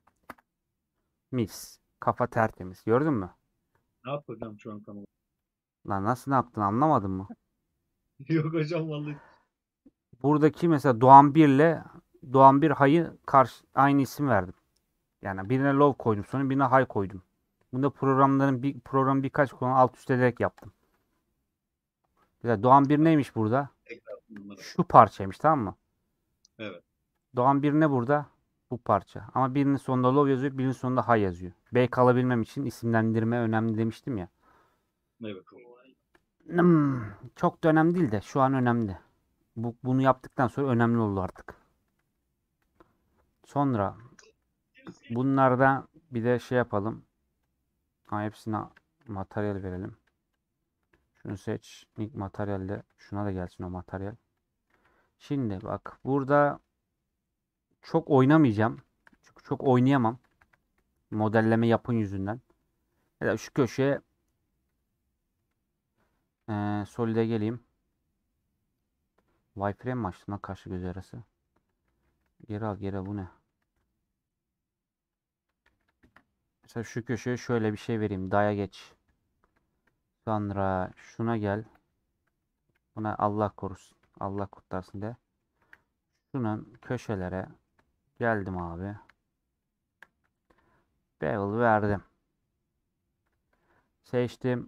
Mis. Kafa tertemiz. Gördün mü? Ne yapacağım şu an tam olarak? Lan nasıl, ne yaptın, anlamadın mı? Yok hocam vallahi. Buradaki mesela Doğan bir ile Doğan bir High'ı karşı aynı isim verdim. Yani birine low koydum, sonra birine high koydum. Bunda programların bir program birkaç konu alt üst ederek yaptım. Mesela Doğan bir neymiş burada? Tekrar bunlara. Şu parçaymış, tamam mı? Evet. Doğan bir ne burada? Bu parça. Ama birinin sonunda low yazıyor, birinin sonunda high yazıyor. B kalabilmem için isimlendirme önemli demiştim ya. Evet. Hmm, çok da önemli değil de şu an önemli. Bu, bunu yaptıktan sonra önemli oldu artık. Sonra bunlardan bir de şey yapalım. Ha, hepsine materyal verelim. Şunu seç. İlk materyalde şuna da gelsin o materyal. Şimdi bak burada çok oynamayacağım. Çünkü çok oynayamam. Modelleme yapın yüzünden. Ya da şu köşeye ee, Solid'e geleyim. Wireframe mi açtın lan karşı göz arası? Geri al, geri al, bu ne? Mesela şu köşeye şöyle bir şey vereyim. Daya geç. Sonra şuna gel. Buna Allah korusun. Allah kurtarsın de. Şunun köşelere geldim abi. Bevel verdim. Seçtim.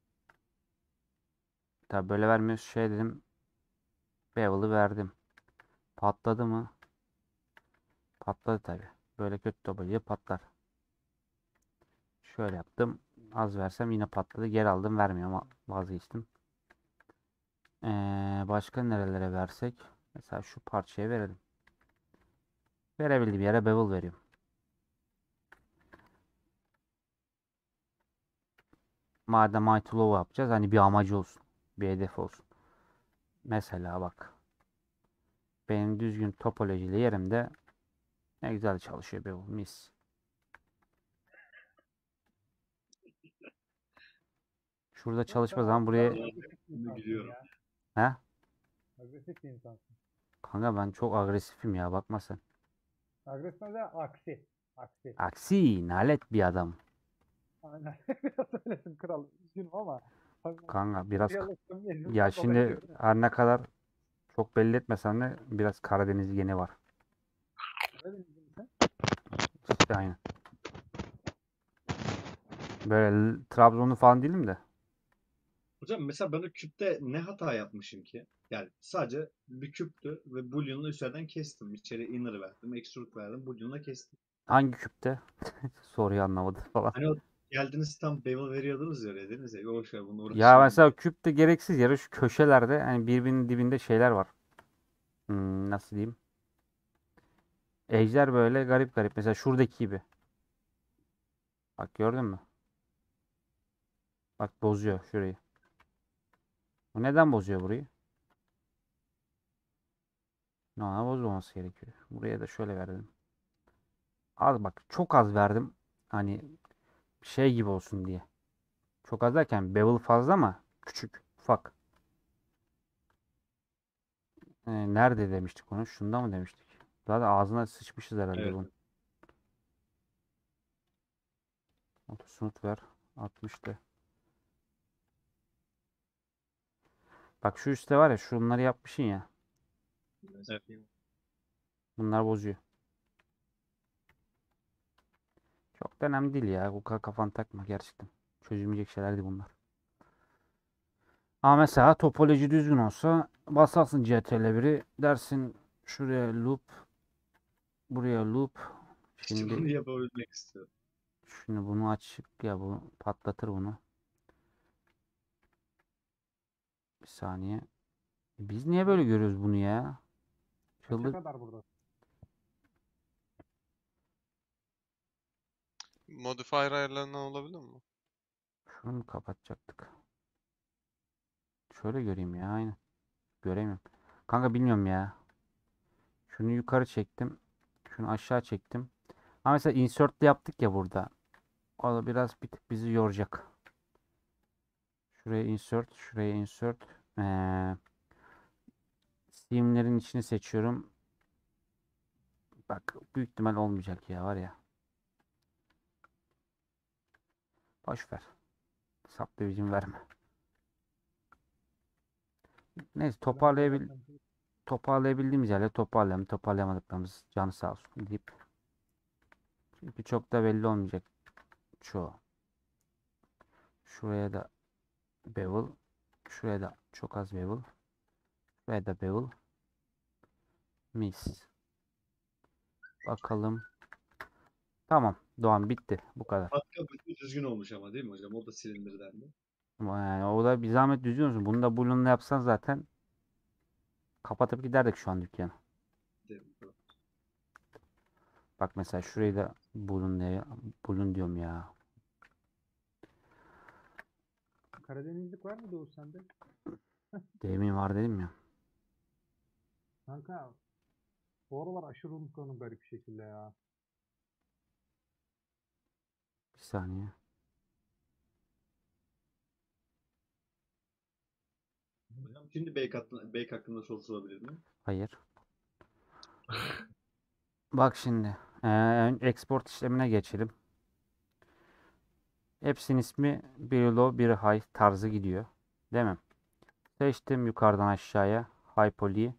Tabi böyle vermiyoruz. Şey dedim. Bevel'ı verdim. Patladı mı? Patladı tabi. Böyle kötü tabanca patlar. Şöyle yaptım. Az versem yine patladı. Geri aldım. Vermiyorum ama vazgeçtim. Ee, başka nerelere versek? Mesela şu parçaya verelim. Verebildiğim yere bevel veriyorum. Madem Mighty Low yapacağız, hani bir amacı olsun. Bir hedef olsun. Mesela bak. Benim düzgün topolojili yerimde ne güzel çalışıyor bevel. Mis. Şurada çalışma zaman buraya... Biliyorum. He? Agresif bir insansın. Kanka ben çok agresifim ya, bakma sen. Agresif de aksi. Aksi. Aksi, nalet bir adam. Aynen. Biraz öylesin kral. Üzgünüm ama. Kanka biraz... Yalıştım, yedim, Ya ben şimdi dolayı- her ne kadar çok belli etmesem de biraz Karadeniz geni var. Öyle mi sen? İşte aynen. Böyle L- Trabzonlu falan değilim de. Hocam mesela ben o küpte ne hata yapmışım ki? Yani sadece bir küptü ve bulyonunu üzerinden kestim. İçeri inner verdim, extrude verdim, bulyonuna kestim. Hangi küpte? Soruyu anlamadı falan. Hani o geldiniz tam bevel veriyordunuz ya, dediniz ya, boş ver bunu Ya uğraşmayalım. mesela küpte gereksiz yere şu köşelerde hani birbirinin dibinde şeyler var. Hmm, nasıl diyeyim? Ejder böyle garip garip. Mesela şuradaki gibi. Bak gördün mü? Bak bozuyor şurayı. Bu neden bozuyor burayı? Normal bozulması gerekiyor. Buraya da şöyle verdim. Az bak, çok az verdim. Hani şey gibi olsun diye. Çok az derken bevel fazla ama küçük, ufak. Ee, nerede demiştik onu? Şunda mı demiştik? Zaten ağzına sıçmışız herhalde Evet. bunun. Otosunut ver. altmış de. Bak şu üstte var ya, şunları yapmışsın ya. Evet. Bunlar bozuyor. Çok da önemli değil ya. Bu kadar kafanı takma gerçekten. Çözülmeyecek şeyler değil bunlar. Ama mesela topoloji düzgün olsa basarsın C T R L biri, dersin şuraya loop, buraya loop. İşte bunu Şimdi yapabilmek istiyorum. şimdi bunu açık ya, bu patlatır bunu. Bir saniye. Biz niye böyle görüyoruz bunu ya? Kaça Çıldık. kadar burada? Modifier ayarlarından olabilir mi? Şunu mu kapatacaktık? Şöyle göreyim ya. Aynen. Göremiyorum. Kanka bilmiyorum ya. Şunu yukarı çektim. Şunu aşağı çektim. Ama mesela insert'te yaptık ya burada. O da biraz bir tık bizi yoracak. Şuraya insert. Şuraya insert. Ee, Steam'lerin içini seçiyorum. Bak büyük ihtimal olmayacak ya var ya. Boş ver. Subdivision verme. Neyse toparlayabil toparlayabildiğimiz yerle toparlayalım. Toparlayamadıklarımız canı sağ olsun deyip. Çünkü çok da belli olmayacak çoğu. Şuraya da bevel. Şuraya da çok az bevel. Şuraya da bevel. Mis. Bakalım. Tamam. Doğan bitti. Bu kadar. Matka bütün düzgün olmuş ama değil mi hocam? O da silindirden de. Ama yani o da bir zahmet düzgün olsun. Bunu da Blue'nunla yapsan zaten kapatıp giderdik şu an dükkanı. Değil mi? Bak mesela şurayı da Blue'nla Blue'un diyorum ya. Karadenizlik var mı Doğu sende? Demin var dedim ya. Kanka bu aralar aşırı unutkanım garip bir şekilde ya. Bir saniye. Hocam şimdi Bake hakkında, Bake hakkında soru sorabilir miyim? Hayır. Bak şimdi. Ee, export işlemine geçelim. Hepsinin ismi biri low biri high tarzı gidiyor. Değil mi? Seçtim yukarıdan aşağıya. High poly.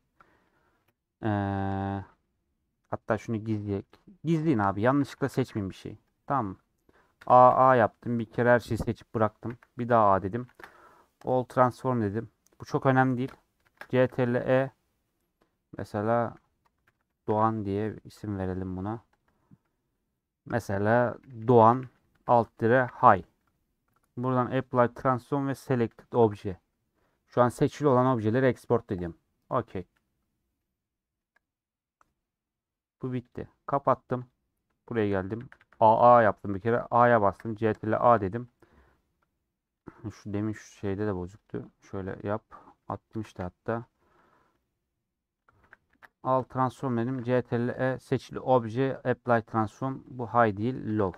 Ee, hatta şunu gizleyek. Gizleyin abi. Yanlışlıkla seçmeyin bir şey. Tamam. A A yaptım. Bir kere her şeyi seçip bıraktım. Bir daha A dedim. All transform dedim. Bu çok önemli değil. Ctrl E mesela Doğan diye isim verelim buna. Mesela Doğan alt dire high. Buradan apply transform ve selected obje. Şu an seçili olan objeleri export ediyorum. Okey. Bu bitti. Kapattım. Buraya geldim. A A yaptım bir kere. A'ya bastım. Ctrl A dedim. Şu demin şu şeyde de bozuktu. Şöyle yap. altmıştı hatta. Al transform dedim. Ctrl E seçili obje apply transform. Bu high değil low.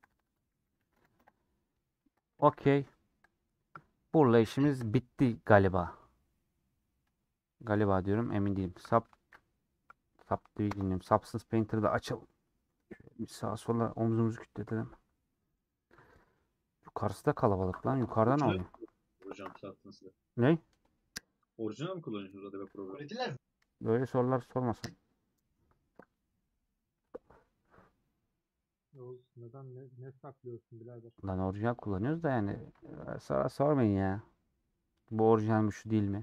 Okey. Burla işimiz bitti galiba. Galiba diyorum emin değilim. Sub Subdivision'ım. Substance Painter'da açalım. Bir sağa sola omzumuzu kütletelim. Yukarısı da kalabalık lan. Yukarıda ne Orijinal oluyor? mi hocam sattığınızda? Ne? Orijinal mi kullanıyorsunuz Adobe programı? Öğretiler mi? Böyle sorular sormasın. Oğuz neden ne, ne saklıyorsun birader? Lan orijinal kullanıyoruz da yani e, sağa sormayın ya. Bu orijinal mi şu değil mi?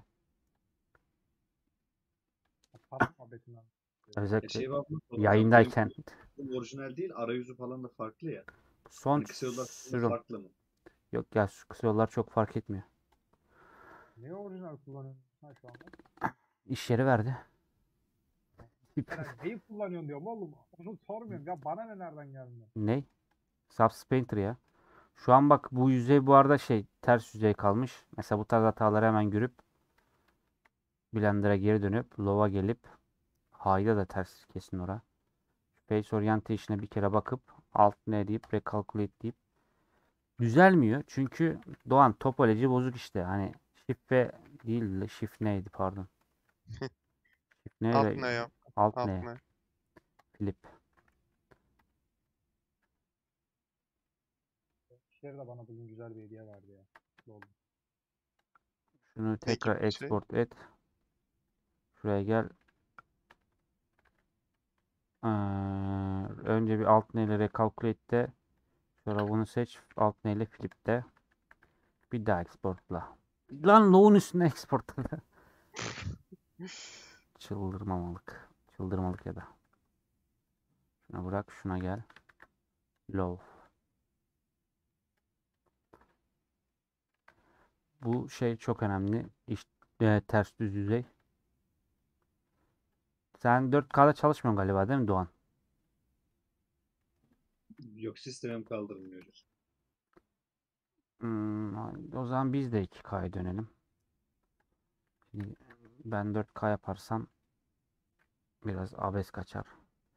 Para muhabbetinden. Ya Özellikle şey var mı? yayındayken. Benim orijinal değil, arayüzü falan da farklı ya. Son Hani kısa yollar sürüm. farklı mı? Yok ya şu kısa yollar çok fark etmiyor. Ne orijinal kullanıyorsun sen şu anda? İş yeri verdi. Ben neyi kullanıyorsun diyorum oğlum. Onu sormuyorum ya bana ne nereden geldi? Ne? Substance Painter ya. Şu an bak bu yüzey bu arada şey ters yüzey kalmış. Mesela bu tarz hataları hemen görüp Blender'a geri dönüp Low'a gelip High'da da ters kesin ora. Face Orientation'a bir kere bakıp alt ne deyip Recalculate deyip düzelmiyor. Çünkü Doğan topoloji bozuk işte. Hani shift ve değil de shift neydi pardon. Shift ne Alt ve ne ya? alt Alt ne? ne? Flip. İşleri de bana bugün güzel bir hediye verdi ya. Mutlu oldum. Şunu tekrar gibi bir şey? export et. Şuraya gel. Ee, önce bir alt neyle recalculate'de. Sonra bunu seç. Alt neyle flip'te. Bir daha exportla. Lan low'un üstüne exportla. Çıldırmamalık. Çıldırmalık ya da. Şuna bırak. Şuna gel. Low. Bu şey çok önemli. İş, e, ters düz yüzey. Sen dört K'da çalışmıyorsun galiba değil mi Doğan? Yok sistemim kaldırmıyor. Hmm, o zaman biz de iki K'ya dönelim. Şimdi ben dört K yaparsam biraz abes kaçar.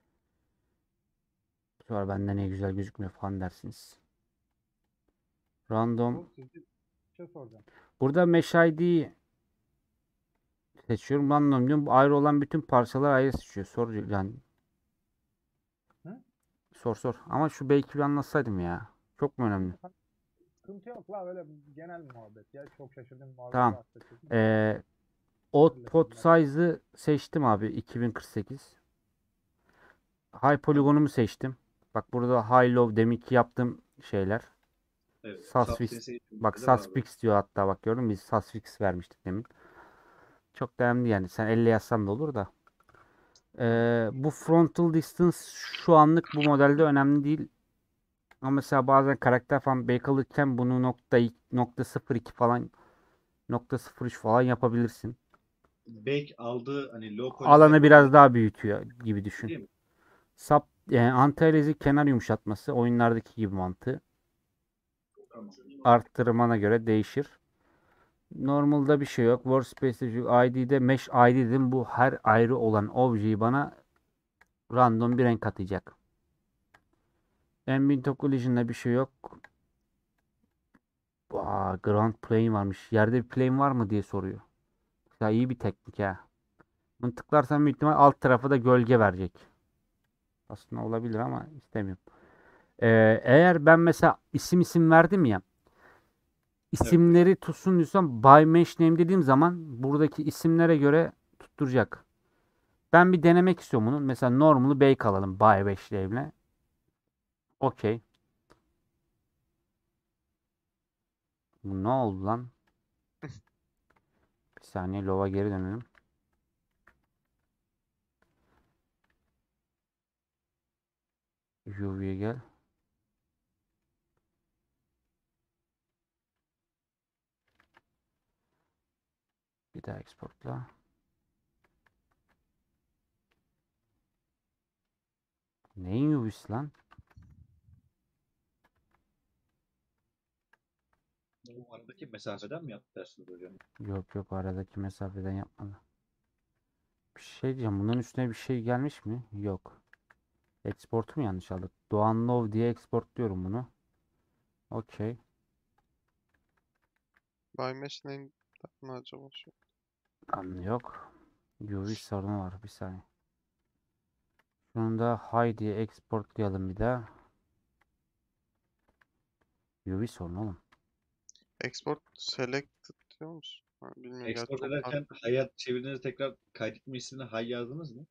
Sonra bende ne güzel gözükmüyor falan dersiniz. Random. Bu sizi bir şey soracağım. Burada Mesh I D'yi seçiyorum. Random diyorum. Bu ayrı olan bütün parçalar ayrı seçiyor. Sor yani. Hı? Sor sor. Ama şu belki bir anlatsaydım ya. Çok mu önemli? Sıkıntı yok la, öyle genel muhabbet ya. Çok şaşırdım muhabbeti Tamam. bahsettim. Ee, output size'ı seçtim abi. iki bin kırk sekiz. High polygonumu seçtim. Bak burada high low deminki yaptığım şeyler. Evet. Susfix. Substance Bak eğitiminde de vardı. Susfix diyor hatta, bak gördün mü? Biz Susfix vermiştik demin. Çok da önemli yani. Sen elle yazsan da olur da. Ee, bu frontal distance şu anlık bu modelde önemli değil. Ama mesela bazen karakter falan bake alırken bunu nokta, nokta sıfır iki falan, nokta sıfır üç falan yapabilirsin. Bake aldığı hani low Alanı poly'de biraz daha büyütüyor gibi düşün. değil mi? Sub, yani anti-aliasing kenar yumuşatması oyunlardaki gibi mantığı. Tamam. Arttırmana göre değişir. Normalde bir şey yok. Workspace I D'de Mesh I D dedim. Bu her ayrı olan objeyi bana random bir renk atacak. Ambient Occlusion'da bir şey yok. Aa, ground plane varmış. Yerde bir plane var mı diye soruyor. Ya iyi bir teknik ha. Bunu tıklarsan büyük ihtimal alt tarafa da gölge verecek. Aslında olabilir ama istemiyorum. Ee, eğer ben mesela isim isim verdim ya. İsimleri tutsun diyorsam by mesh name dediğim zaman buradaki isimlere göre tutturacak. Ben bir denemek istiyorum bunu. Mesela normal'ı bake alalım by mesh name'le. Okey. Bu ne oldu lan? Bir saniye lova geri dönelim. U V'ye gel. Bir daha exportla. Neyin U V'si lan? Bu aradaki mesafeden mi yaptı dersiniz hocam? Yok yok, aradaki mesafeden yapmadı. Bir şey diyeceğim. Bunun üstüne bir şey gelmiş mi? Yok. Export'u mu yanlış aldık? Doğan Love diye export diyorum bunu. Okey. By Mesh name mi acaba şu? Anlı yok. U V sorunu var. Bir saniye. Şunu da hi diye exportlayalım bir daha. U V sorunu oğlum. Export selected diyor musun? Ha, bilmiyorum ya, Export çok ederken hayat çevirdiğinizde tekrar kaydetme ismini hay yazdınız mı?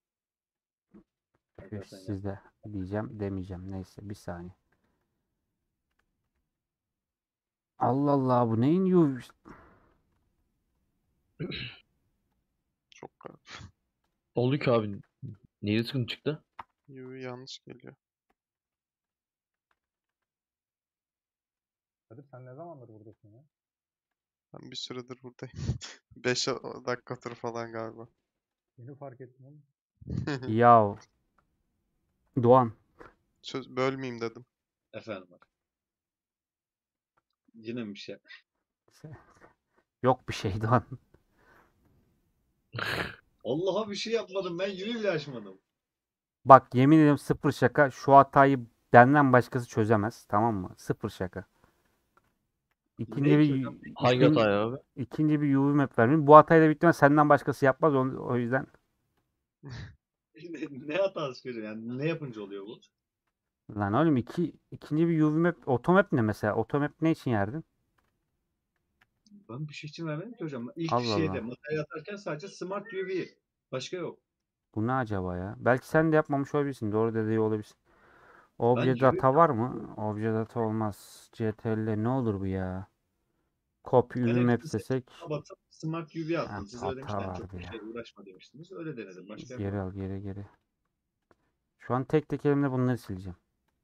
Ben Üf, zaten yaptım. sizde diyeceğim demeyeceğim. Neyse bir saniye. Allah Allah, bu neyin U V? çok garip. Oldu ki abi. Neydi sıkıntı çıktı? U V yanlış geliyor. Hadi sen ne zamandır buradasın ya? Ben bir süredir buradayım. beş dakikadır falan galiba. Yeni fark ettim oğlum. Yav. Doğan. Söz bölmeyeyim dedim. Efendim bak. Yine mi bir şey? Yok bir şey Doğan. Allah'a bir şey yapmadım. Ben yürü bile açmadım. Bak yemin ederim sıfır şaka. Şu hatayı benden başkası çözemez. Tamam mı? Sıfır şaka. İkinci Ne bir ki hocam? Hangi ikinci, hata ya abi? ikinci bir U V map vermiş. Bu hatayı da büyük ihtimal senden başkası yapmaz. O, o yüzden. Ne, ne hatası hocam? Yani ne yapınca oluyor bu? Lan oğlum iki, ikinci bir U V map. Automap ne mesela? Automap ne için yerdin? Ben bir şey için vermedim ki hocam. İlk Allah şeyde Allah. materyal atarken sadece Smart U V. Başka yok. Bu ne acaba ya? Belki sen de yapmamış olabilirsin. Doğru dediği olabilirsin. Ben Obje yürü data var mı? Obje data olmaz. C T L ne olur bu ya? Copy U V map Karakter desek. seçip batıp Smart U V Ha, attım. Siz öyle hata demişken çok vardı bir şey ya. uğraşma demiştiniz. Öyle denedim. Başka Geri yapmadım. al geri geri. Şu an tek tek elimle bunları sileceğim.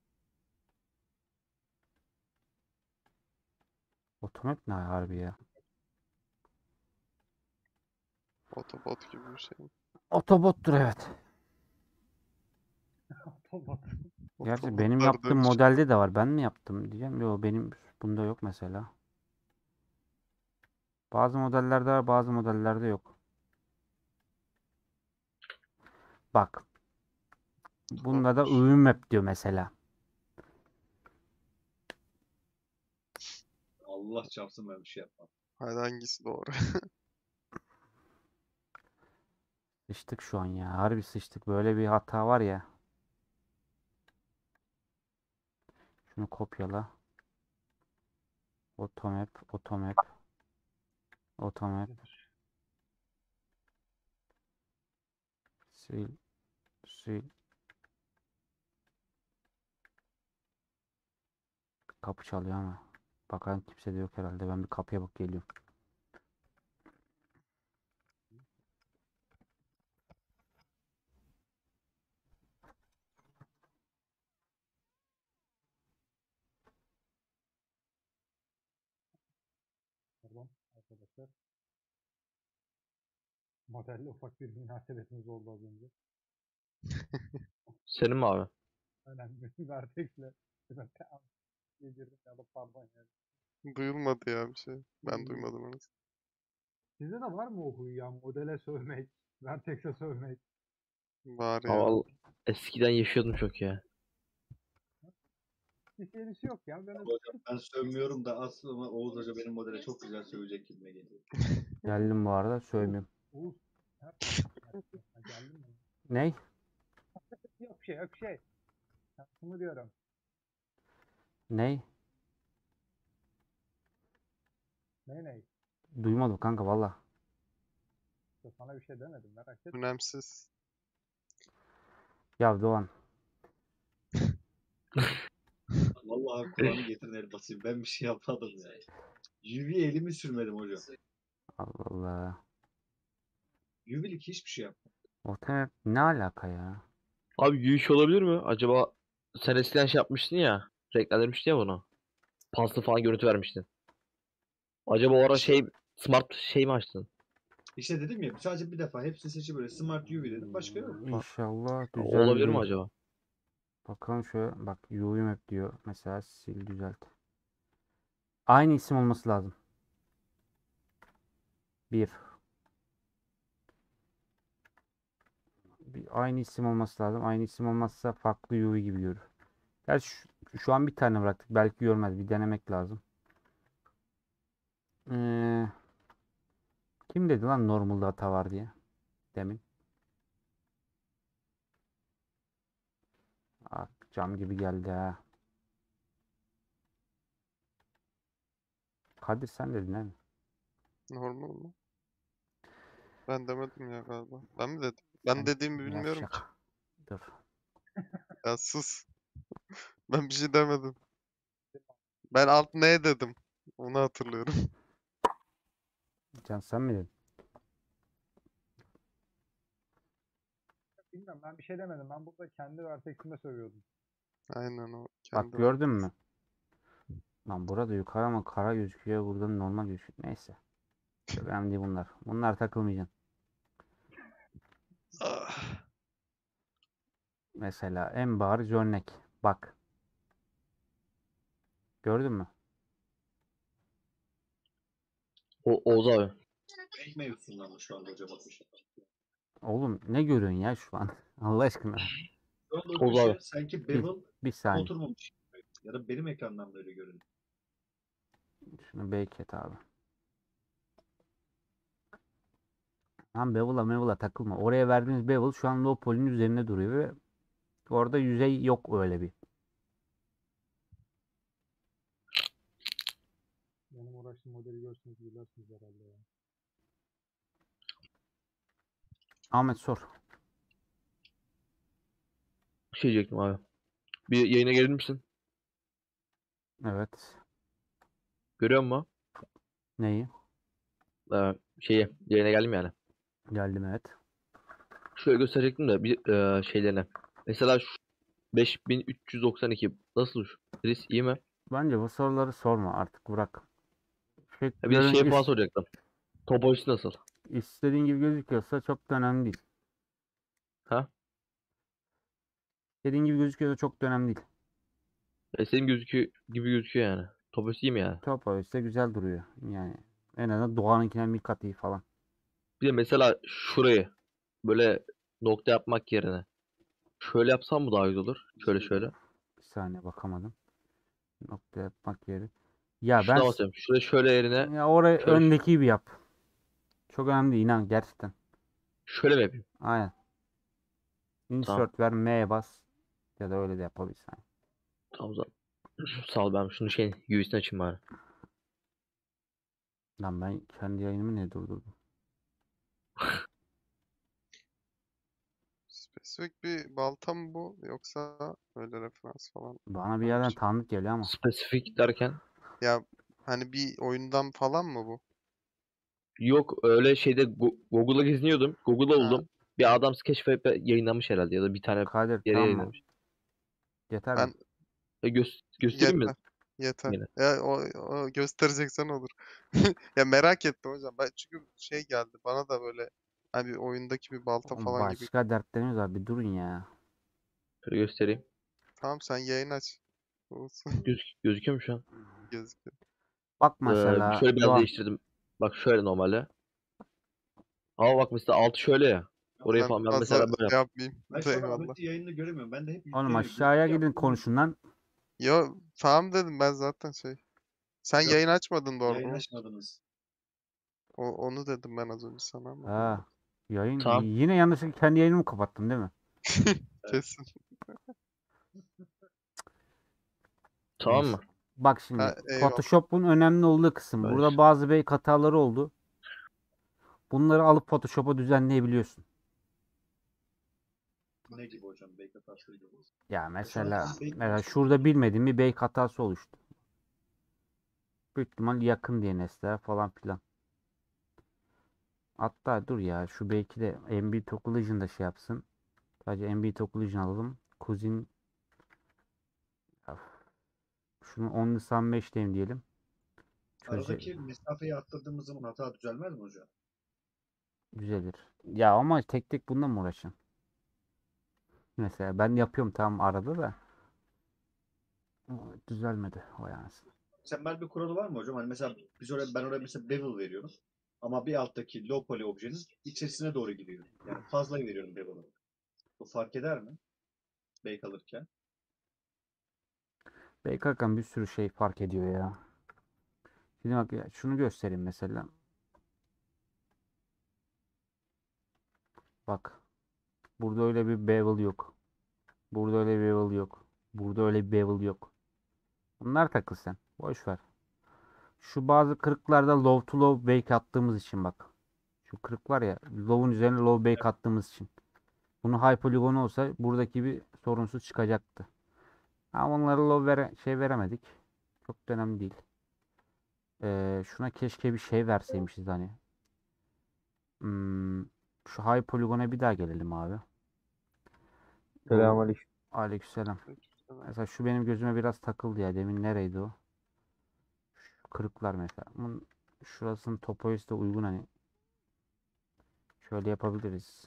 Automap ne harbi ya? Otobot gibi bir şey. Otobottur evet. Otobot. Gerçi benim Otobotlar yaptığım demiş. modelde de var. Ben mi yaptım diyeceğim. Yok, benim bunda yok mesela. Bazı modellerde var, bazı modellerde yok. Bak. Bunda da Olmuş. ürün map diyor mesela. Allah çarpsın ben bir şey yapmam. Hadi hangisi doğru? Sıçtık şu an ya. Harbi sıçtık. Böyle bir hata var ya. Şunu kopyala. Automap, automap, automap. Sil, sil. Kapı çalıyor ama. Bakalım kimse de yok herhalde. Ben bir kapıya bak geliyorum. Pardon arkadaşlar. Modelle ufak bir münasebetimiz oldu az önce. Senin mi abi? Önemli bir vertexle. Yedirdim ya da pardon yani. Duyulmadı ya bir şey. Ben duymadım onu. Sizde de var mı o huy ya? Modele sövmek, vertex'e sövmek. Var Ama ya. al- eskiden yaşıyordum çok ya. Bir serisi yok ya. Ben Hocam ben sövmüyorum da aslında Oğuz Hoca benim modele çok güzel sövecek gibime geliyor. Geldim bu arada. Söyleyeyim. Oğuz. Ha, geldin mi? Ney? Yok şey yok şey. Ben şunu diyorum. Ney? Ney ney? Duymadım kanka valla. İşte sana bir şey demedim merak etme. Önemsiz. Ya Doğan. Vallahi Kur'an'ı getirin el basayım. Ben bir şey yapmadım ya. U V elimi sürmedim hocam. Allah Allah. U V'lik hiçbir şey yapmadım. Automap ne alaka ya? Abi yürüyüş olabilir mi? Acaba sen eskiden şey yapmıştın ya. Renklendirmiştin ya bunu. Paslı falan görüntü vermiştin. Acaba o ara İşte, şey smart şey mi açtın? işte dedim ya sadece bir defa hepsini seçip böyle Smart U V dedim. Başka yok. İnşallah güzel Olabilir mi bir... acaba? Bakalım şöyle bak U V map diyor. Mesela sil düzelt. Aynı isim olması lazım. Bir. Bir aynı isim olması lazım. Aynı isim olmazsa farklı U V gibi görür. Gerçi şu, şu an bir tane bıraktık. Belki görmez. Bir denemek lazım. Ee, kim dedi lan normalde hata var diye? Demin. Ah, cam gibi geldi ha. Kadir sen dedin değil mi? Normal mı? Ben demedim ya galiba. Ben mi dedim? Ben Sen dediğimi bilmiyorum ki. yavşak. Dur. Ya sus. Ben bir şey demedim. Ben alt ne dedim? Onu hatırlıyorum. Can sen mi dedin? Bilmiyorum ben bir şey demedim. Ben burada kendi vertex'ime sövüyordum. Aynen o. Bak Kendi gördün mü? Lan burada yukarı ama kara gözüküyor. Burada normal gözüküyor. Neyse. Çok önemli değil bunlar. Bunlar takılmayacaksın. Ah. Mesela en bariz örnek. Bak. Gördün mü? O Oğuz abi. Renk mevzusundan mı şu anda hocam atmış? Oğlum ne görüyorsun ya şu an? Allah aşkına. Şu anda o Oğuz köşe abi. sanki Bir, bevel bir tam saniye. oturmamış. Ya da benim ekrandan böyle görünüyor. Şunu bake abi. Lan bevel'a mevel'a takılma. Oraya verdiğiniz bevel şu an low poly'nin üzerinde duruyor ve orada yüzey yok öyle bir. Benim uğraştığım modeli görseniz bilirsiniz herhalde ya. Ahmet sor. Bir şey diyecektim abi. Bir yayına gelir misin? Evet. Görüyor musun? Neyi? Ee, şeyi yayına geldim yani. Geldim evet. Şöyle gösterecektim de bir e, şeylerine. Mesela şu beş bin üç yüz doksan iki nasıl şu? Chris iyi mi? Bence bu soruları sorma artık bırak. Şey, Ha, bir de görün, şey falan is- soracaktım. Topolojisi nasıl? istediğin gibi gözüküyorsa çok da önemli değil. Ha? İstediğin gibi gözüküyor da çok da önemli değil. E, senin gözüküyor gibi gözüküyor yani. Topos iyi mi yani? Top ise güzel duruyor. Yani en azından Doğan'ınkinden bir kat iyi falan. Bir de mesela şurayı böyle nokta yapmak yerine şöyle yapsam mı daha güzel olur? Şöyle şöyle. Bir saniye bakamadım. Nokta yapmak yeri. Ya ben Şuna s- basıyorum. Şuraya şöyle yerine ya oraya şöyle öndeki gibi yap. Çok önemli değil inan gerçekten. şöyle mi yapayım? Aynen. Tamam. Insert ver M'ye bas. Ya da öyle de yapabilirsin. Tamam zaten. Sağ ol, ben şunu şeyin U V'sini açayım bari. Lan ben kendi yayınımı niye durdurdum? Spesifik bir balta mı bu yoksa öyle referans falan? Bana bir Hani yerden şey- tanıdık geliyor ama. Spesifik derken Ya hani bir oyundan falan mı bu? yok, öyle şeyde Go- Google'a geziniyordum. Google'a Ha, buldum. Bir adam Sketchfab'e yayınlamış herhalde ya da bir tane Kadir yere tamam mı? yayınlamış. Yeter mi? ben E, gö- göstereyim mi yeter. Yeter. yine? Ya o, o göstereceksen olur. Ya merak ettim hocam. Ben çünkü şey geldi bana da böyle hani bir oyundaki bir balta Oğlum falan gibi. başka dertlerimiz var. Bir durun ya. Şöyle göstereyim. Tamam sen yayın aç. Olsun. Göz gözüküyor mu şu an? Gözüküyor. Bak Ee, mesela şöyle biraz Doğan. değiştirdim. Bak şöyle normalde. Ama bak mesela altı şöyle ya. Orayı Ben falan ben fazla mesela böyle şey yaptım. yapmayayım. Ben şu an Eyvallah. Ahmet'in yayınını göremiyorum. Ben de hep Oğlum yükleniyor. aşağıya Gözüküyor gidin ama bilmiyorum. konuşun lan. Yo tamam dedim ben zaten şey. Sen Yok, yayın açmadın doğru yayın mu? açmadınız. O, onu dedim ben az önce sana ama Ha. Yayın Tamam. yine yanlışlıkla kendi yayınımı kapattım değil mi? kesin. Tamam Neyse. mı? Bak Ha, şimdi eyvallah. Photoshop'un önemli olduğu kısım. Burada Barış. bazı bey hataları oldu. Bunları alıp Photoshop'a düzenleyebiliyorsun. Ne gibi hocam? Bake hatası gibi. Ya Ya şu an mesela siz bake mi mesela açtınız? şurada bilmediğim bir bey hatası oluştu. Büyük ihtimal yakın diye nesneler falan filan. Hatta dur ya şu belki de M B Collision'da şey yapsın. Sadece M B Collision alalım. Cousin Of. Şunu on Nisan beşteyim diyelim. Çöze Aradaki mesafeyi arttırdığımız zaman hata düzelmez mi hocam? düzelir. Ya ama tek tek bununla mı uğraşacaksın? Mesela ben yapıyorum tamam arada da. Ama düzelmedi o yani. Mükemmel bir kuralı var mı hocam? Hani mesela biz oraya, ben oraya mesela bevel veriyorum. Ama bir alttaki low poly objenin içerisine doğru gidiyor. Yani fazla veriyorum bevel'ı. Bu fark eder mi? Bake alırken. B K K'nın bir sürü şey fark ediyor ya. Şimdi bak ya, şunu göstereyim mesela. Bak. Burada öyle bir bevel yok. Burada öyle bir bevel yok. Burada öyle bir bevel yok. Bunlar takıl sen. Boş ver. Şu bazı kırıklarda low to low bake attığımız için bak. Şu kırık var ya. Low'un üzerine low bake attığımız için. Bunu high polygon olsa buradaki bir sorunsuz çıkacaktı. Ama onları low vere şey veremedik. Çok da önemli değil. Ee, şuna keşke bir şey verseymişiz hani. Hmm, şu high polygon'a bir daha gelelim abi. O Selamünaleyküm. aleykümselam. Aleykümselam. Mesela şu benim gözüme biraz takıldı ya. Demin nereydi o? Şu kırıklar mesela. Bunun şurasının topojisi de uygun hani. Şöyle yapabiliriz.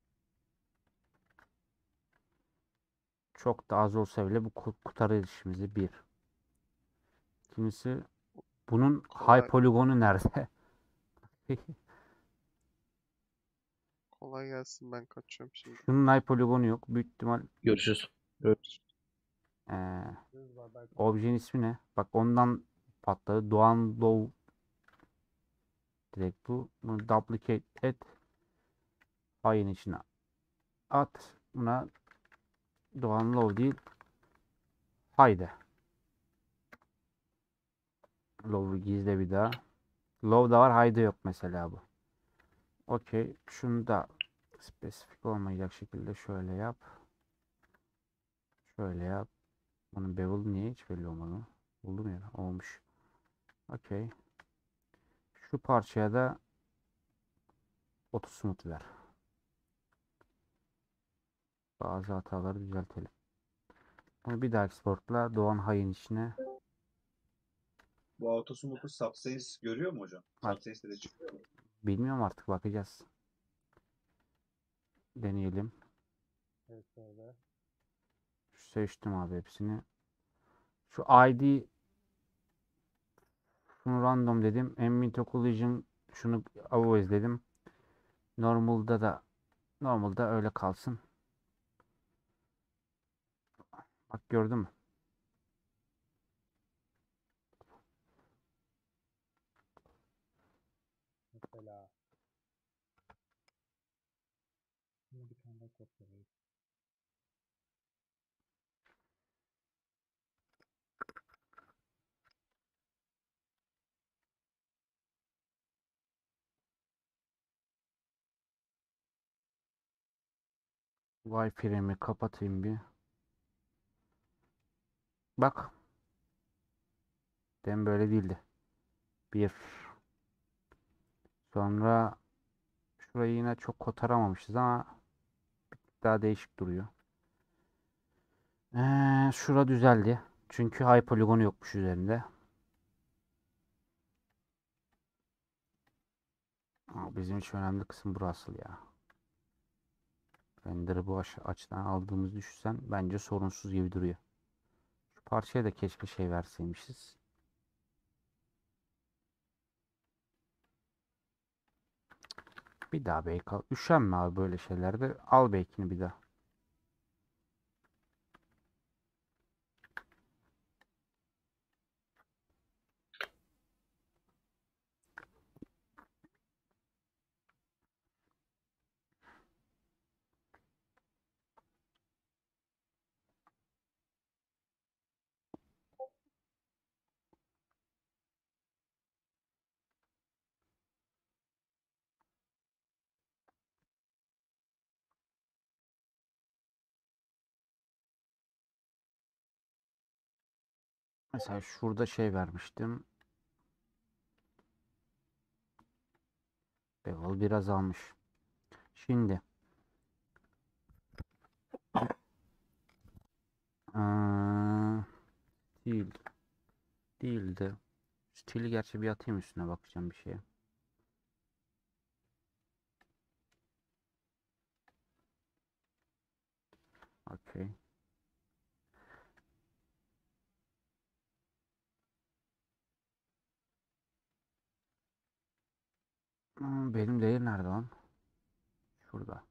Çok da az olsa bile bu ku- kurtarır işimizi bir. İkincisi bunun high Kolay, poligonu nerede? kolay gelsin ben kaçıyorum şimdi. Şunun high poligonu yok. Büyük ihtimal Görüşürüz. eee objenin ismi ne? Bak ondan patladı. Doğan Low direkt bu. Bunu duplicate et. Ayın içine at. Buna Doğan Low değil. Haydi. Low'u gizle bir daha. Low da var. Haydi yok mesela bu. Okey. Şunu da spesifik olmayacak şekilde şöyle yap. Şöyle yap. Bunun bevel niye hiç belli olmadı? Buldum ya. Olmuş. Okey. Şu parçaya da auto smooth ver. Bazı hataları düzeltelim. Bunu bir daha exportla Doğan Hay'ın içine. Bu autosmoke'u Substance görüyor mu hocam? Bak, Substance'de de çıkıyor mu? bilmiyorum artık bakacağız. Deneyelim. Evet, öyle. Seçtim abi hepsini. Şu I D şunu random dedim. Ambient Collision şunu always dedim. Normal'da da normalda öyle kalsın. Bak gördün mü? Mesela. Bunu bir tane daha kopyalayayım. Wi-Fi'mi kapatayım bir. Bak. Dem böyle değildi. Bir. Sonra şurayı yine çok kotaramamışız ama daha değişik duruyor. Ee, şura düzeldi. Çünkü high poligonu yokmuş üzerinde. Aa, bizim için önemli kısım burası ya. Render'ı bu aş- açıdan aldığımızı düşünsen bence sorunsuz gibi duruyor. Şu parçaya da keşke şey verseymişiz. Bir daha bake al. Üşenme abi böyle şeylerde. Al bake'ini bir daha. Mesela şurada şey vermiştim. Bevel biraz almış. Şimdi Aa, değil. Değildi. Stili gerçi bir atayım üstüne bakacağım bir şeye. Okey. Hmm, benim değil nerede lan? Şurada.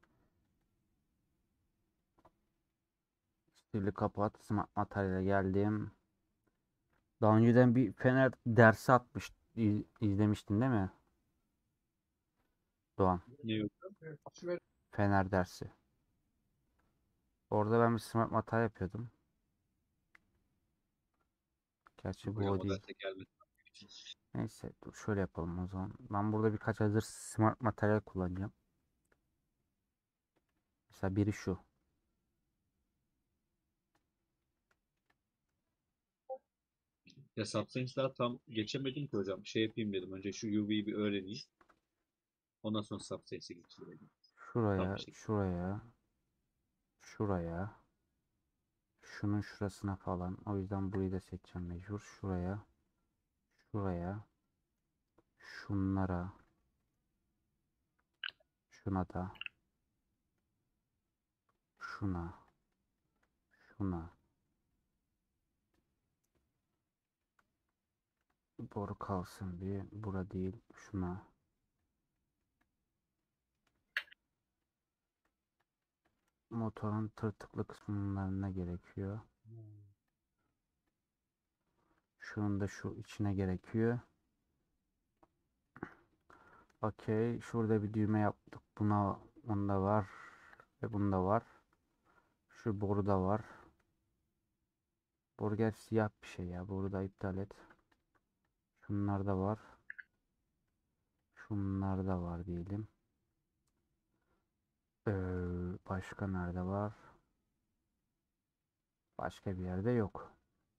Stili kapat. Smart Material'e geldim. Daha önceden bir Fener dersi atmış. İz- izlemiştin değil mi? Doğan. Ne yok? Fener dersi. Orada ben bir Smart Material yapıyordum. Gerçi bu Hocam o o değil. derse gelmedi. Neyse dur şöyle yapalım o zaman. Ben burada birkaç hazır Smart Material kullanacağım. Mesela biri şu. Ya Substance daha tam geçemedim ki hocam. Şey yapayım dedim. Önce şu U V'yi bir öğreneyim. Ondan sonra Substance'e geçeyim. Tam Şuraya, bir şey. şuraya, şuraya, şunun şurasına falan. O yüzden burayı da seçeceğim mecbur. Şuraya, şuraya, şunlara, şuna da, şuna, şuna. Boru kalsın bir. Bura değil. Şuna. Motorun tırtıklı kısımlarına gerekiyor. Şunun da şu içine gerekiyor. Okey. Şurada bir düğme yaptık. Buna bunda var. Ve bunda var. Şu boru da var. Boru gerçi siyah bir şey ya. Boru da iptal et. Şunlar da var. Şunlar da var diyelim. Ee, başka nerede var? Başka bir yerde yok.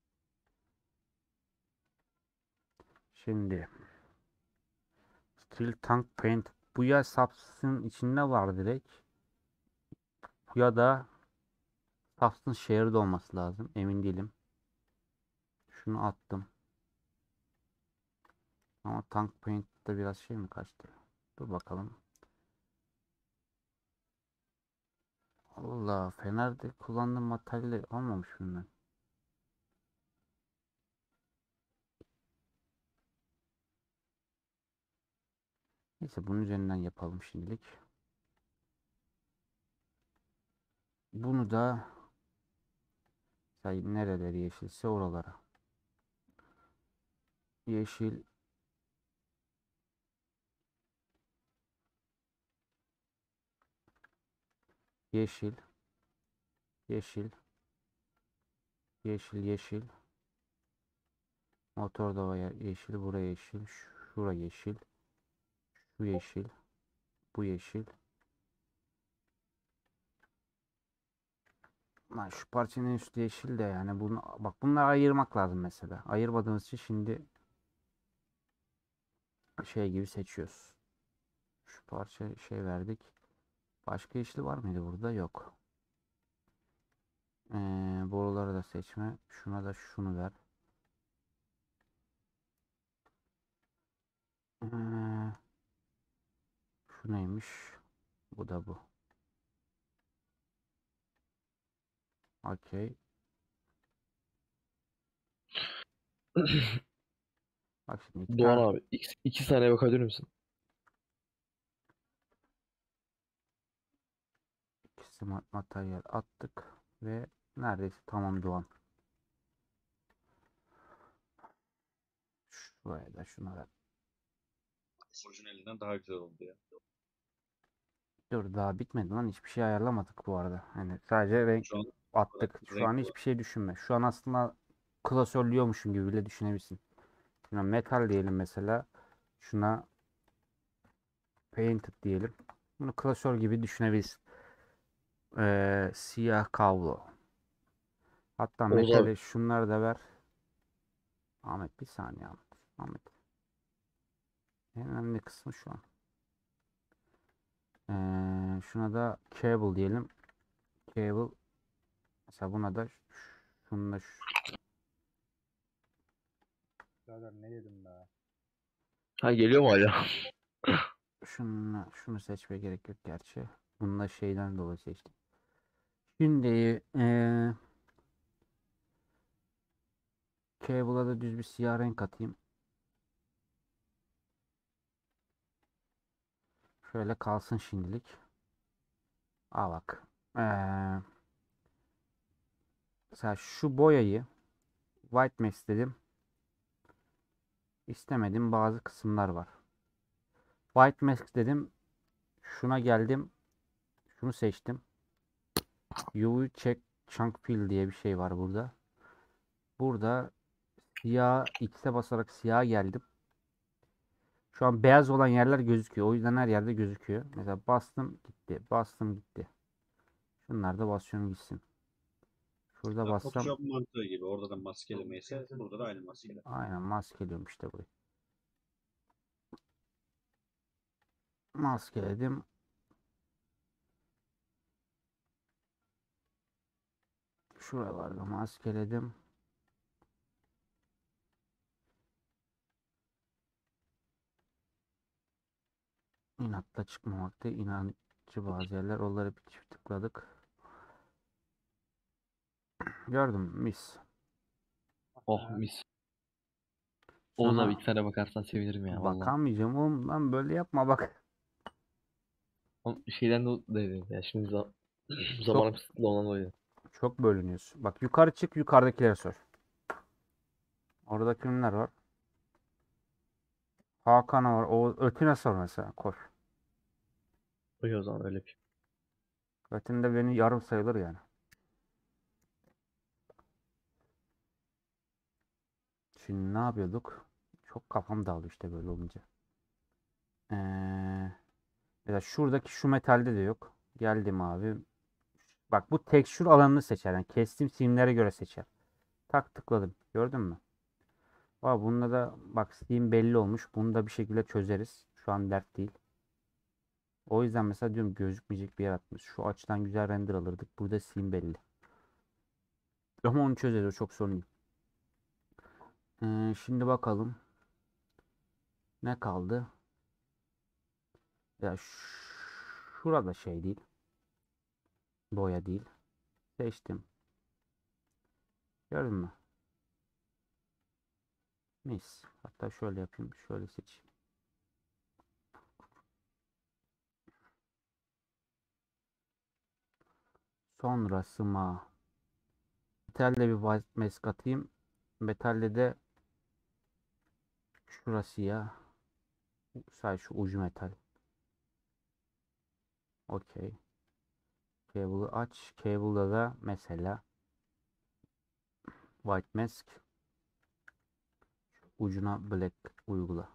Şimdi Steel Tank Paint. Bu ya Substance'ın içinde var direkt. Bu ya da Substance Share'de olması lazım. Emin değilim. Şunu attım. Ama Tank Paint'te biraz şey mi kaçtı? Dur bakalım. Allah, Fener'de kullandığım materyali almamışım ben. Neyse bunun üzerinden yapalım şimdilik. Bunu da say nereleri yeşilse oralara. Yeşil, yeşil, yeşil, yeşil, yeşil. Motorda var yeşil, buraya yeşil, şura yeşil, şu yeşil, bu yeşil. Lan şu parçanın üstü yeşil de yani bunu bak bunları ayırmak lazım mesela. Ayırmadığımız için şimdi şey gibi seçiyoruz. Şu parça şey verdik. Başka yeşil var mıydı burada? Yok. Ee, boruları da seçme. Şuna da şunu ver. Ee, şu neymiş? Bu da bu. Okey. Bak şimdi iki Doğan tane abi iki, iki saniye bakabilir misin? ikisi ma- materyal attık ve neredeyse tamam Doğan. Şuraya da şuna ver. Orijinalinden daha güzel oldu ya. Dur daha bitmedi lan, hiçbir şey ayarlamadık bu arada. Hani sadece renk Şu an attık. Şu renk an var. hiçbir şey düşünme. Şu an aslında klasörlüyormuşum gibi bile düşünebilirsin. Şuna metal diyelim mesela. Şuna painted diyelim. Bunu klasör gibi düşünebilirsin. Ee, siyah kablo. Hatta Oğuz abi metali şunları da ver. Ahmet bir saniye Ahmet. Ahmet. En önemli kısmı şu an. Ee, şuna da cable diyelim. Cable. Mesela buna da şununla şu. Birader ne yedim be? ha geliyor mu hala? Şununla, şunu seçmeye gerek yok gerçi. Bununla şeyden dolayı seçtim. Şimdi ee, cable'a da düz bir siyah renk atayım. Şöyle kalsın şimdilik. Aa bak. Ee, mesela şu boyayı white mask dedim. İstemediğim bazı kısımlar var. White mask dedim. Şuna geldim. Şunu seçtim. U V check chunk fill diye bir şey var burada. Burada siyah X'e basarak siyah geldim. Şu an beyaz olan yerler gözüküyor. O yüzden her yerde gözüküyor. Mesela bastım gitti. Bastım gitti. Şunlar da basıyorum gitsin. Şurada Ya, bassam Photoshop mantığı gibi. Orada da maskeleme ise burada da aynı maskele. aynen maskeliyorum işte burayı. Maskeledim. Şuralarda maskeledim. İnatla çıkmamakta. İnanççı bazı yerler. Onları bir çift tıkladık. Gördüm mis. Oh mis. Oğuz abi Sonra iki saniye bakarsan sevinirim ya valla. bakamayacağım oğlum lan, böyle yapma bak. Oğlum şeyden de dedim ya şimdi za Çok zamanım kısıtlı olan oydu. çok bölünüyorsun. Bak yukarı çık, yukarıdakilere sor. Orada kimler var? Hakan'a var. O Ötüne sor mesela. Koş. İyi o zaman öyle bir. Ötün de beni yarım sayılır yani. Şimdi ne yapıyorduk? Çok kafam dağıldı işte böyle olunca. Ee, mesela şuradaki şu metalde de yok. Geldim abi. Bak bu tekstür alanını seçer. Yani kestiğim simlere göre seçer. Tak tıkladım. Gördün mü? Aa, bunda da bak sim belli olmuş. Bunu da bir şekilde çözeriz. Şu an dert değil. O yüzden mesela diyorum gözükmeyecek bir yer atmış. Şu açıdan güzel render alırdık. Burada sim belli. Ama onu çözeriz. O çok sorun değil. Ee, şimdi bakalım. Ne kaldı? Ya ş- şurada şey değil. Boya değil. Seçtim. Gördün mü? Mis. Hatta şöyle yapayım. Şöyle seçeyim. Sonrasıma metalle bir white mask atayım. Metalle de şurası ya. Sadece şu ucu metal. Okey. Cable'ı aç. Cable'da da mesela white mask ucuna black uygula.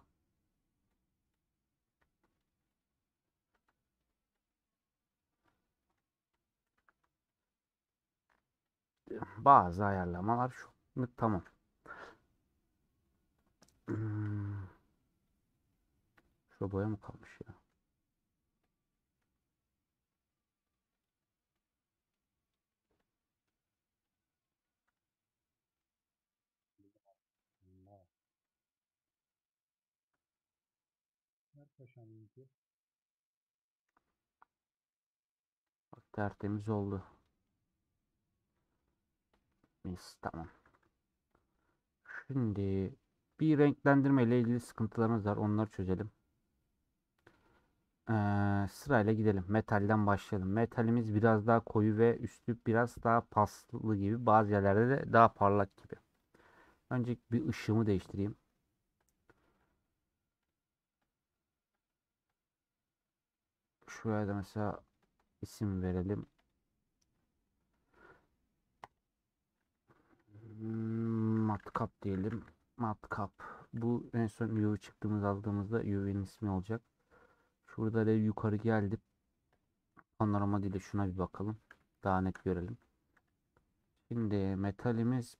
Bazı ayarlamalar şu. Tamam. Hmm. Şu boya mı kalmış ya? Bak, tertemiz oldu. Mis, tamam. Şimdi bir renklendirme ile ilgili sıkıntılarımız var. Onları çözelim. Ee, sırayla gidelim. Metalden başlayalım. Metalimiz biraz daha koyu ve üstü biraz daha paslı gibi. Bazı yerlerde de daha parlak gibi. Önce bir ışığımı değiştireyim. Şuraya da mesela isim verelim. Hmm, Matkap diyelim. Matkap. Bu en son U V çıktığımız aldığımızda U V'nin ismi olacak. Şurada da yukarı geldim. Panorama değil de şuna bir bakalım. Daha net görelim. Şimdi metalimiz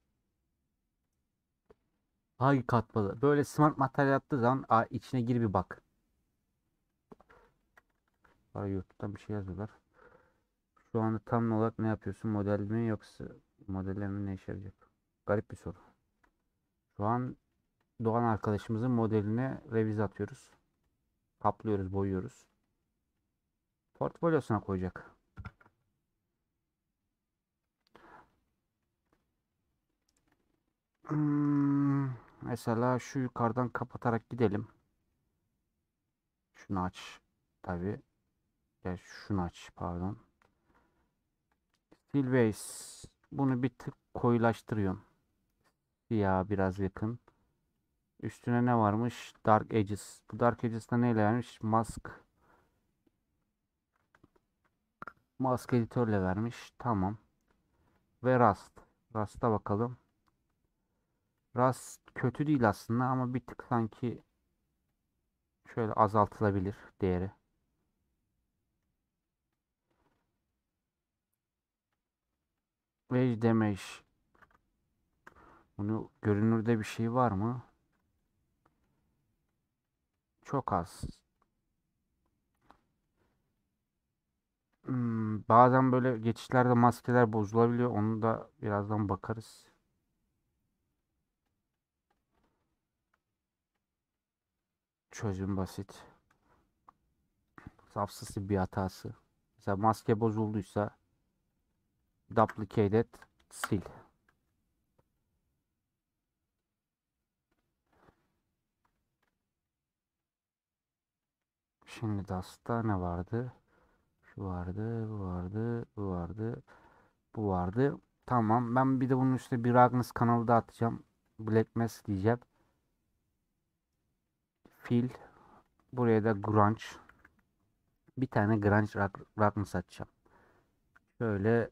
hangi katmalı? Böyle smart materyal yaptığı zaman a, içine gir bir bak. Var YouTube'dan bir şey yazıyorlar. Şu anda tam olarak ne yapıyorsun? Model mi yoksa modelleme ne işe yarayacak? Garip bir soru. Şu an Doğan arkadaşımızın modeline revize atıyoruz. Kaplıyoruz, boyuyoruz. Portfolyosuna koyacak. Hmm, mesela şu yukarıdan kapatarak gidelim. Şunu aç. Tabii. Ya şunu aç, pardon. Steel base. Bunu bir tık koyulaştırıyorum. Siyah biraz yakın. Üstüne ne varmış? Dark Edges. Bu Dark Edges'da neyle vermiş? Mask. Mask editörle vermiş. Tamam. Ve Rust. Rust'a bakalım. Rust kötü değil aslında ama bir tık sanki şöyle azaltılabilir değeri. Wedge damage. Bunu görünürde bir şey var mı? Çok az. Hmm, bazen böyle geçişlerde maskeler bozulabiliyor. Onu da birazdan bakarız. Çözüm basit. Safsız bir hatası. Mesela maske bozulduysa duplicated sil. Şimdi Dust'ta ne vardı? Şu vardı, bu vardı, bu vardı, bu vardı. Tamam. Ben bir de bunun üstüne bir Ragnas kanalı da atacağım. Black Mass diyeceğim. Fil. Buraya da Grunge. Bir tane Grunge Rag Ragnas atacağım. Şöyle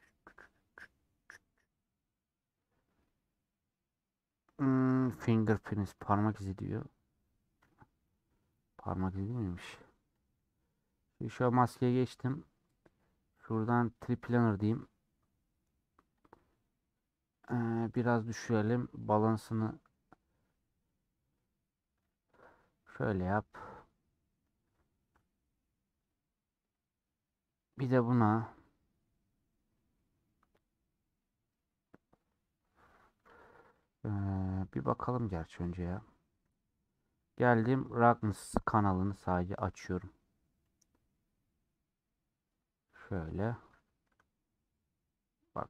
hmm, fingerprints parmak izi diyor. Parmak izi miymiş? Şu maskeye geçtim. Şuradan triplaner diyeyim. Ee, biraz düşürelim. Balansını şöyle yap. Bir de buna ee, bir bakalım gerçi önce ya. Geldim. Ragnas kanalını sadece açıyorum. Şöyle. Bak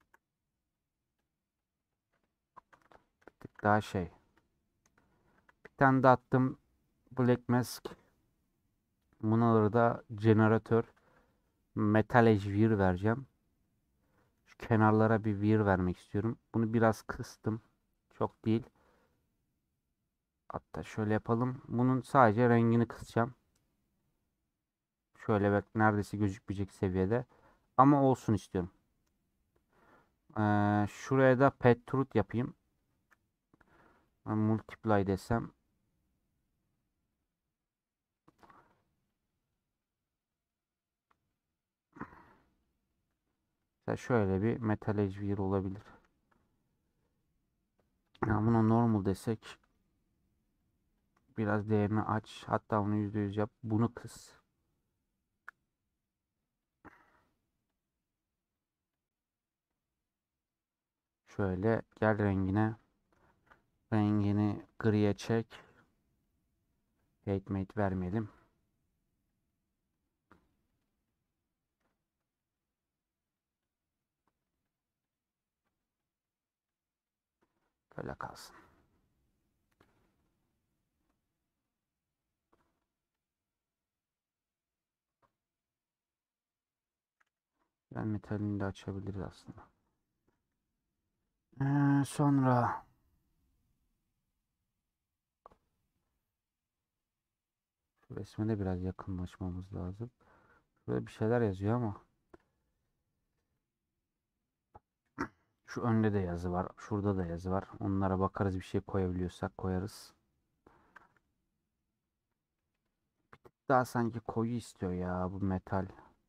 bir tık daha şey. Bir tane de attım Black Mask. Buna da jeneratör Metal Edge Weir vereceğim. Şu kenarlara bir Weir vermek istiyorum. Bunu biraz kıstım. Çok değil. Hatta şöyle yapalım. Bunun sadece rengini kısacağım. Şöyle bak neredeyse gözükmeyecek seviyede. Ama olsun istiyorum. Ee, şuraya da Pet Truth yapayım. Ben multiply desem. Mesela şöyle bir Metal Edge Weir olabilir. Ya buna normal desek. Biraz değerini aç. Hatta onu yüzde yüz yap. Bunu kıs. Şöyle gel rengine. Rengini griye çek. Hate mate vermeyelim. Böyle kalsın. Ben metalini de açabiliriz aslında. Ee, sonra şu resme de biraz yakınlaşmamız lazım. Şurada bir şeyler yazıyor ama şu önde de yazı var. Şurada da yazı var. Onlara bakarız, bir şey koyabiliyorsak koyarız. Bir tık daha sanki koyu istiyor ya bu metal.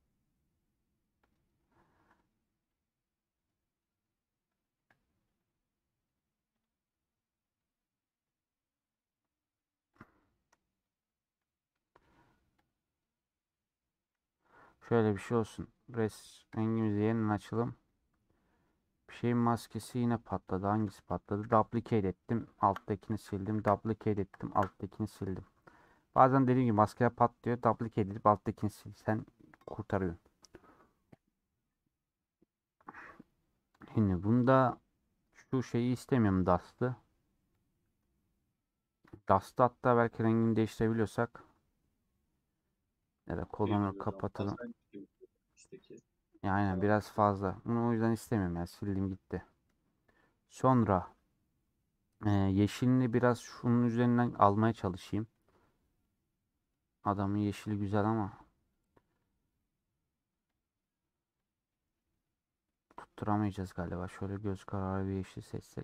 Şöyle bir şey olsun. Res rengimizi yeniden açalım. Bir şeyin maskesi yine patladı. Hangisi patladı? Duplicate ettim. Alttakini sildim. Duplicate ettim. Alttakini sildim. Bazen dediğim gibi maskeye patlıyor. Duplicate edip alttakini sil. Sen kurtarıyor. Şimdi bunda şu şeyi istemiyorum, Dust'ı. Dust'ı hatta belki rengini değiştirebiliyorsak ya da kolonu kapatalım. Yani aynen biraz fazla. Bunu o yüzden istemiyorum ya. Sildim gitti. Sonra e, yeşilini biraz şunun üzerinden almaya çalışayım. Adamın yeşili güzel ama tutturamayacağız galiba. Şöyle göz kararı bir yeşil seçsek.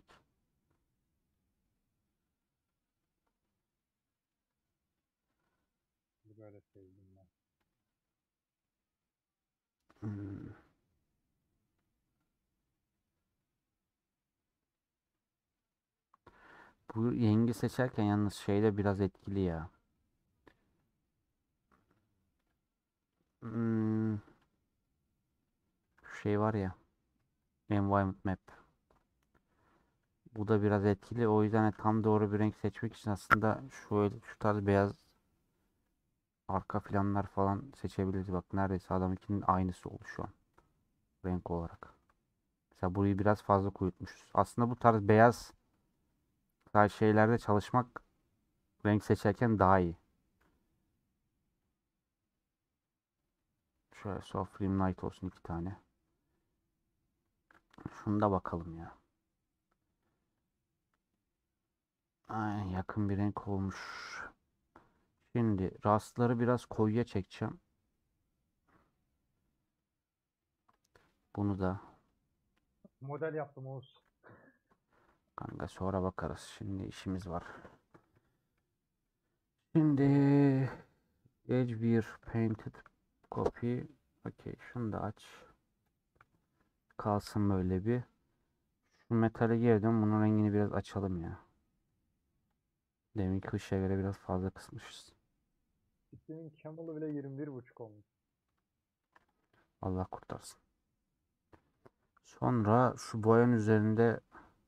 Böyle sevdim ben. Hmm. Bu rengi seçerken yalnız şey de biraz etkili ya. Hmm. Şu şey var ya. Environment Map. Bu da biraz etkili. O yüzden tam doğru bir renk seçmek için aslında şöyle şu tarz beyaz arka planlar falan seçebiliriz. Bak neredeyse adamınkinin aynısı oldu şu an. Renk olarak. Mesela burayı biraz fazla koyutmuşuz. Aslında bu tarz beyaz tarz şeylerde çalışmak renk seçerken daha iyi. Şöyle Soft Rim Light olsun iki tane. Şunu da bakalım ya. Aynen yakın bir renk olmuş. Şimdi rastları biraz koyuya çekeceğim. Bunu da Model yaptım Oğuz. kanka sonra bakarız. Şimdi işimiz var. Şimdi Edge bir Painted Copy. Okey, şunu da aç. Kalsın böyle bir. Şu metale girdim. Bunun rengini biraz açalım ya. Deminki ışığa göre biraz fazla kısmışız. Sistemin Camel'ı bile yirmi bir buçuk olmuş. Allah kurtarsın. Sonra şu boyanın üzerinde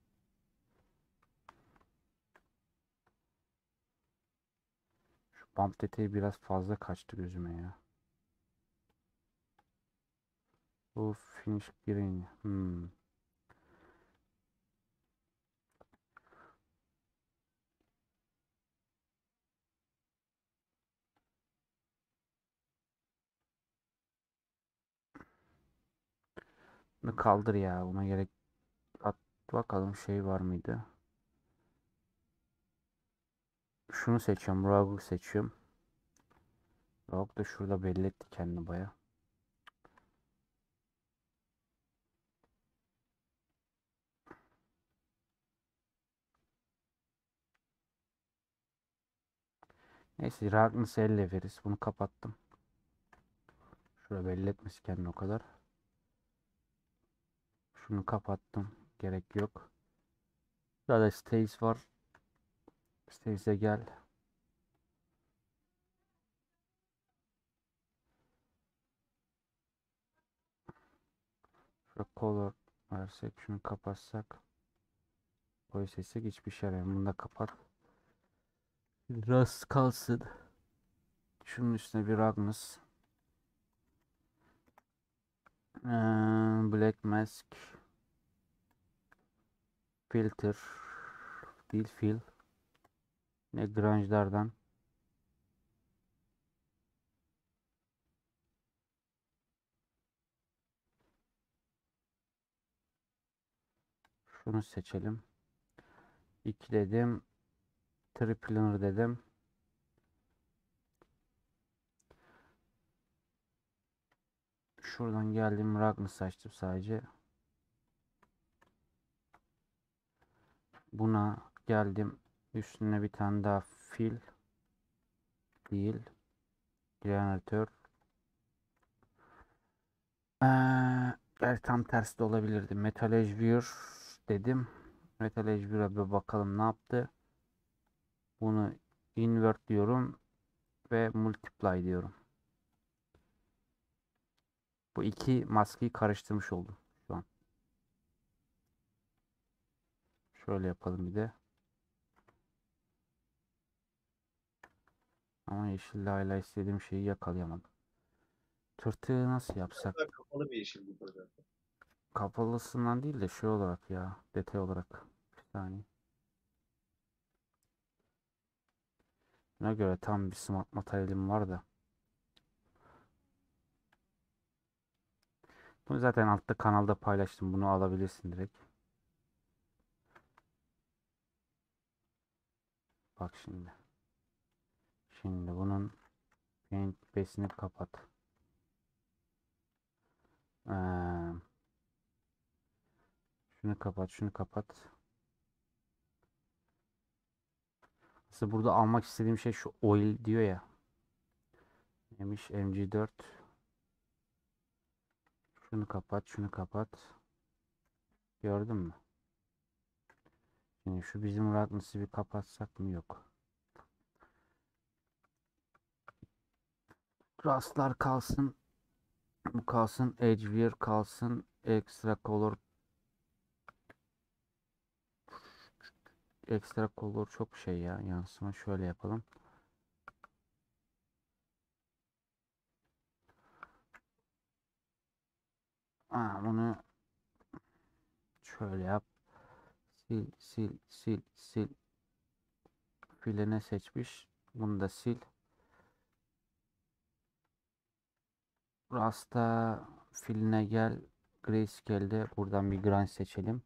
şu bump detayı biraz fazla kaçtı gözüme ya. Bu finish green. Hmm. Bunu kaldır ya. Buna gerek at bakalım şey var mıydı? Şunu seçiyorum. Rogue'u seçiyorum. Rogue da şurada belli etti kendini baya. Neyse Ragnars'ı elle veririz. Bunu kapattım. Şurada belli etmesi kendini o kadar. Şunu kapattım. Gerek yok. Burada Stace var. Stace'e gel. Şurada color versek. Şunu kapatsak. Koy sesi hiçbir şey yaramıyor. Bunu da kapat. Rast kalsın. Şunun üstüne bir Ragnus. Ee, Black Mask. Filter. Değil fill. Ne Grange'lardan. Şunu seçelim. iki dedim. Tripler dedim. Şuradan geldim. Ragnus açtım sadece. Buna geldim. Üstüne bir tane daha fil. Değil. Jeneratör. Ee, yani tam tersi de olabilirdi. Metal Edgewear dedim. Metal Edgewear'a bir bakalım ne yaptı. Bunu invert diyorum. Ve multiply diyorum. Bu iki maskeyi karıştırmış oldum şu an. Şöyle yapalım bir de. Ama yeşille hala istediğim şeyi yakalayamadım. Tırtığı nasıl yapsak? Kapalı bir yeşil bu zaten. Kapalısından değil de şey olarak ya. Detay olarak. Bir saniye. Buna göre tam bir smart materyalim var da. Bunu zaten altta kanalda paylaştım. Bunu alabilirsin direkt. Bak şimdi. Şimdi bunun paint besini kapat. Ee, şunu kapat, şunu kapat. Aslında burada almak istediğim şey şu oil diyor ya. Neymiş? M G dört. Şunu kapat, şunu kapat. Gördün mü? Şimdi şu bizim Ragnus'u bir kapatsak mı? Yok. Rastlar kalsın. Bu kalsın. Edgewear kalsın. Extra color. Extra color çok şey ya. Yansıma şöyle yapalım. Aa, bunu şöyle yap. Sil, sil, sil, sil. Filene seçmiş. Bunu da sil. Rasta filine gel. Grayscale'de buradan bir grant seçelim.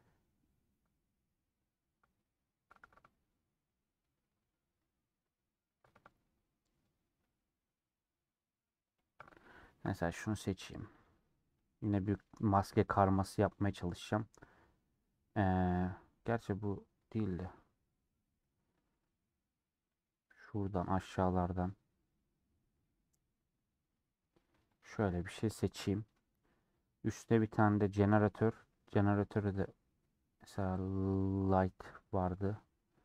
Mesela şunu seçeyim. Yine bir maske karması yapmaya çalışacağım. Ee, gerçi bu değil de. Şuradan aşağılardan. Şöyle bir şey seçeyim. Üstte bir tane de jeneratör. Jeneratörü de mesela light vardı.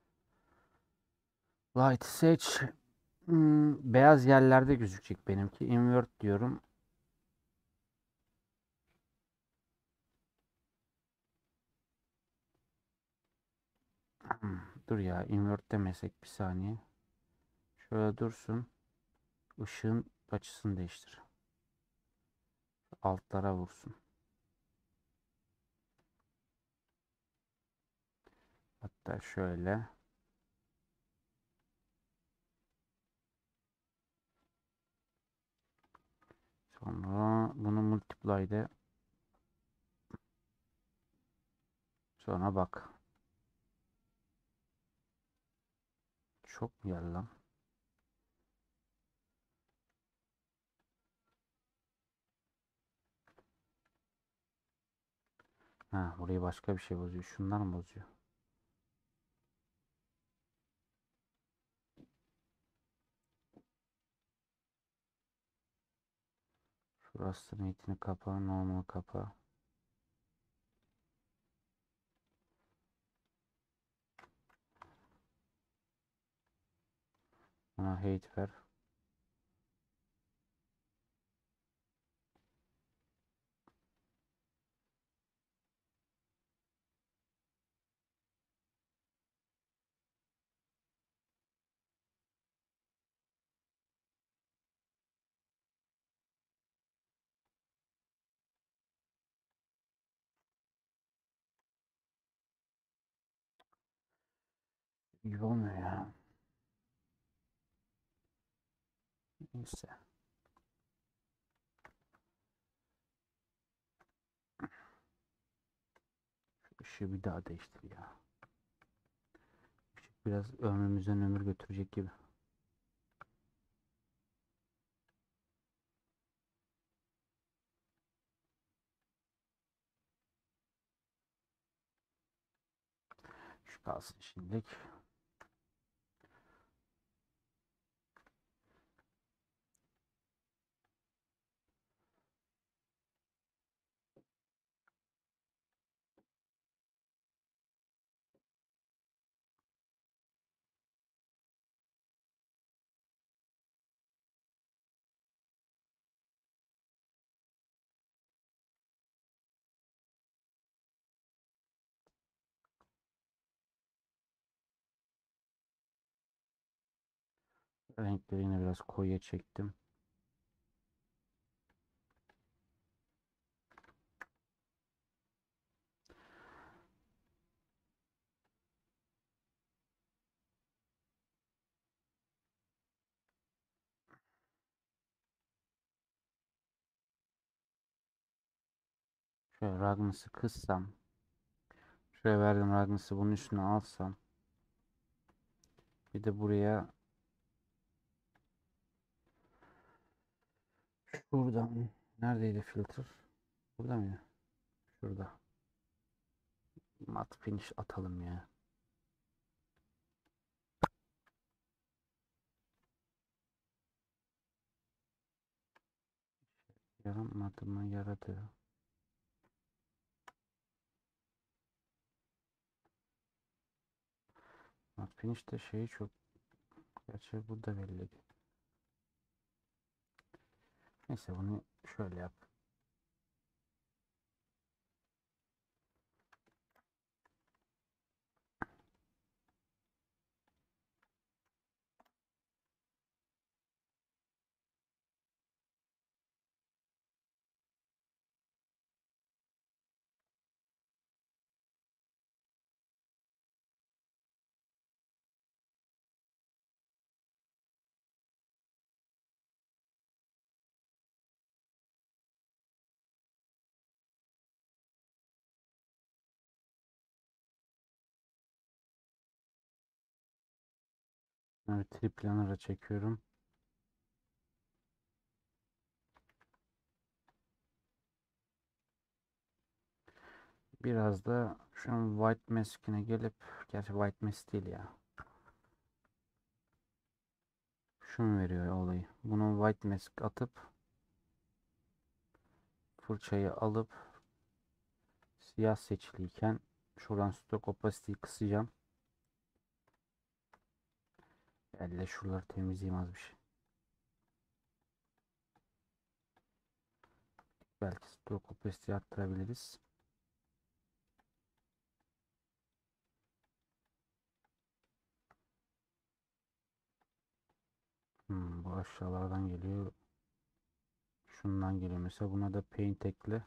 Light seç. Hmm, beyaz yerlerde gözükecek benimki. Invert diyorum. Hmm, dur ya, invert demesek bir saniye. Şöyle dursun. Işığın açısını değiştir. altlara vursun. Hatta şöyle. Sonra bunu multiply'de. Sonra bak. Çok mu geldi lan? Ha, burayı başka bir şey bozuyor. Şunlar mı bozuyor? Şurası niyetini kapa, normal kapa. Buna hate ver. Gibi olmuyor ya. Neyse. Şu ışığı bir daha değiştir ya. Işık biraz ömrümüzden ömür götürecek gibi. Şu kalsın şimdilik. Renkleri yine biraz koyuya çektim. Şöyle Ragnars'ı kıssam. Şuraya verdim Ragnars'ı bunun üstüne alsam. Bir de buraya şuradan neredeydi filter? Burada mı? Şurada. Mat finish atalım ya. Yaramadı mı? Yaradı. Mat finish de şeyi çok. Gerçi burada belli. Neyse bunu şöyle yap. Evet, triplaner'a çekiyorum. Biraz da şu an white mask'ine gelip, gerçi white mask değil ya. Şunu veriyor olayı. Bunu white mask atıp fırçayı alıp siyah seçiliyken şuradan stroke opacity'yi kısacağım. Elle şuraları temizleyeyim az bir şey. Belki stroke opacity'yi arttırabiliriz. Hmm, bu aşağılardan geliyor. Şundan geliyor mesela. Buna da paint ekle.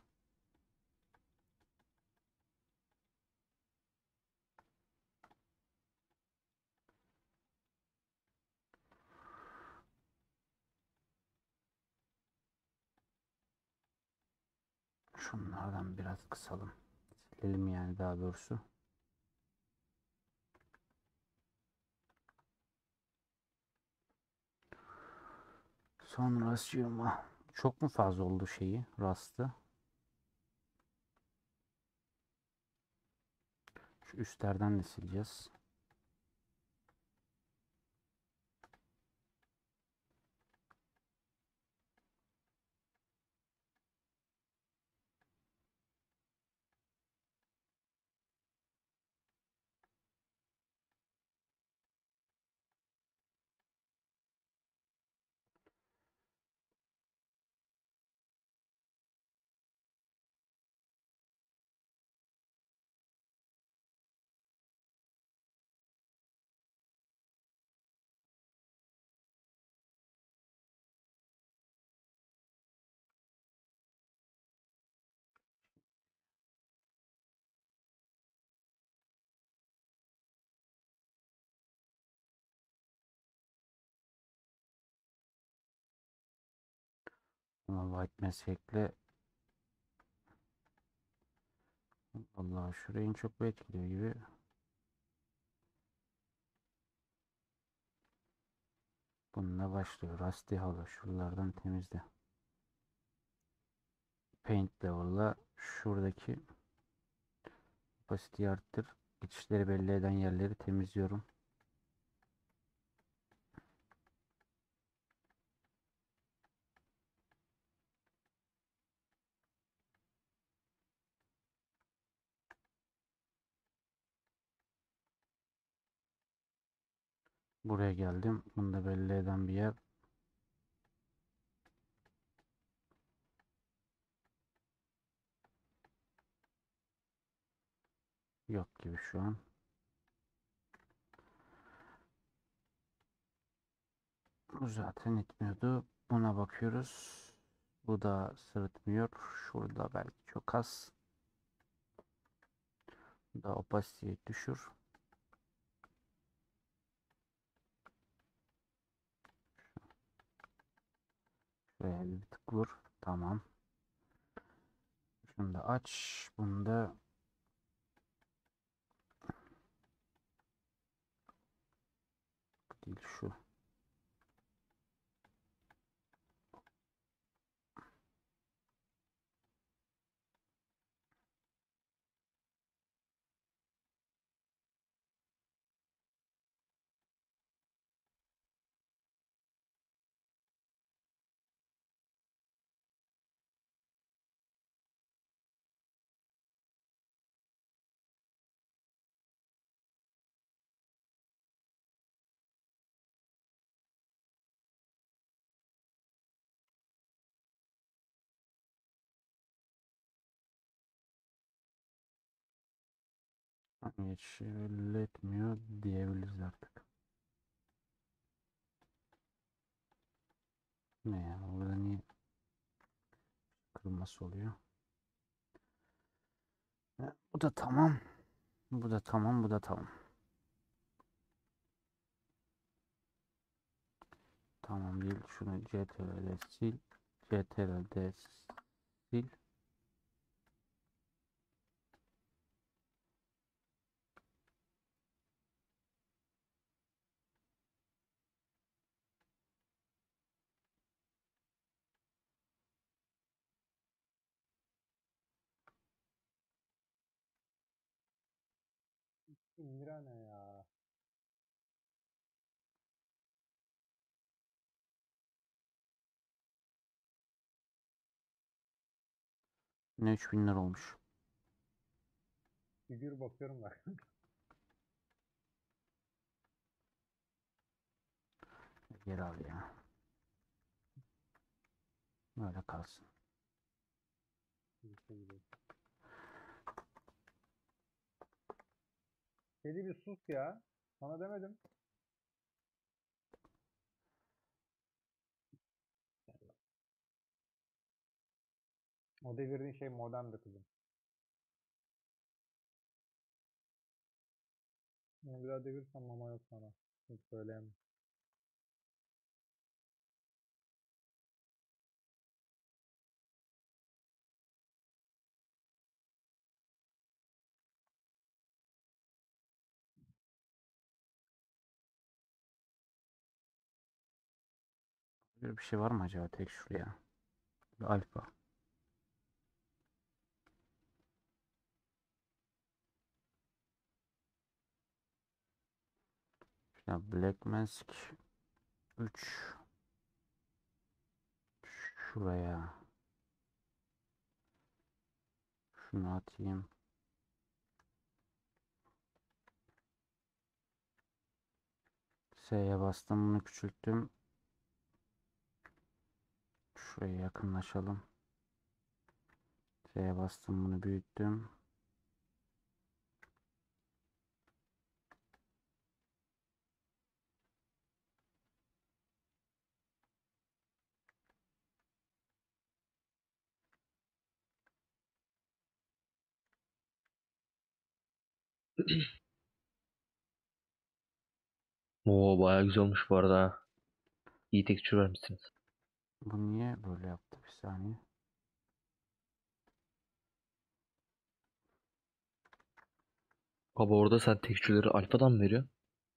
Şunlardan biraz kısalım. Silelim yani daha doğrusu. Sonrasıcığıma çok mu fazla oldu şeyi rastı? Şu üstlerden de sileceğiz. Ama white mask ekle. Vallahi şurayı en çok bu etkiliyor gibi. Bununla başlıyor. Rusty halı. Şuralardan temizle. Paint level'la şuradaki opacity arttır. Geçişleri belli eden yerleri temizliyorum. Buraya geldim. Bunu da belli eden bir yer. Yok gibi şu an. Bu zaten etmiyordu. Buna bakıyoruz. Bu da sırıtmıyor. Şurada belki çok az. Bu da opacity'yi düşür. Şuraya bir tık vur. Tamam. Şunu da aç. Bunu da değil şu. Geçişi belli etmiyor diyebiliriz artık. Ne ya? Burada niye kırılması oluyor? Ha, bu da tamam. Bu da tamam. Bu da tamam. Tamam değil. Şunu C T R L'de sil. C T R L'de sil. İndira ne ya? Ne üç bin lira olmuş. Figür bakıyorum bak. Geri al ya. Böyle kalsın. Kedi bir sus ya. Sana demedim. O devirdiğin şey modemdi kızım. Ya bir daha devirsen mama yok sana. Hiç söyleyemem. Böyle bir şey var mı acaba tek şuraya? Bir alfa. Ya Black Mask üç şuraya. Şunu atayım. S'ye bastım, bunu küçülttüm. Şuraya yakınlaşalım. S'ye bastım, bunu büyüttüm. Oo bayağı güzel olmuş bu arada. ha. İyi tekstür vermişsiniz. Bu niye böyle yaptı? Bir saniye. Baba orada sen tekstürleri alfadan mı veriyorsun?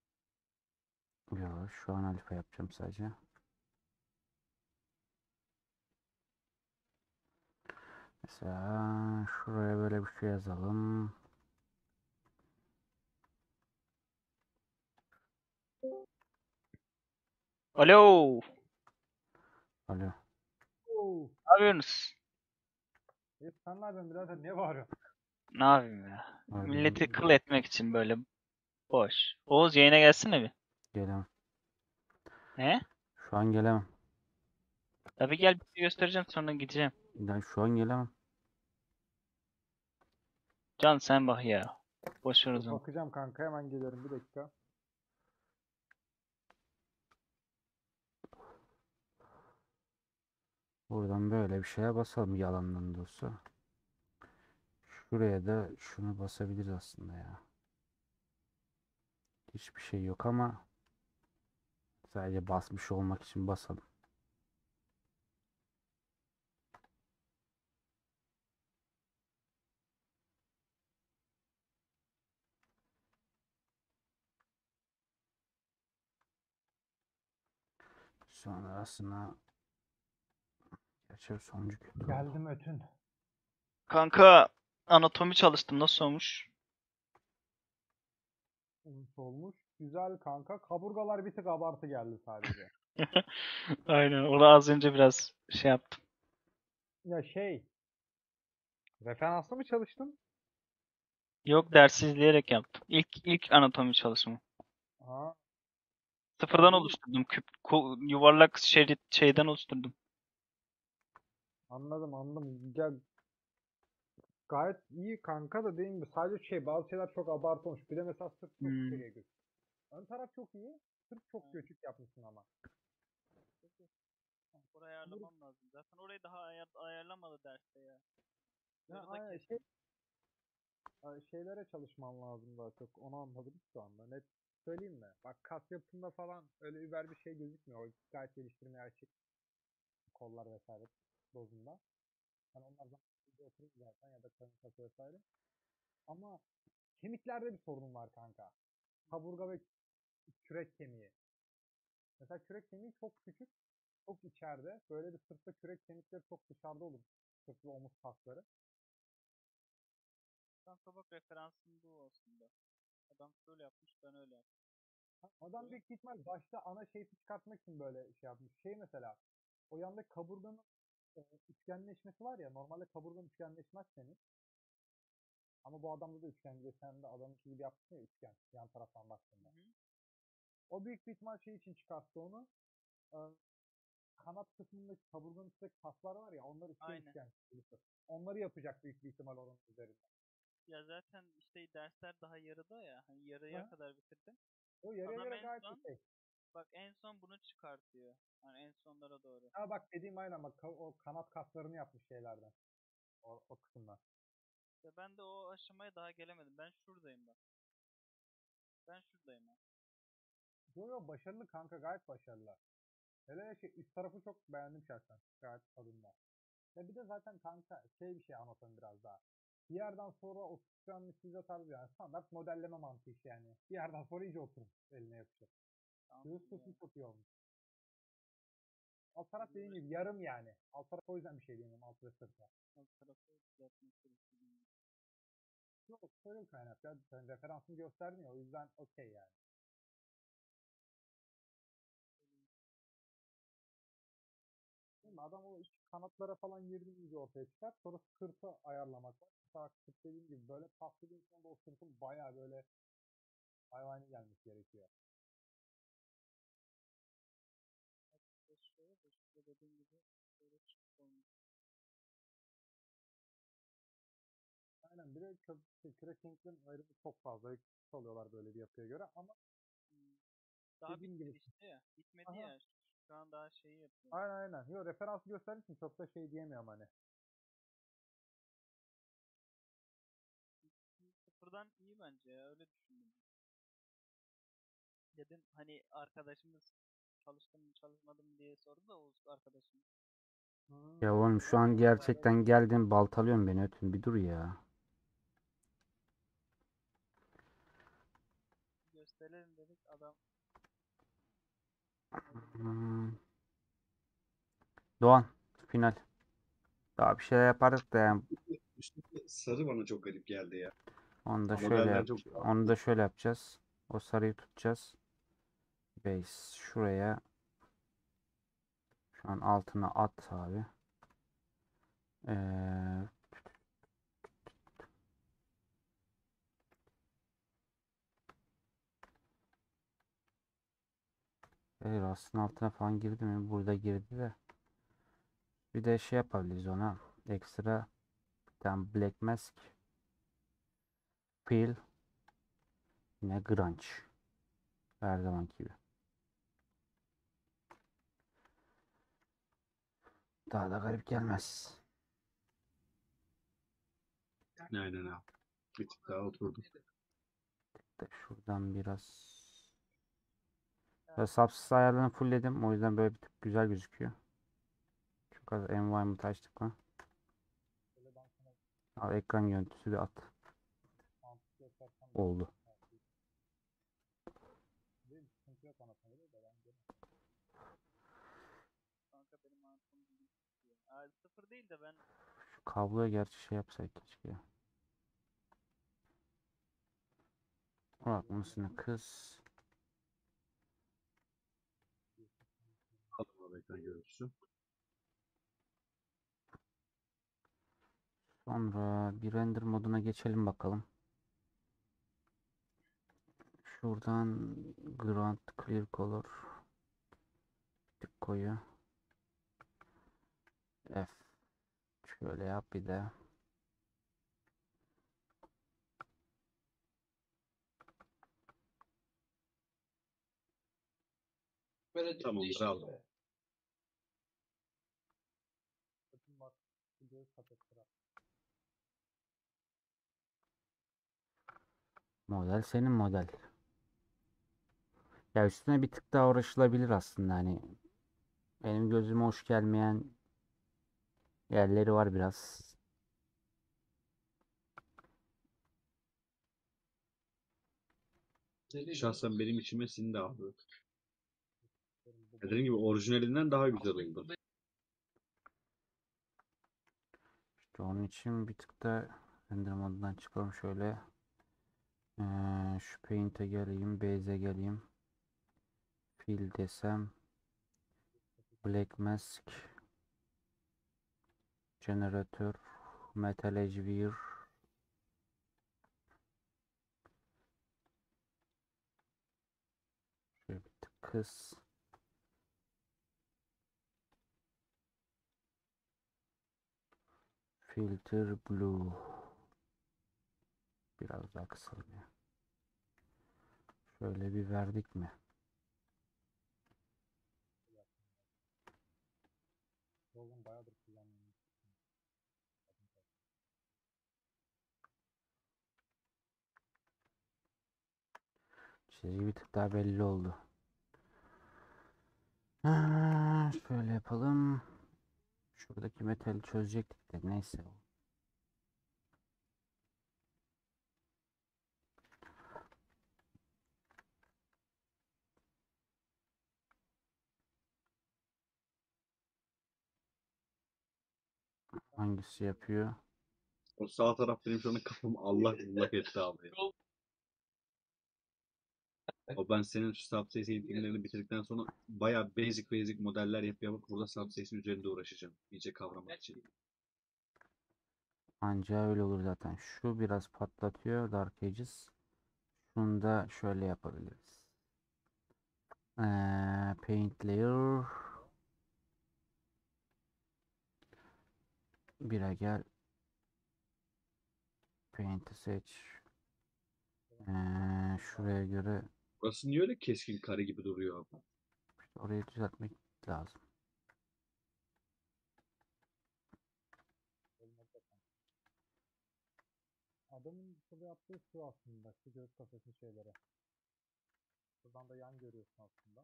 Yo, şu an alfa yapacağım sadece. Mesela şuraya böyle bir şey yazalım. Alo. Alo. Oo. Ne yapıyorsunuz? E sen ne yapıyorsun birader? Niye bağırıyorsun? Ne yapayım ya? Abi Milleti bizim kıl etmek için böyle boş. Oğuz yayına gelsene bir. gelemem. Ne? Şu an gelemem. Tabii gel bir şey göstereceğim sonra gideceğim. Ben şu an gelemem. Can sen bak ya. Boş ver o Dur zaman. bakacağım kanka, hemen geliyorum bir dakika. Buradan böyle bir şeye basalım yalandan da olsa. Şuraya da şunu basabiliriz aslında ya. Hiçbir şey yok ama sadece basmış olmak için basalım. Sonrasına gerçi sonucu kötü oldu. Geldim Ötün. Kanka anatomi çalıştım nasıl olmuş? Nasıl olmuş? Güzel kanka. Kaburgalar bir tık abartı geldi sadece. Aynen onu az önce biraz şey yaptım. Ya şey. Referanslı mı çalıştın? Yok ders izleyerek yaptım. İlk ilk anatomi çalışımı. Ha. Sıfırdan iyi. oluşturdum. Küp, ku- yuvarlak şerit şeyden oluşturdum. Anladım anladım. Ya, gayet iyi kanka da değil mi? Sadece şey, bazı şeyler çok abartı olmuş. Bir de mesela sırt çok Hmm. içeriye götür. Ön taraf çok iyi. Sırt çok göçük yapmışsın ama. Orayı ayarlamam lazım. Zaten orayı daha ayar, ayarlamadı derste ya. Ya, aynen şey, Ay, şeylere çalışman lazım daha çok. Onu anladım şu anda. Net söyleyeyim mi? Bak kas yapısında falan öyle über bir şey gözükmüyor. O gayet geliştirmeye açık. Kollar vesaire dozunda. Hani onlar zaten oturur zaten ya da karın kası vesaire. Ama kemiklerde bir sorun var kanka. Kaburga ve kürek kemiği. Mesela kürek kemiği çok küçük, çok içeride. Böyle bir sırtta kürek kemikleri çok dışarıda olur. Sırt ve omuz kasları. Kanka bak referansım bu aslında. Adam şöyle yapmış ben öyle yaptım. Ha, adam büyük ihtimal başta ana shape'i çıkartmak için böyle şey yapmış. Şey mesela, o yandaki kaburganın e, üçgenleşmesi var ya, normalde kaburganın üçgenleşmez senin. Ama bu adamda da üçgen, sen de adamınki gibi yaptın ya üçgen yan taraftan baktığında. O büyük bir ihtimal şey için çıkarttı onu. E, kanat kısmındaki kaburganın üstteki kaslar var ya, onlar üçgen Aynen. üçgen. Onları yapacak büyük bir ihtimal oranın üzerinde. Ya zaten işte dersler daha yarıda ya. Hani yarıya Ha? kadar bitirdim. O yarıya Adam göre en gayet son okey. bak en son bunu çıkartıyor. Hani en sonlara doğru. Ha bak dediğim aynen bak, ka- o kanat kaslarını yapmış şeylerden. O, o kısımdan. Ya ben de o aşamaya daha gelemedim. Ben şuradayım bak. Ben şuradayım ha. Yo yo başarılı kanka, gayet başarılı. Hele şey üst tarafı çok beğendim şahsen. Gayet tadında. Ya bir de zaten kanka şey bir şey anlatalım biraz daha. Bir yerden sonra o sıçranmış size tarzı yani standart modelleme mantığı işte yani. Bir yerden sonra iyice oturur, eline yapışır. Göğüs Anladım kısmı ya. çok iyi olmuş. Alt taraf dediğim gibi yarım yani. Alt taraf o yüzden bir şey diyemiyorum, alt ve sırta. Alt tarafı düzeltmek gerekiyor. Yok söyle kaynak ya. Sen referansını gösterdin ya, o yüzden okey yani. Değil mi? Adam o iç kanatlara falan girdiğince ortaya çıkar. Sonra sırtı ayarlamak var. Mesela sırt dediğim gibi böyle tahsilin sonunda o sırtın bayağı böyle hayvani gelmesi gerekiyor. İşte şöyle de şurada dediğim gibi böyle çıkıp olmuş. Aynen, bir de kö şey, cracking'in ayrımı çok fazla. Eksik oluyorlar böyle bir yapıya göre ama Hmm. Daha dediğim gibi. bitmedi işte ya. Bitmedi Aha. ya. Şu an daha şeyi yapıyor. Aynen aynen. Yo, referansı gösterdiği için çok da şey diyemiyorum hani. Sıfırdan iyi bence ya. Öyle düşündüm. Dedim hani arkadaşımız çalıştım mı çalışmadım mı diye sordu da Oğuz arkadaşım. Ya oğlum şu an gerçekten geldin baltalıyorsun beni Ötün. Bir dur ya. Gösterelim dedik adam. Hmm. Doğan final. Daha bir şeyler yapardık da yani. Üstteki sarı bana çok garip geldi ya. Onu da şöyle Modeller yap. çok Onu da şöyle yapacağız. O sarıyı tutacağız. Base şuraya. Şu an altına at abi. Ee, evet, aslında altına falan girdi mi? Burada girdi de. Bir de şey yapabiliriz ona. Ekstra bir tane Black Mask. Peel. Yine Grunge. Her zamanki gibi. Daha da garip gelmez. aynen abi. Bir tık daha oturdum. De şuradan biraz. Ve subsys ayarlarını fullledim. O yüzden böyle bir tık güzel gözüküyor. Çok az environment açtık mı? Böyle ben sana Al ekran görüntüsü de at. mantık göstersem de Oldu. değil mi? Sıkıntı yok anlatma göre de ben gene. Kanka benim anlatmam gibi. Aa, sıfır değil de ben Şu kabloya gerçi şey yapsak keşke. Bak mısın kız? Aldım abi ekran görüntüsü. Sonra bir render moduna geçelim bakalım. Şuradan Ground Clear Color. Tık koyu. F. Şöyle yap bir de. Tamamdır aldım. Bakın bak. Bu göğüs kapattıra. Model senin model. Ya üstüne bir tık daha uğraşılabilir aslında hani. Benim gözüme hoş gelmeyen yerleri var biraz. Şahsen benim içime sindi abi. Dediğim gibi orijinalinden daha güzel oldu. İşte onun için bir tık da render modundan çıkalım şöyle. Ee, şu paint'e geleyim, base'e geleyim. Fill desem. Black Mask. Generator. Metal Edgeware. Şöyle bir tık kıs. Filter Blue. Biraz daha kısalım ya. Şöyle bir verdik mi? Yolun bayağıdır kullanmıyorum. Çizgi bir tık daha belli oldu. Ha, şöyle yapalım. Şuradaki metali çözecektik de neyse. Hangisi yapıyor? O sağ taraf benim şu anda kafam Allah bullak etti abi. O ben senin şu Subspace eğitimlerini bitirdikten sonra bayağı basic basic modeller yapıp yapıp burada Subspace'in üzerinde uğraşacağım. İyice kavramak için. Anca öyle olur zaten. Şu biraz patlatıyor Dark Ages. Şunu da şöyle yapabiliriz. Ee, paint layer. Bire gel. Paint'i seç. Ee, şuraya göre Burası niye öyle keskin kare gibi duruyor abi? işte orayı düzeltmek lazım. Adamın şurada yaptığı şu aslında. Şu göz kafesi şeylere. Buradan da yan görüyorsun aslında.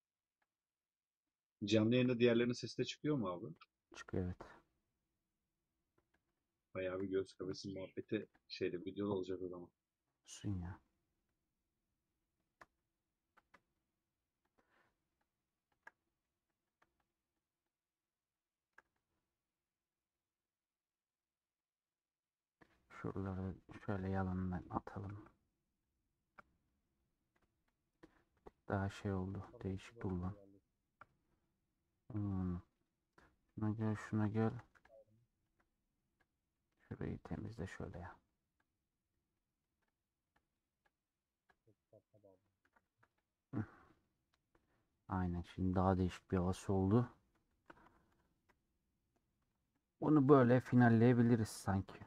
Canlı yayında diğerlerinin sesi de çıkıyor mu abi? Çıkıyor evet. Bayağı bir göz kafesi muhabbeti şeyde videoda olacak o zaman. Olsun ya. Şuraları şöyle yalandan atalım. Daha şey oldu. Değişik durdu. Hmm. Şuna gel, şuna gel. Şurayı temizle şöyle ya. Hı. Aynen, şimdi daha değişik bir havası oldu. Bunu böyle finalleyebiliriz sanki.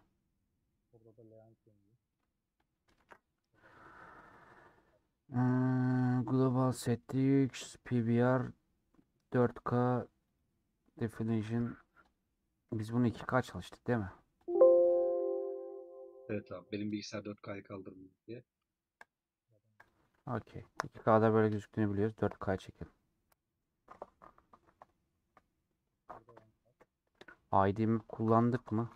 Ee, Global Settings, P B R, dört K Definition. Biz bunu iki K çalıştık değil mi? Evet abi benim bilgisayar dört K'yı kaldırmıyor diye. Okey. iki K'da böyle gözüktüğünü biliyoruz. dört K çekelim. I D map kullandık mı?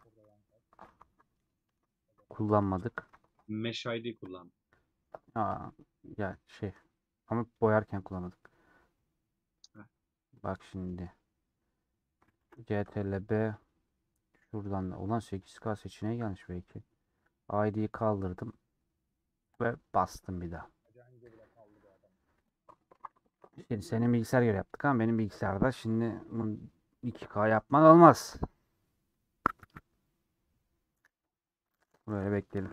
Kullanmadık. Mesh I D kullan. Aa, ya şey. Ama boyarken kullanmadık. Heh. Bak şimdi. C T R L şuradan da. Ulan sekiz K seçeneği gelmiş belki. I D'yi kaldırdım. Ve bastım bir daha. Şimdi senin bilgisayar göre yaptık ama benim bilgisayarda şimdi bunu iki K yapman olmaz. Böyle bekleyelim.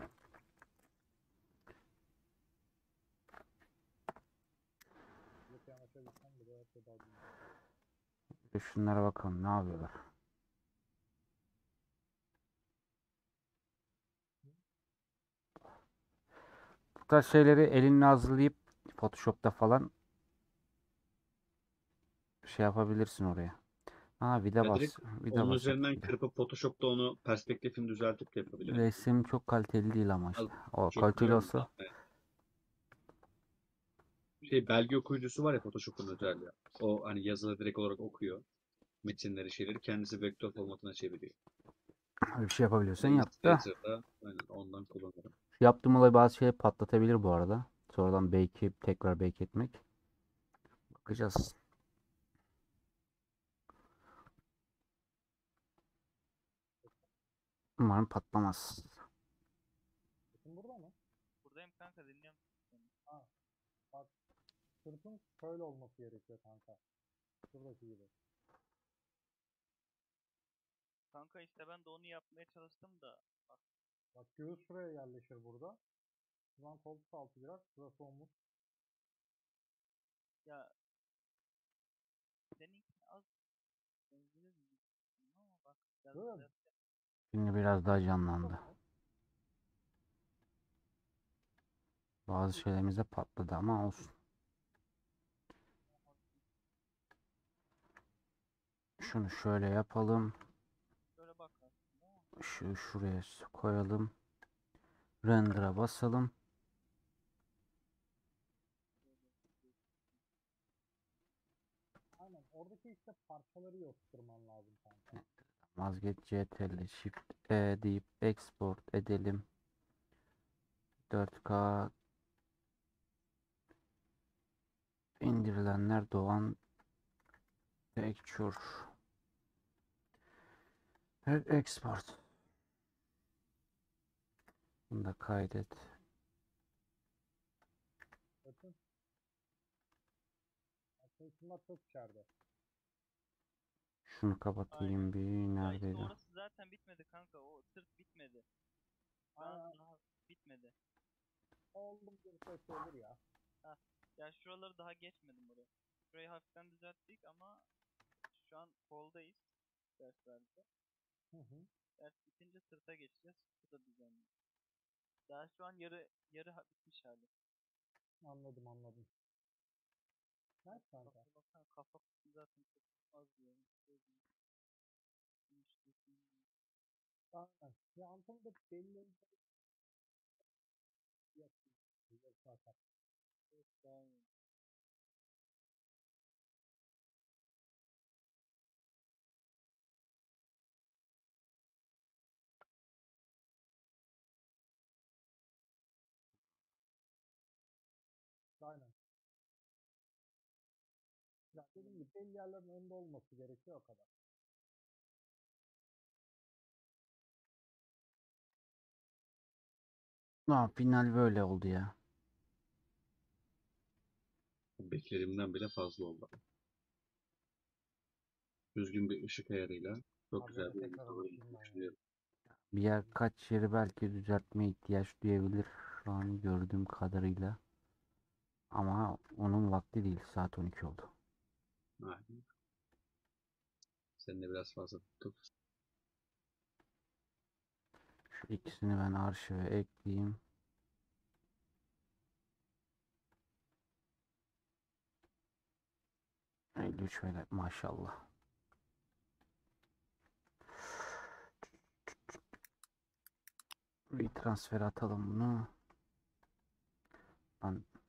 Bir şunlara bakalım ne yapıyorlar. Bu tarz şeyleri elinle hazırlayıp Photoshop'ta falan şey yapabilirsin oraya. Ha vida Ya bas. direkt Vida onun bas. üzerinden Vida. kırpıp Photoshop'ta onu perspektifini düzeltip de yapabilirim. Resim çok kaliteli değil ama işte. Az- O Çok kaliteli biliyorum olsa. da. Evet. Şey belge okuyucusu var ya Photoshop'un özelliği. O hani yazılı direkt olarak okuyor. Metinleri şeyleri kendisi vektör formatına çeviriyor. Bir şey yapabiliyorsan yap da. Illustrator'da aynen ondan kullanırım. Yaptığım olay bazı şeyleri patlatabilir bu arada. Sonradan belki tekrar bake etmek. Bakacağız. Umarım patlamaz. Burada mı? Buradayım kanka, dinliyorum. Ha. Bak. Sırtın şöyle olması gerekiyor kanka. Şuradaki gibi. Kanka işte ben de onu yapmaya çalıştım da. Bak. Bak göğüs şuraya yerleşir burada. Şuradan koltuk altı girer. Şurası omuz. Ya seninki az benziyor gibi ama bak biraz Değil mi? biraz Şimdi biraz daha canlandı. Bazı şeylerimiz de patladı ama olsun. Şunu şöyle yapalım. şöyle bak aslında. Şu şuraya koyalım. Render'a basalım. Sadece işte parçaları iyi oturtman lazım kanka. Vazgeç C T R L Shift E deyip export edelim. dört K indirilenler Doğan Picture. Evet, export. Bunu da kaydet. Bakın. Şunlar çok içeride. Şunu kapatayım bir. Ya işte Neredeydi? orası zaten bitmedi kanka. O sırt bitmedi. Şu an Aa, daha bitmedi. oldum bir şey olur ya. Ha. Ya şuraları daha geçmedim oraya. Şurayı hafiften düzelttik ama şu an koldayız derslerde. Hı hı. Ders bitince sırta geçeceğiz. Bu da düzenli. Daha şu an yarı yarı ha- bitmiş hali. Anladım anladım. Nice kanka. Kafa baksana, kafa kısmı zaten çok az yani. Aynen. Ya Anton'u da belli Evet, daha iyi. Aynen. Ya dediğim gibi belli yerlerin önde olması gerekiyor o kadar. No, final böyle oldu ya. Beklediğimden bile fazla oldu. Düzgün bir ışık ayarıyla çok Abi güzel böyle bir tekrar oyun alışayım olduğunu ben ya. düşünüyorum. Bir yer kaç yeri belki düzeltmeye ihtiyaç duyabilir şu an gördüğüm kadarıyla. Ama onun vakti değil. Saat on iki oldu. Aynen. Seninle biraz fazla tuttuk. Şu ikisini ben arşive ekleyeyim. elli üç böyle maşallah. Bir transfer atalım bunu. Ben